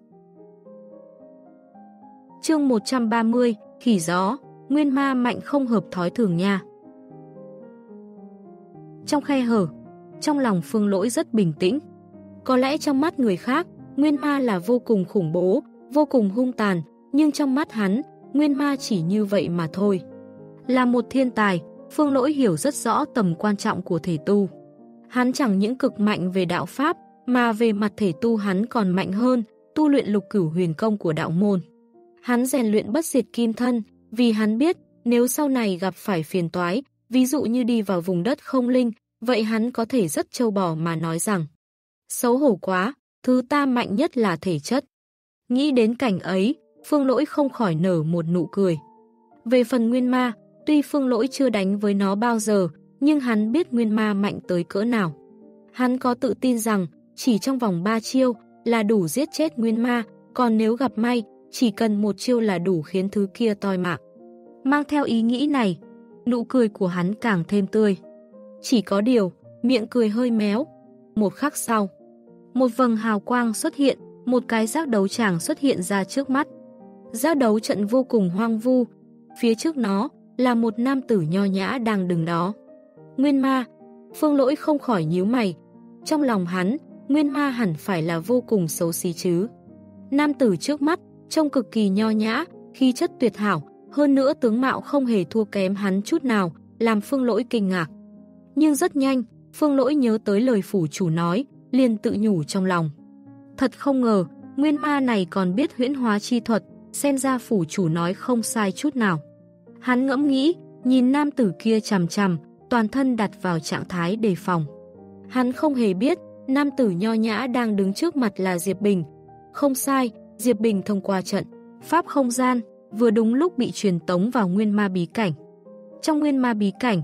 Chương 130, Khỉ Gió, nguyên ma mạnh không hợp thói thường nha. Trong khe hở, trong lòng Phương Lỗi rất bình tĩnh. Có lẽ trong mắt người khác, nguyên ma là vô cùng khủng bố, vô cùng hung tàn, nhưng trong mắt hắn, nguyên ma chỉ như vậy mà thôi. Là một thiên tài, Phương Lỗi hiểu rất rõ tầm quan trọng của thể tu. Hắn chẳng những cực mạnh về đạo pháp, mà về mặt thể tu hắn còn mạnh hơn, tu luyện Lục Cửu Huyền Công của đạo môn. Hắn rèn luyện bất diệt kim thân, vì hắn biết nếu sau này gặp phải phiền toái, ví dụ như đi vào vùng đất không linh, vậy hắn có thể rất trâu bò mà nói rằng xấu hổ quá, thứ ta mạnh nhất là thể chất. Nghĩ đến cảnh ấy, Phương Lỗi không khỏi nở một nụ cười. Về phần nguyên ma, tuy Phương Lỗi chưa đánh với nó bao giờ, nhưng hắn biết nguyên ma mạnh tới cỡ nào. Hắn có tự tin rằng chỉ trong vòng 3 chiêu là đủ giết chết nguyên ma, còn nếu gặp may, chỉ cần một chiêu là đủ khiến thứ kia toi mạng. Mang theo ý nghĩ này, nụ cười của hắn càng thêm tươi. Chỉ có điều, miệng cười hơi méo. Một khắc sau, một vầng hào quang xuất hiện, một cái giác đấu tràng xuất hiện ra trước mắt. Giác đấu trận vô cùng hoang vu, phía trước nó là một nam tử nho nhã đang đứng đó. Nguyên ma, Phương Lỗi không khỏi nhíu mày. Trong lòng hắn, nguyên ma hẳn phải là vô cùng xấu xí chứ. Nam tử trước mắt, trông cực kỳ nho nhã, khí chất tuyệt hảo, hơn nữa tướng mạo không hề thua kém hắn chút nào, làm Phương Lỗi kinh ngạc. Nhưng rất nhanh, Phương Lỗi nhớ tới lời phủ chủ nói, liền tự nhủ trong lòng. Thật không ngờ, nguyên ma này còn biết huyễn hóa chi thuật, xem ra phủ chủ nói không sai chút nào. Hắn ngẫm nghĩ, nhìn nam tử kia chằm chằm, toàn thân đặt vào trạng thái đề phòng. Hắn không hề biết, nam tử nho nhã đang đứng trước mặt là Diệp Bình. Không sai, Diệp Bình thông qua trận pháp không gian, vừa đúng lúc bị truyền tống vào nguyên ma bí cảnh. Trong nguyên ma bí cảnh,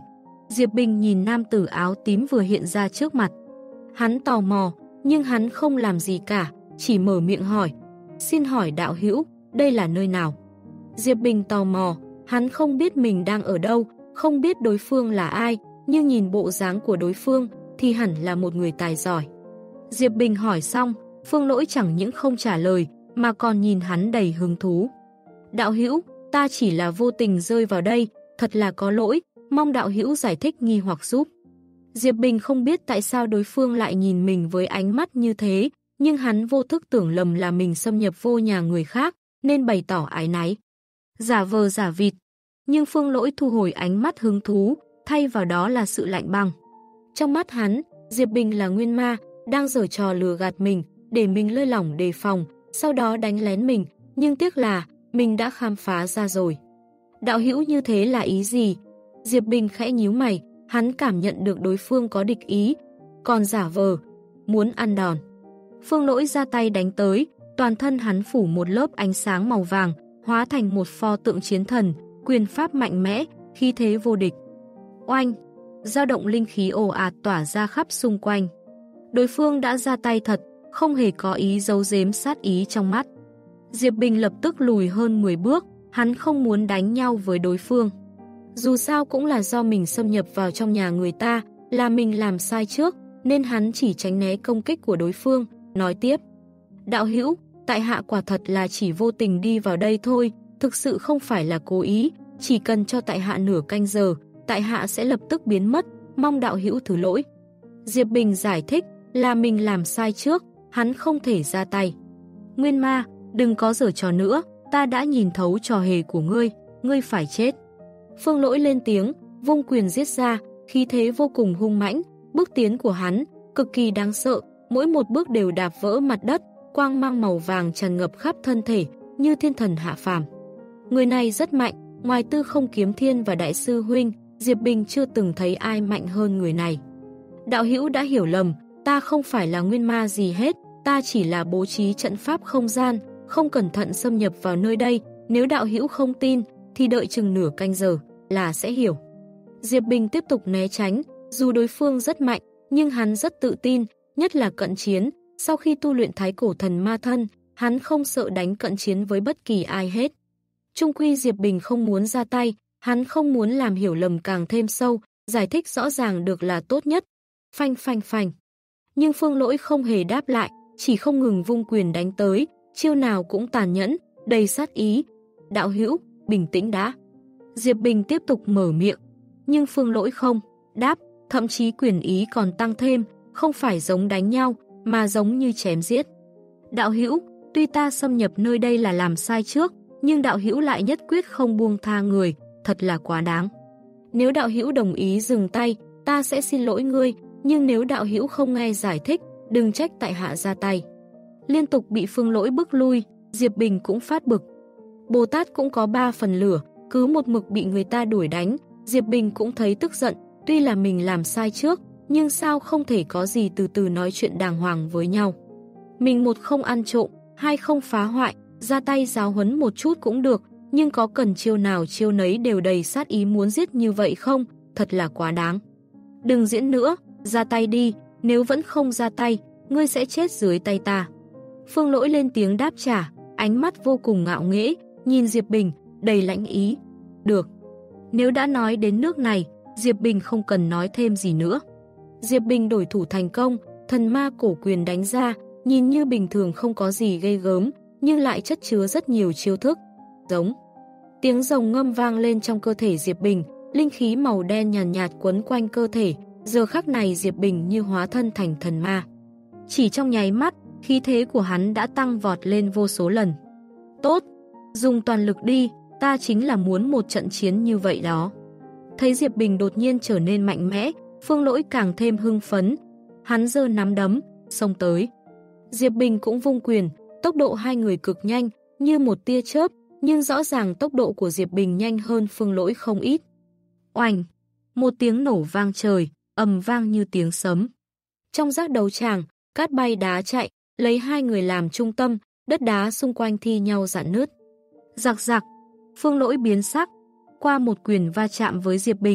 Diệp Bình nhìn nam tử áo tím vừa hiện ra trước mặt. Hắn tò mò, nhưng hắn không làm gì cả, chỉ mở miệng hỏi. Xin hỏi đạo hữu, đây là nơi nào? Diệp Bình tò mò, hắn không biết mình đang ở đâu, không biết đối phương là ai, nhưng nhìn bộ dáng của đối phương thì hẳn là một người tài giỏi. Diệp Bình hỏi xong, Phương Lỗi chẳng những không trả lời, mà còn nhìn hắn đầy hứng thú. Đạo hữu, ta chỉ là vô tình rơi vào đây, thật là có lỗi, mong đạo hữu giải thích nghi hoặc giúp. Diệp Bình không biết tại sao đối phương lại nhìn mình với ánh mắt như thế, nhưng hắn vô thức tưởng lầm là mình xâm nhập vô nhà người khác, nên bày tỏ áy náy. Giả vờ giả vịt, nhưng Phương Lỗi thu hồi ánh mắt hứng thú, thay vào đó là sự lạnh băng. Trong mắt hắn, Diệp Bình là nguyên ma, đang giở trò lừa gạt mình, để mình lơi lỏng đề phòng, sau đó đánh lén mình, nhưng tiếc là mình đã khám phá ra rồi. Đạo hữu như thế là ý gì? Diệp Bình khẽ nhíu mày, hắn cảm nhận được đối phương có địch ý, còn giả vờ, muốn ăn đòn. Phương Lỗi ra tay đánh tới, toàn thân hắn phủ một lớp ánh sáng màu vàng, hóa thành một pho tượng chiến thần, quyền pháp mạnh mẽ, khí thế vô địch. Oanh! Dao động linh khí ồ ạt tỏa ra khắp xung quanh. Đối phương đã ra tay thật, không hề có ý giấu giếm sát ý trong mắt. Diệp Bình lập tức lùi hơn 10 bước, hắn không muốn đánh nhau với đối phương. Dù sao cũng là do mình xâm nhập vào trong nhà người ta, là mình làm sai trước, nên hắn chỉ tránh né công kích của đối phương, nói tiếp. Đạo hữu, tại hạ quả thật là chỉ vô tình đi vào đây thôi, thực sự không phải là cố ý, chỉ cần cho tại hạ nửa canh giờ, tại hạ sẽ lập tức biến mất, mong đạo hữu thứ lỗi. Diệp Bình giải thích là mình làm sai trước, hắn không thể ra tay. Nguyên ma, đừng có giở trò nữa, ta đã nhìn thấu trò hề của ngươi phải chết. Phương Lỗi lên tiếng, vung quyền giết ra, khí thế vô cùng hung mãnh, bước tiến của hắn cực kỳ đáng sợ, mỗi một bước đều đạp vỡ mặt đất, quang mang màu vàng tràn ngập khắp thân thể, như thiên thần hạ phàm. Người này rất mạnh, ngoài Tư Không Kiếm Thiên và Đại sư huynh, Diệp Bình chưa từng thấy ai mạnh hơn người này. Đạo hữu đã hiểu lầm, ta không phải là nguyên ma gì hết, ta chỉ là bố trí trận pháp không gian, không cẩn thận xâm nhập vào nơi đây, nếu đạo hữu không tin, thì đợi chừng nửa canh giờ là sẽ hiểu. Diệp Bình tiếp tục né tránh, dù đối phương rất mạnh, nhưng hắn rất tự tin, nhất là cận chiến, sau khi tu luyện Thái Cổ Thần Ma Thân, hắn không sợ đánh cận chiến với bất kỳ ai hết. Chung quy Diệp Bình không muốn ra tay, hắn không muốn làm hiểu lầm càng thêm sâu, giải thích rõ ràng được là tốt nhất. Phanh phanh phanh. Nhưng Phương Lỗi không hề đáp lại, chỉ không ngừng vung quyền đánh tới, chiêu nào cũng tàn nhẫn, đầy sát ý. Đạo hữu, bình tĩnh đã. Diệp Bình tiếp tục mở miệng, nhưng Phương Lỗi không đáp, thậm chí quyền ý còn tăng thêm, không phải giống đánh nhau, mà giống như chém giết. Đạo hữu, tuy ta xâm nhập nơi đây là làm sai trước, nhưng đạo hữu lại nhất quyết không buông tha người, thật là quá đáng. Nếu đạo hữu đồng ý dừng tay, ta sẽ xin lỗi ngươi, nhưng nếu đạo hữu không nghe giải thích, đừng trách tại hạ ra tay. Liên tục bị Phương Lỗi bức lui, Diệp Bình cũng phát bực. Bồ Tát cũng có 3 phần lửa, cứ một mực bị người ta đuổi đánh, Diệp Bình cũng thấy tức giận, tuy là mình làm sai trước, nhưng sao không thể có gì từ từ nói chuyện đàng hoàng với nhau. Mình một không ăn trộm, hai không phá hoại, ra tay giáo huấn một chút cũng được, nhưng có cần chiêu nào chiêu nấy đều đầy sát ý muốn giết như vậy không, thật là quá đáng. Đừng diễn nữa, ra tay đi, nếu vẫn không ra tay, ngươi sẽ chết dưới tay ta. Phương Lỗi lên tiếng đáp trả, ánh mắt vô cùng ngạo nghễ, nhìn Diệp Bình, đầy lãnh ý. Được. Nếu đã nói đến nước này, Diệp Bình không cần nói thêm gì nữa. Diệp Bình đổi thủ thành công, thần ma cổ quyền đánh ra, nhìn như bình thường không có gì ghê gớm, nhưng lại chất chứa rất nhiều chiêu thức. Giống. Tiếng rồng ngâm vang lên trong cơ thể Diệp Bình, linh khí màu đen nhàn nhạt quấn quanh cơ thể, giờ khắc này Diệp Bình như hóa thân thành thần ma. Chỉ trong nháy mắt, khí thế của hắn đã tăng vọt lên vô số lần. Tốt, dùng toàn lực đi, ta chính là muốn một trận chiến như vậy đó. Thấy Diệp Bình đột nhiên trở nên mạnh mẽ, Phương Lỗi càng thêm hưng phấn. Hắn giơ nắm đấm, xông tới. Diệp Bình cũng vung quyền, tốc độ hai người cực nhanh, như một tia chớp, nhưng rõ ràng tốc độ của Diệp Bình nhanh hơn Phương Lỗi không ít. Oành! Một tiếng nổ vang trời, ầm vang như tiếng sấm. Trong giác đấu tràng, cát bay đá chạy, lấy hai người làm trung tâm, đất đá xung quanh thi nhau rạn nứt. Rạc rạc! Phương Lỗi biến sắc. Qua một quyền va chạm với Diệp Bình,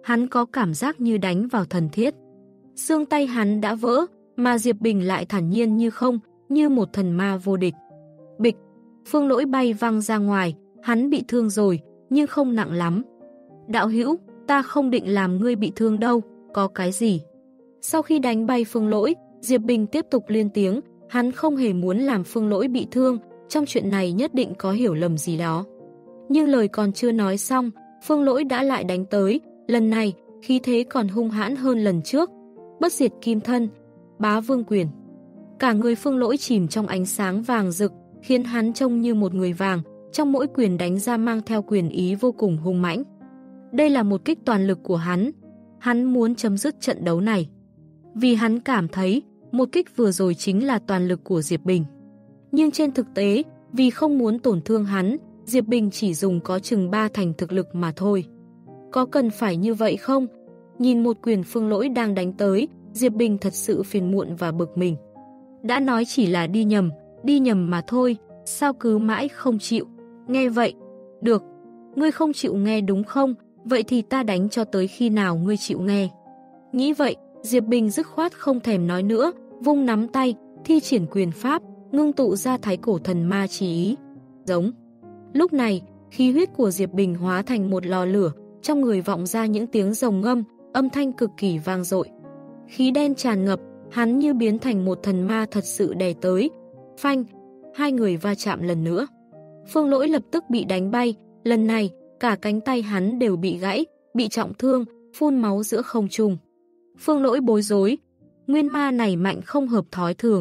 Hắn có cảm giác như đánh vào thần thiết. Xương tay hắn đã vỡ, mà Diệp Bình lại thản nhiên như không, như một thần ma vô địch. Bịch, Phương Lỗi bay văng ra ngoài, hắn bị thương rồi, nhưng không nặng lắm. Đạo hữu, ta không định làm ngươi bị thương đâu, có cái gì? Sau khi đánh bay Phương Lỗi, Diệp Bình tiếp tục lên tiếng, hắn không hề muốn làm Phương Lỗi bị thương, trong chuyện này nhất định có hiểu lầm gì đó. Nhưng lời còn chưa nói xong, Phương Lỗi đã lại đánh tới, lần này, khí thế còn hung hãn hơn lần trước. Bất diệt kim thân, bá vương quyền. Cả người Phương Lỗi chìm trong ánh sáng vàng rực, khiến hắn trông như một người vàng, trong mỗi quyền đánh ra mang theo quyền ý vô cùng hung mãnh. Đây là một kích toàn lực của hắn. Hắn muốn chấm dứt trận đấu này. Vì hắn cảm thấy, một kích vừa rồi chính là toàn lực của Diệp Bình. Nhưng trên thực tế, vì không muốn tổn thương hắn, Diệp Bình chỉ dùng có chừng 3 thành thực lực mà thôi. Có cần phải như vậy không? Nhìn một quyền Phương Lỗi đang đánh tới, Diệp Bình thật sự phiền muộn và bực mình. Đã nói chỉ là đi nhầm mà thôi, sao cứ mãi không chịu? Nghe vậy, được, ngươi không chịu nghe đúng không? Vậy thì ta đánh cho tới khi nào ngươi chịu nghe. Nghĩ vậy, Diệp Bình dứt khoát không thèm nói nữa, vung nắm tay, thi triển quyền pháp, ngưng tụ ra thái cổ thần ma chỉ ý. Giống. Lúc này, khí huyết của Diệp Bình hóa thành một lò lửa, trong người vọng ra những tiếng rồng ngâm, âm thanh cực kỳ vang dội. Khí đen tràn ngập, hắn như biến thành một thần ma thật sự đè tới. Phanh, hai người va chạm lần nữa. Phương Lỗi lập tức bị đánh bay, lần này, cả cánh tay hắn đều bị gãy, bị trọng thương, phun máu giữa không trung. Phương Lỗi bối rối, nguyên ma này mạnh không hợp thói thường.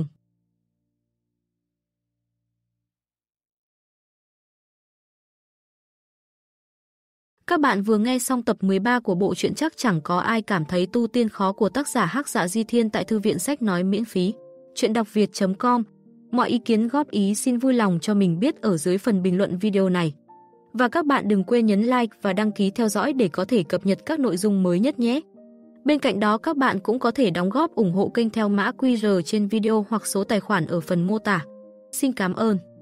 Các bạn vừa nghe xong tập 13 của bộ truyện Chắc Chẳng Có Ai Cảm Thấy Tu Tiên Khó của tác giả Hắc Dạ Di Thiên tại thư viện sách nói miễn phí. Chuyện đọc việt.com. Mọi ý kiến góp ý xin vui lòng cho mình biết ở dưới phần bình luận video này. Và các bạn đừng quên nhấn like và đăng ký theo dõi để có thể cập nhật các nội dung mới nhất nhé. Bên cạnh đó các bạn cũng có thể đóng góp ủng hộ kênh theo mã QR trên video hoặc số tài khoản ở phần mô tả. Xin cảm ơn.